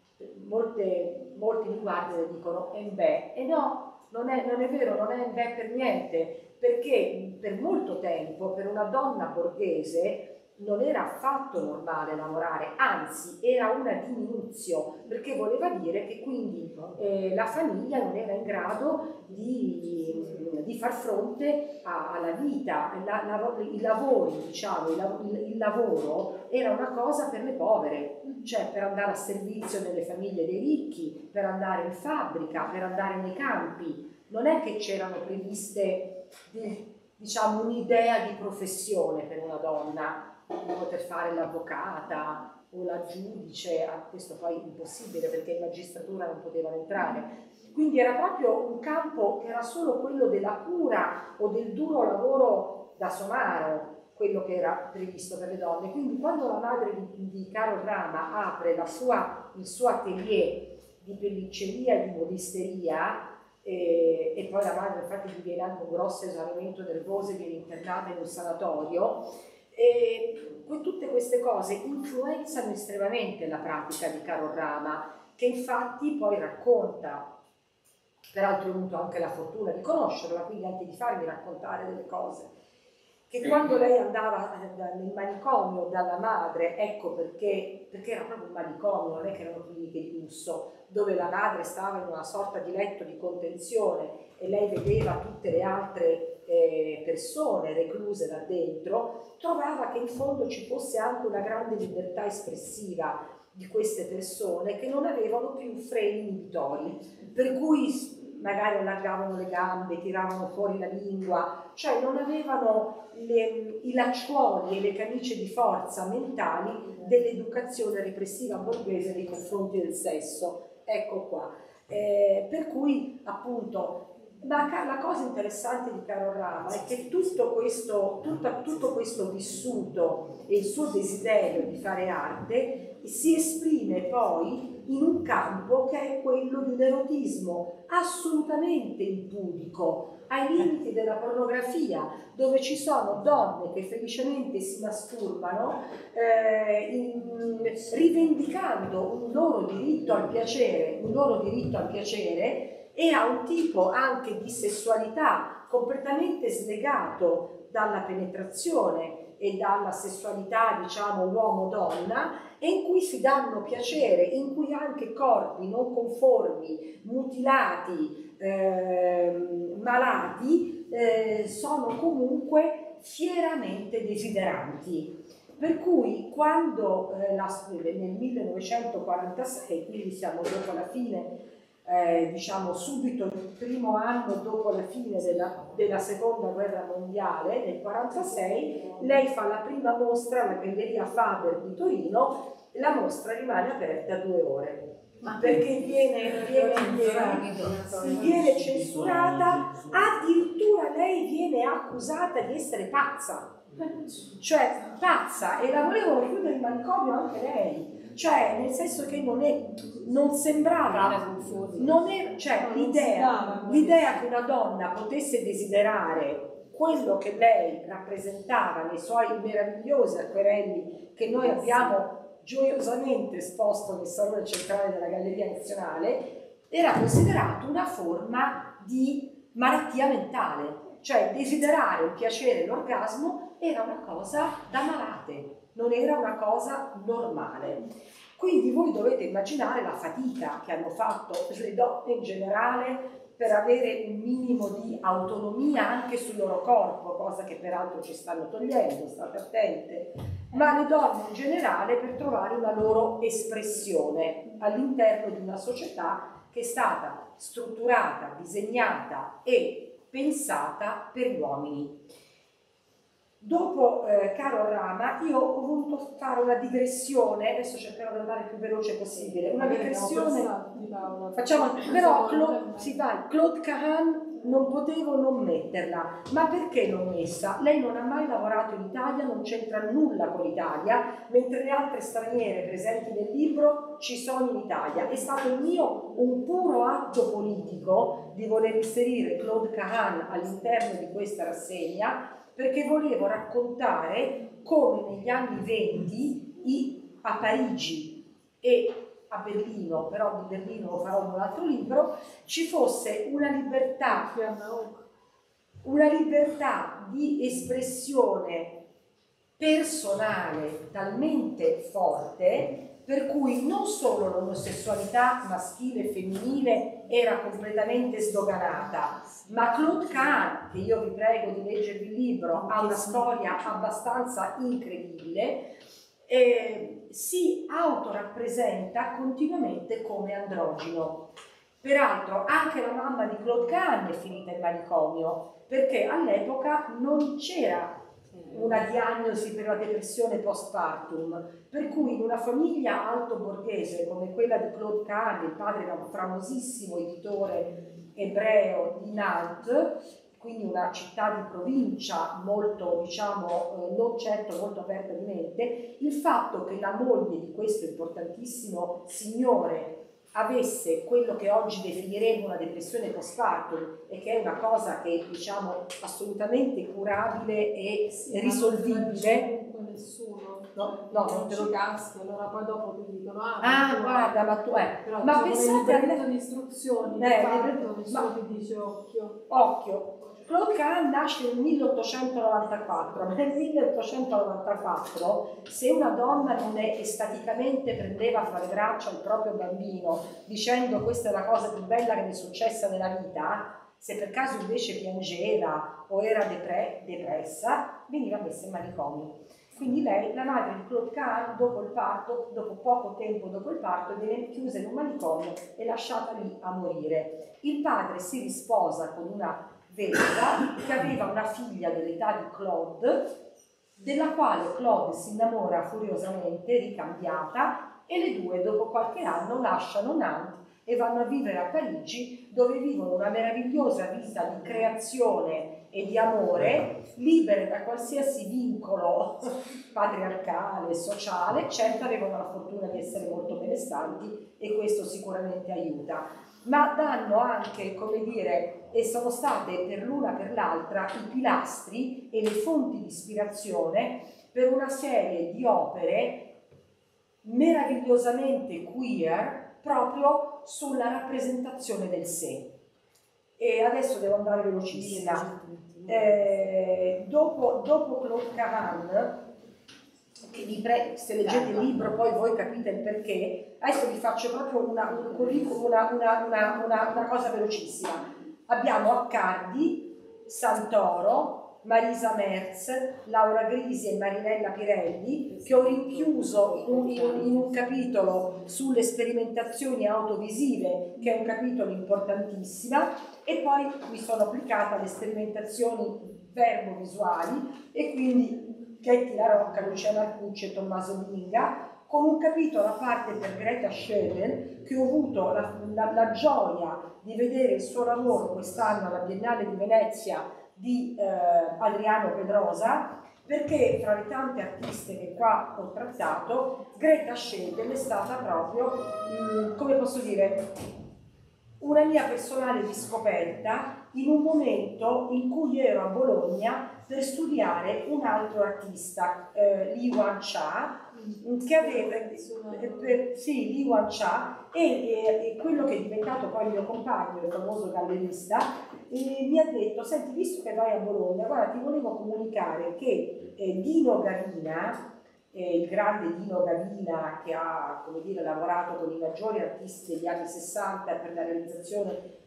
molte, molti mi guardano e dicono e beh, e no, non è, non è vero, non è beh per niente, perché per molto tempo per una donna borghese non era affatto normale lavorare, anzi era una diminuzione, perché voleva dire che quindi eh, la famiglia non era in grado di, di far fronte a, alla vita, la, la, i lavori, diciamo, il, il lavoro era una cosa per le povere, cioè per andare a servizio nelle famiglie dei ricchi, per andare in fabbrica, per andare nei campi. Non è che c'erano previste, diciamo, un'idea di professione per una donna, di poter fare l'avvocata o la giudice, questo poi è impossibile perché in magistratura non potevano entrare. Quindi era proprio un campo che era solo quello della cura o del duro lavoro da somaro, quello che era previsto per le donne. Quindi quando la madre di, di Carol Rama apre la sua, il suo atelier di pellicceria e di modisteria, e, e poi la madre infatti gli viene anche un grosso esaurimento nervoso e viene internata in un sanatorio, e tutte queste cose influenzano estremamente la pratica di Carol Rama, che infatti poi racconta, peraltro ho avuto anche la fortuna di conoscerla, quindi anche di farmi raccontare delle cose, che quando lei andava nel manicomio dalla madre, ecco perché, perché era proprio un manicomio, non è che erano cliniche di lusso, dove la madre stava in una sorta di letto di contenzione e lei vedeva tutte le altre eh, persone recluse là dentro, trovava che in fondo ci fosse anche una grande libertà espressiva di queste persone che non avevano più freni inibitori, per cui magari allargavano le gambe, tiravano fuori la lingua, cioè non avevano le, i lacciuoli e le camicie di forza mentali dell'educazione repressiva borghese nei confronti del sesso. Ecco qua. Eh, per cui appunto ma la cosa interessante di Carol Rama è che tutto questo, tutta, tutto questo vissuto e il suo desiderio di fare arte si esprime poi in un campo che è quello di un erotismo assolutamente impudico, ai limiti della pornografia, dove ci sono donne che felicemente si masturbano eh, in, rivendicando un loro diritto al piacere, un loro diritto al piacere e a un tipo anche di sessualità completamente slegato dalla penetrazione e dalla sessualità, diciamo, uomo-donna, e in cui si danno piacere, in cui anche corpi non conformi, mutilati, eh, malati, eh, sono comunque fieramente desideranti. Per cui quando eh, la, nel millenovecentoquarantasei, quindi siamo dopo la fine, Eh, diciamo subito il primo anno dopo la fine della, della seconda guerra mondiale, nel millenovecentoquarantasei, lei fa la prima mostra alla Galleria Faber di Torino. La mostra rimane aperta due ore perché viene, viene, viene, viene censurata, addirittura lei viene accusata di essere pazza, cioè pazza, e la volevano chiudere in manicomio anche lei. Cioè, nel senso che non, è, non sembrava, non è, cioè l'idea, l'idea che una donna potesse desiderare quello che lei rappresentava nei suoi meravigliosi acquerelli che noi abbiamo gioiosamente esposto nel salone centrale della Galleria Nazionale, era considerato una forma di malattia mentale, cioè desiderare il piacere e l'orgasmo era una cosa da malate, non era una cosa normale. Quindi voi dovete immaginare la fatica che hanno fatto le donne in generale per avere un minimo di autonomia anche sul loro corpo, cosa che peraltro ci stanno togliendo, state attente, ma le donne in generale per trovare una loro espressione all'interno di una società che è stata strutturata, disegnata e pensata per gli uomini. Dopo eh, Caro Rama, io ho voluto fare una digressione, adesso cercherò di andare il più veloce possibile, una digressione, facciamo, però Claude, sì, vai, Claude Cahun non potevo non metterla, ma perché l'ho messa? Lei non ha mai lavorato in Italia, non c'entra nulla con l'Italia, mentre le altre straniere presenti nel libro ci sono in Italia. È stato il mio un puro atto politico di voler inserire Claude Cahun all'interno di questa rassegna, perché volevo raccontare come negli anni venti i, a Parigi e a Berlino, però di Berlino lo farò in un altro libro, ci fosse una libertà, una libertà di espressione personale talmente forte per cui non solo l'omosessualità maschile e femminile era completamente sdoganata, ma Claude Cahun, che io vi prego di leggervi il libro, ha una storia abbastanza incredibile, eh, si autorappresenta continuamente come androgino. Peraltro anche la mamma di Claude Cahun è finita in manicomio, perché all'epoca non c'era una diagnosi per la depressione postpartum, per cui in una famiglia alto borghese come quella di Claude Cahun, il padre era un famosissimo editore ebreo di Nantes, quindi una città di provincia molto, diciamo, eh, non certo molto aperta di mente, il fatto che la moglie di questo importantissimo signore avesse quello che oggi definiremo una depressione postpartum e che è una cosa che diciamo assolutamente curabile e sì, risolvibile. Non nessuno, no, no, non te lo caschi, allora poi dopo ti dicono ah, ah guarda, ma tu è però ma pensate a me di istruzioni, eh, fatto, nessuno ma, ti dice occhio. Occhio. Claude Cahun nasce nel milleottocentonovantaquattro, ma nel milleottocentonovantaquattro se una donna non è estaticamente prendeva fra le braccia il proprio bambino dicendo questa è la cosa più bella che mi è successa nella vita, se per caso invece piangeva o era depre- depressa, veniva messa in manicomio. Quindi lei, la madre di Claude Cahun, dopo il parto, dopo poco tempo dopo il parto, viene chiusa in un manicomio e lasciata lì a morire. Il padre si risposa con una vedova che aveva una figlia dell'età di Claude, della quale Claude si innamora furiosamente, ricambiata, e le due dopo qualche anno lasciano Nantes e vanno a vivere a Parigi, dove vivono una meravigliosa vita di creazione e di amore, libere da qualsiasi vincolo patriarcale, sociale. Certo avevano la fortuna di essere molto benestanti e questo sicuramente aiuta, ma danno anche, come dire, e sono state per l'una per l'altra i pilastri e le fonti di ispirazione per una serie di opere meravigliosamente queer proprio sulla rappresentazione del sé. E adesso devo andare velocissima. Eh, dopo, dopo Claude Cahun, che vi prego, se leggete il libro poi voi capite il perché, adesso vi faccio proprio una, un curriculum, una, una, una, una, una cosa velocissima. Abbiamo Accardi, Santoro, Marisa Merz, Laura Grisi e Marinella Pirelli, che ho rinchiuso in un, in, in un capitolo sulle sperimentazioni autovisive, che è un capitolo importantissimo, e poi mi sono applicata alle sperimentazioni verbo-visuali, e quindi Chetti La Rocca, Luciana Arcucci e Tommaso Minga, con un capitolo a parte per Greta Schödel, che ho avuto la, la, la gioia di vedere il suo lavoro quest'anno alla Biennale di Venezia di eh, Adriano Pedrosa, perché fra le tante artiste che qua ho trattato, Greta Schödel è stata proprio, mh, come posso dire, una mia personale riscoperta in un momento in cui ero a Bologna per studiare un altro artista, eh, Li Wan-cha, che aveva, eh, sì, Li Wan-cha, e, e, e quello che è diventato poi il mio compagno, il famoso gallerista, eh, mi ha detto, senti, visto che vai a Bologna, guarda, ti volevo comunicare che eh, Dino Gavina, eh, il grande Dino Gavina, che ha, come dire, lavorato con i maggiori artisti degli anni sessanta per la realizzazione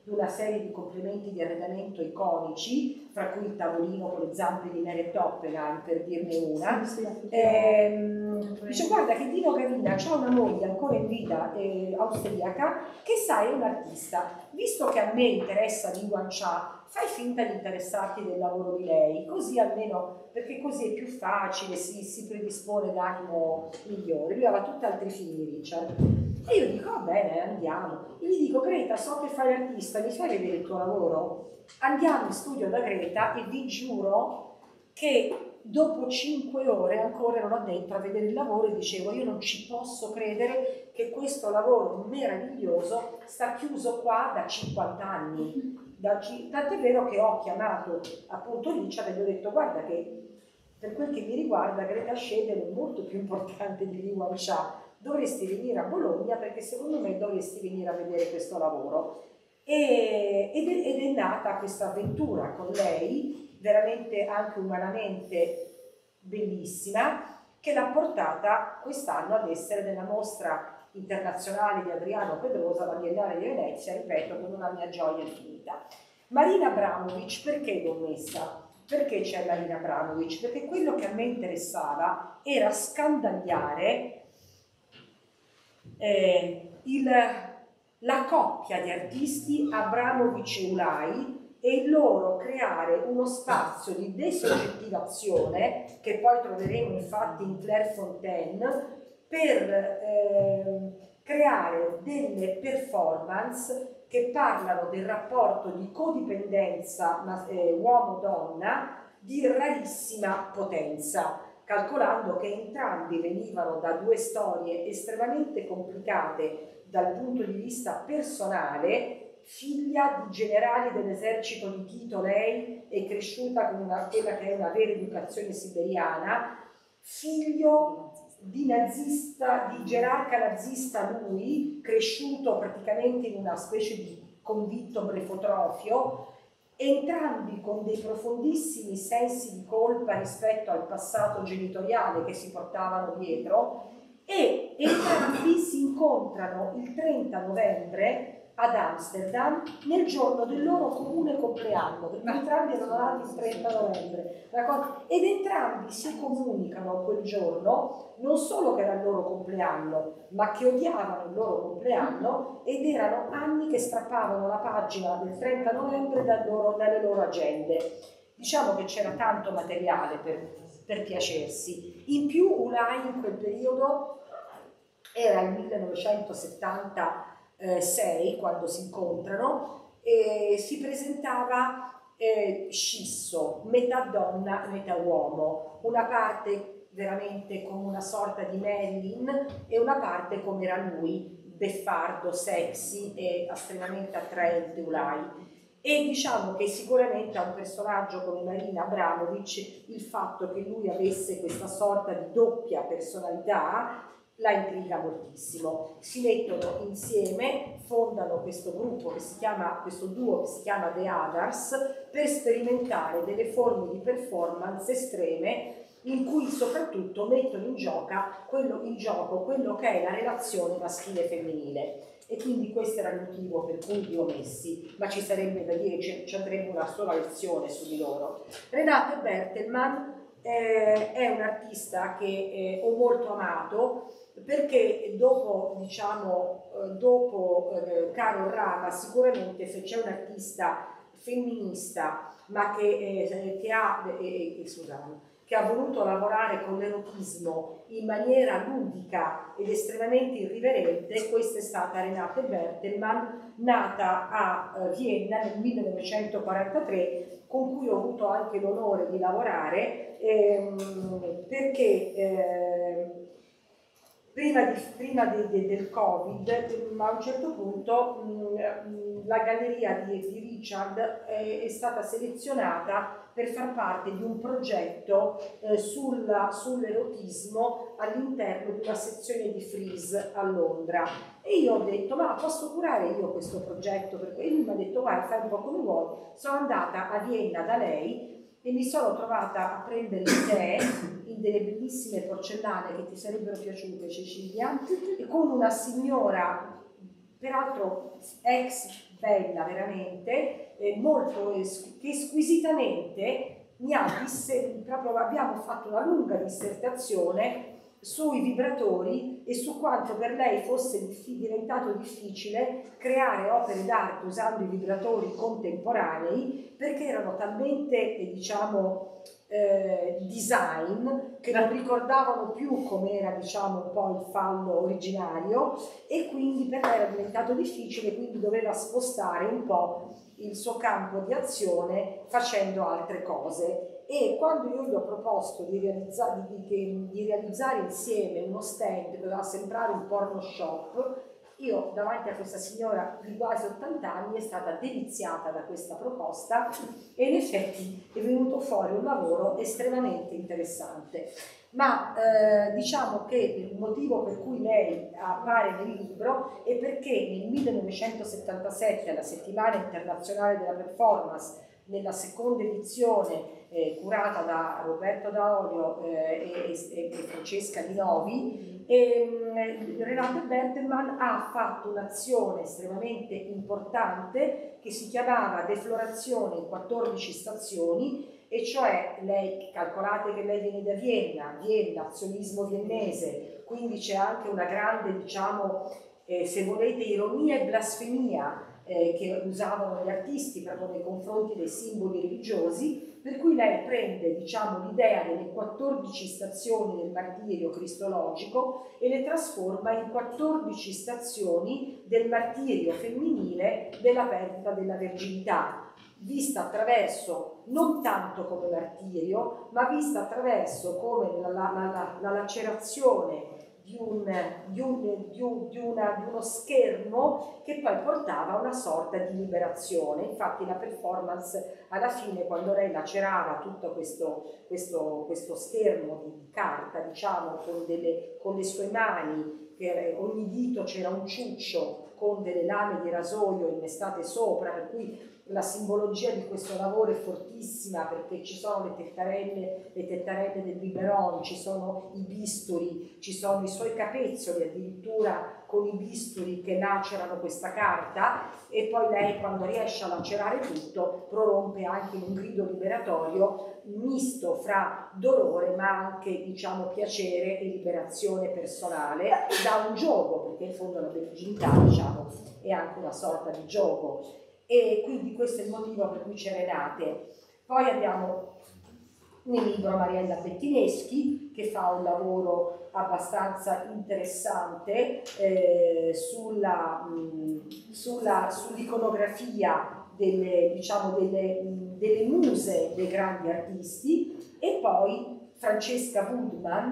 di una serie di complementi di arredamento iconici, fra cui il tavolino con le zampe di Meret Oppenheim, per dirne una. Ehm, dice guarda che Dino Gavina ha una moglie ancora in vita eh, austriaca che sai è un artista, visto che a me interessa Li Guancià, fai finta di interessarti del lavoro di lei, così almeno, perché così è più facile, si, si predispone d'animo migliore. Lui aveva tutti altri figli, Richard. E io dico, va bene, andiamo. E gli dico, Greta, so che fai l'artista, mi fai vedere il tuo lavoro? Andiamo in studio da Greta e vi giuro che dopo cinque ore ancora ero là dentro a vedere il lavoro e dicevo, io non ci posso credere che questo lavoro meraviglioso sta chiuso qua da cinquanta anni. Da, tant'è vero che ho chiamato appunto Richard e gli ho detto, guarda che per quel che mi riguarda Greta Schedel è molto più importante di Li Guancià, dovresti venire a Bologna perché secondo me dovresti venire a vedere questo lavoro. E, ed, è, ed è nata questa avventura con lei, veramente anche umanamente bellissima, che l'ha portata quest'anno ad essere nella mostra internazionale di Adriano Pedrosa, la Biennale di Venezia, ripeto, con una mia gioia infinita. Marina Abramovic, perché l'ho messa? Perché c'è Marina Abramovic? Perché quello che a me interessava era scandagliare eh, il, la coppia di artisti Abramovic e Ulai e il loro creare uno spazio di desoggettivazione, che poi troveremo infatti in Claire Fontaine, per eh, creare delle performance che parlano del rapporto di codipendenza eh, uomo-donna di rarissima potenza, calcolando che entrambi venivano da due storie estremamente complicate dal punto di vista personale. Figlia di generali dell'esercito di Tito, lei è cresciuta con una, quella che è una vera educazione siberiana, figlio di nazista, di gerarca nazista lui, cresciuto praticamente in una specie di convitto blefotrofio, entrambi con dei profondissimi sensi di colpa rispetto al passato genitoriale che si portavano dietro, e entrambi si incontrano il trenta novembre ad Amsterdam nel giorno del loro comune compleanno, perché entrambi erano nati il trenta novembre, ed entrambi si comunicano quel giorno non solo che era il loro compleanno, ma che odiavano il loro compleanno ed erano anni che strappavano la pagina del trenta novembre dal loro, dalle loro agende. Diciamo che c'era tanto materiale per, per piacersi. In più Ulai in quel periodo era il millenovecentosettantasei quando si incontrano, e si presentava eh, scisso, metà donna, metà uomo, una parte veramente come una sorta di Marilyn e una parte come era lui, beffardo, sexy e estremamente attraente Ulai. E diciamo che sicuramente a un personaggio come Marina Abramovic il fatto che lui avesse questa sorta di doppia personalità la intriga moltissimo. Si mettono insieme, fondano questo gruppo che si chiama, questo duo che si chiama The Others, per sperimentare delle forme di performance estreme in cui soprattutto mettono in gioco quello, in gioco quello che è la relazione maschile e femminile. E quindi questo era il motivo per cui li ho messi, ma ci sarebbe da dire, ci andrebbe una sola lezione su di loro. Renate Bertelmann eh, è un artista che eh, ho molto amato, perché dopo, diciamo, eh, dopo eh, Carol Rama sicuramente se c'è un artista femminista ma che, eh, che, ha, eh, eh, scusate, che ha voluto lavorare con l'erotismo in maniera ludica ed estremamente irriverente, questa è stata Renate Bertelmann, nata a uh, Vienna nel millenovecentoquarantatré, con cui ho avuto anche l'onore di lavorare, ehm, perché eh, prima, di, prima de, de, del Covid, a un certo punto mh, la galleria di, di Richard è, è stata selezionata per far parte di un progetto eh, sulla, sull'erotismo all'interno di una sezione di Frieze a Londra. E io ho detto, ma posso curare io questo progetto? Per e lui mi ha detto, guarda, fai un po' come vuoi. Sono andata a Vienna da lei e mi sono trovata a prendere il tè in delle bellissime porcellane che ti sarebbero piaciute, Cecilia, e con una signora, peraltro ex bella veramente, eh, molto es- che squisitamente mi ha disse, proprio abbiamo fatto una lunga dissertazione sui vibratori e su quanto per lei fosse diventato difficile creare opere d'arte usando i vibratori contemporanei, perché erano talmente, eh, diciamo, eh, design che non ricordavano più com'era, diciamo, un po' il fallo originario, e quindi per lei era diventato difficile, quindi doveva spostare un po' il suo campo di azione facendo altre cose. E quando io gli ho proposto di realizzare, di, di, di realizzare insieme uno stand che doveva sembrare un porno shop, io davanti a questa signora di quasi ottanta anni è stata deliziata da questa proposta, e in effetti è venuto fuori un lavoro estremamente interessante. Ma eh, diciamo che il motivo per cui lei appare nel libro è perché nel millenovecentosettantasette, alla Settimana Internazionale della Performance, nella seconda edizione eh, curata da Roberto D'Aolio eh, e, e, e Francesca Di Novi, e, Renate Bertelmann ha fatto un'azione estremamente importante che si chiamava Deflorazione in quattordici stazioni, e cioè lei, calcolate che lei viene da Vienna, Vienna, azionismo viennese, quindi c'è anche una grande, diciamo, eh, se volete, ironia e blasfemia Eh, che usavano gli artisti proprio nei confronti dei simboli religiosi, per cui lei prende, diciamo, l'idea delle quattordici stazioni del martirio cristologico e le trasforma in quattordici stazioni del martirio femminile della perdita della verginità, vista attraverso, non tanto come martirio, ma vista attraverso come la, la, la, la lacerazione Di, un, di, un, di, un, di, una, di uno schermo che poi portava a una sorta di liberazione. Infatti la performance alla fine, quando lei lacerava tutto questo, questo, questo schermo di carta, diciamo, con, delle, con le sue mani, che ogni dito c'era un ciuccio con delle lame di rasoio innestate sopra, per cui la simbologia di questo lavoro è fortissima, perché ci sono le tettarelle, le tettarelle del biberon, ci sono i bisturi, ci sono i suoi capezzoli addirittura con i bisturi che lacerano questa carta, e poi lei, quando riesce a lacerare tutto, prorompe anche in un grido liberatorio misto fra dolore ma anche, diciamo, piacere e liberazione personale da un gioco, perché in fondo la verginità, diciamo, è anche una sorta di gioco. E quindi questo è il motivo per cui c'è Renate. Poi abbiamo nel libro Mariella Bettineschi, che fa un lavoro abbastanza interessante eh, sulla, mh, sulla, sull'iconografia delle, diciamo, delle, mh, delle muse dei grandi artisti, e poi Francesca Woodman,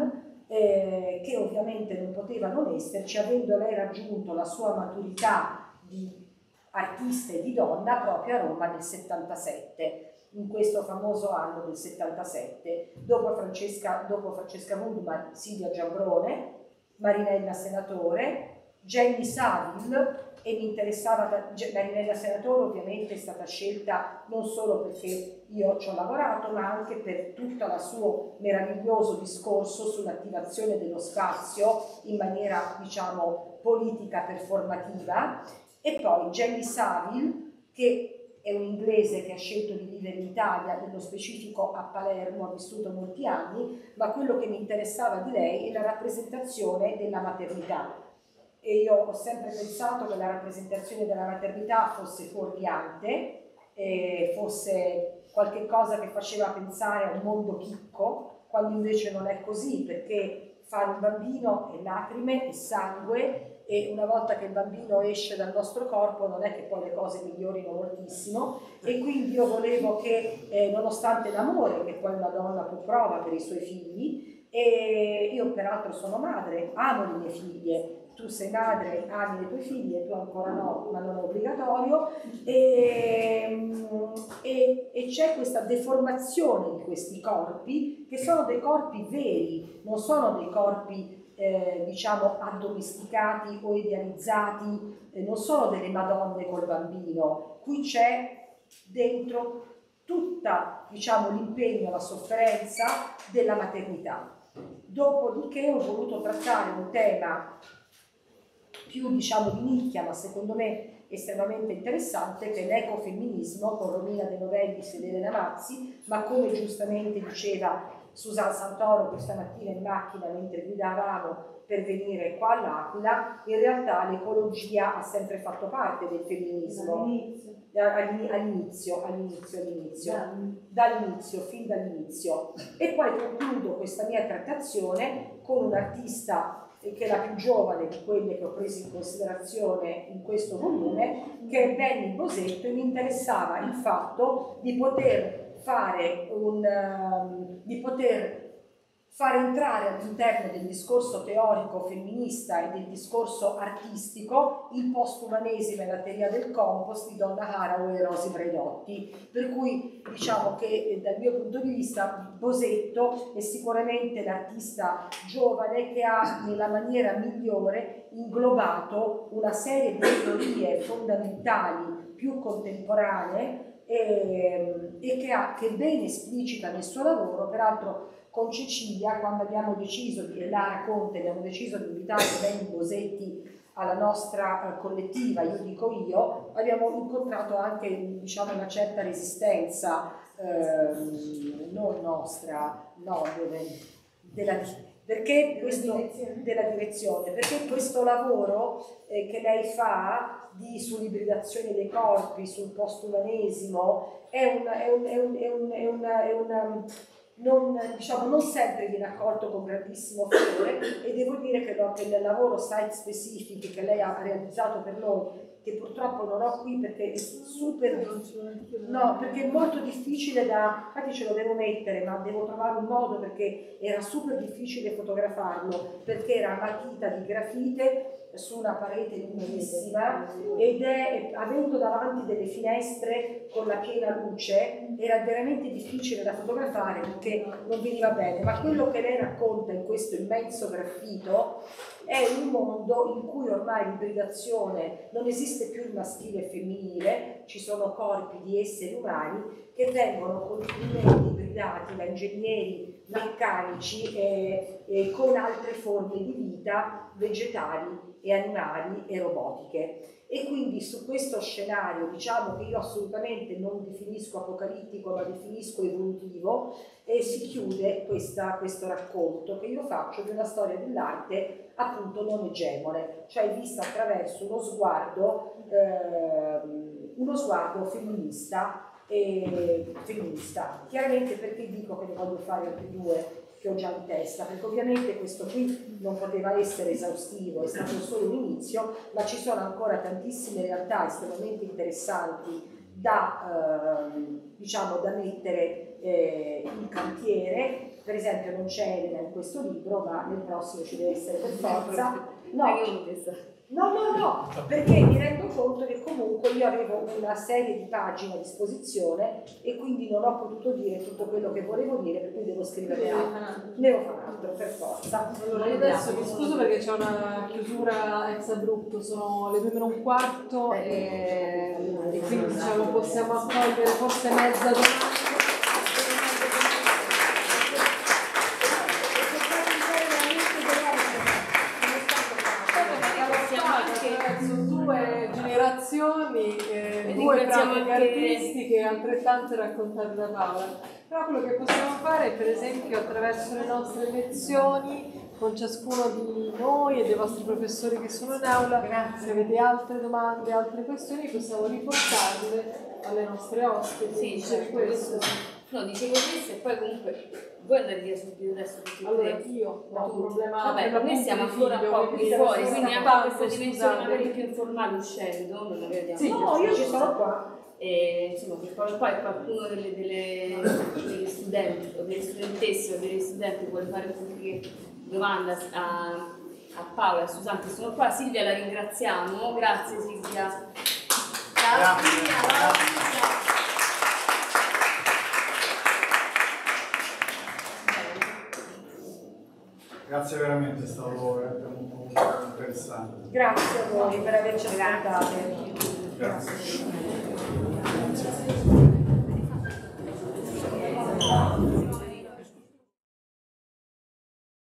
eh, che ovviamente non poteva non esserci, avendo lei raggiunto la sua maturità di artista e di donna proprio a Roma nel settantasette, in questo famoso anno del settantasette. Dopo Francesca, dopo Francesca Woodman, Silvia Giambrone, Marinella Senatore, Jenny Saville, e mi interessava, Marinella Senatore ovviamente è stata scelta non solo perché io ci ho lavorato, ma anche per tutto il suo meraviglioso discorso sull'attivazione dello spazio in maniera, diciamo, politica performativa. E poi Jenny Saville, che è un inglese che ha scelto di vivere in Italia, nello specifico a Palermo, ha vissuto molti anni, ma quello che mi interessava di lei è la rappresentazione della maternità. E io ho sempre pensato che la rappresentazione della maternità fosse fuorviante, eh, fosse qualche cosa che faceva pensare a un mondo chicco, quando invece non è così, perché fare un bambino è lacrime, è sangue, e una volta che il bambino esce dal nostro corpo non è che poi le cose migliorino moltissimo, e quindi io volevo che eh, nonostante l'amore che poi una donna può provare per i suoi figli, e io peraltro sono madre, amo le mie figlie, tu sei madre, ami le tue figlie, tu ancora no, ma non è obbligatorio, e, e, e c'è questa deformazione di questi corpi, che sono dei corpi veri, non sono dei corpi Eh, diciamo addomesticati o idealizzati, eh, non sono delle madonne col bambino. Qui c'è dentro tutta, diciamo, l'impegno, la sofferenza della maternità. Dopodiché ho voluto trattare un tema più, diciamo, di nicchia, ma secondo me estremamente interessante, che è l'ecofemminismo, con Romina De Novellis ed Elena Mazzi, ma come giustamente diceva Susanna Santoro questa mattina in macchina mentre guidavamo per venire qua all'Aquila, in realtà l'ecologia ha sempre fatto parte del femminismo. All'inizio, all'inizio, all'inizio, dall'inizio, fin dall'inizio. E poi concludo questa mia trattazione con un artista che è la più giovane di quelle che ho preso in considerazione in questo volume, che è Benny Bosetto, e mi interessava il fatto di poter fare un um, di poter fare entrare all'interno del discorso teorico femminista e del discorso artistico il postumanesimo e la teoria del compost di Donna Haraway e Rosi Braidotti, per cui diciamo che dal mio punto di vista Bosetto è sicuramente l'artista giovane che ha nella maniera migliore inglobato una serie di teorie fondamentali più contemporanee e, e che, ha, che ben esplicita nel suo lavoro. Peraltro con Cecilia, quando abbiamo deciso, e Lara Conte, abbiamo deciso di invitare Benny Bosetti alla nostra uh, collettiva, io dico io, abbiamo incontrato anche, diciamo, una certa resistenza, eh, non nostra, no, della, perché questo, della direzione, perché questo lavoro eh, che lei fa di, sull'ibridazione dei corpi, sul postumanesimo, è un, è un, è un, è un, è un, è un Non, diciamo, non sempre viene accolto con grandissimo favore, e devo dire che dopo il lavoro site specific che lei ha realizzato per noi, che purtroppo non ho qui perché è super, no, perché è molto difficile da, infatti ce lo devo mettere, ma devo trovare un modo perché era super difficile fotografarlo, perché era a matita di grafite su una parete lunghissima, ed è, avendo davanti delle finestre con la piena luce, era veramente difficile da fotografare perché non veniva bene. Ma quello che lei racconta in questo immenso graffito è un mondo in cui ormai l'ibridazione non esiste più il maschile e il femminile, ci sono corpi di esseri umani che vengono continuamente ibridati da ingegneri meccanici e, e con altre forme di vita vegetali e animali e robotiche. E quindi su questo scenario, diciamo che io assolutamente non definisco apocalittico, ma definisco evolutivo, e si chiude questa, questo racconto che io faccio di una storia dell'arte appunto non egemone, cioè vista attraverso uno sguardo, eh, uno sguardo femminista e femminista. Chiaramente perché dico che ne voglio fare anche due che ho già in testa, perché ovviamente questo qui non poteva essere esaustivo, è stato solo un inizio, ma ci sono ancora tantissime realtà estremamente interessanti da, eh, diciamo, da mettere eh, in cantiere. Per esempio non c'è Elena in questo libro, ma nel prossimo ci deve essere per forza. No, no, no, no, perché mi rendo conto che comunque io avevo una serie di pagine a disposizione e quindi non ho potuto dire tutto quello che volevo dire, per cui devo scrivere altro. Ne devo fare altro, per forza. Allora, io adesso mi scuso perché c'è una chiusura ex abrupto, sono le due meno un quarto e, e quindi diciamo possiamo accogliere forse mezza domanda. Due generazioni, eh, due pratiche artistiche altrettante raccontate da Paola. Però quello che possiamo fare è, per esempio, attraverso le nostre lezioni con ciascuno di noi e dei vostri professori che sono in aula, se avete altre domande, altre questioni, possiamo riportarle alle nostre ospiti. Sì, certo, questo. No, dicevo questo e poi comunque voi andate via subito adesso. Allora io ho un problema. Vabbè, per noi siamo ancora un po' qui fuori, quindi anche questa dimensione magari più informale uscendo, non la vediamo. Sì, no, io ci sono qua. E insomma, poi qualcuno delle, delle, delle studenti o delle studentesse o degli studenti vuole fare qualche domanda a, a Paola e a Susanna che sono qua. Silvia la ringraziamo, grazie Silvia. Grazie. Grazie. Grazie veramente, è stato veramente molto interessante. Grazie a voi per averci ascoltate. Grazie.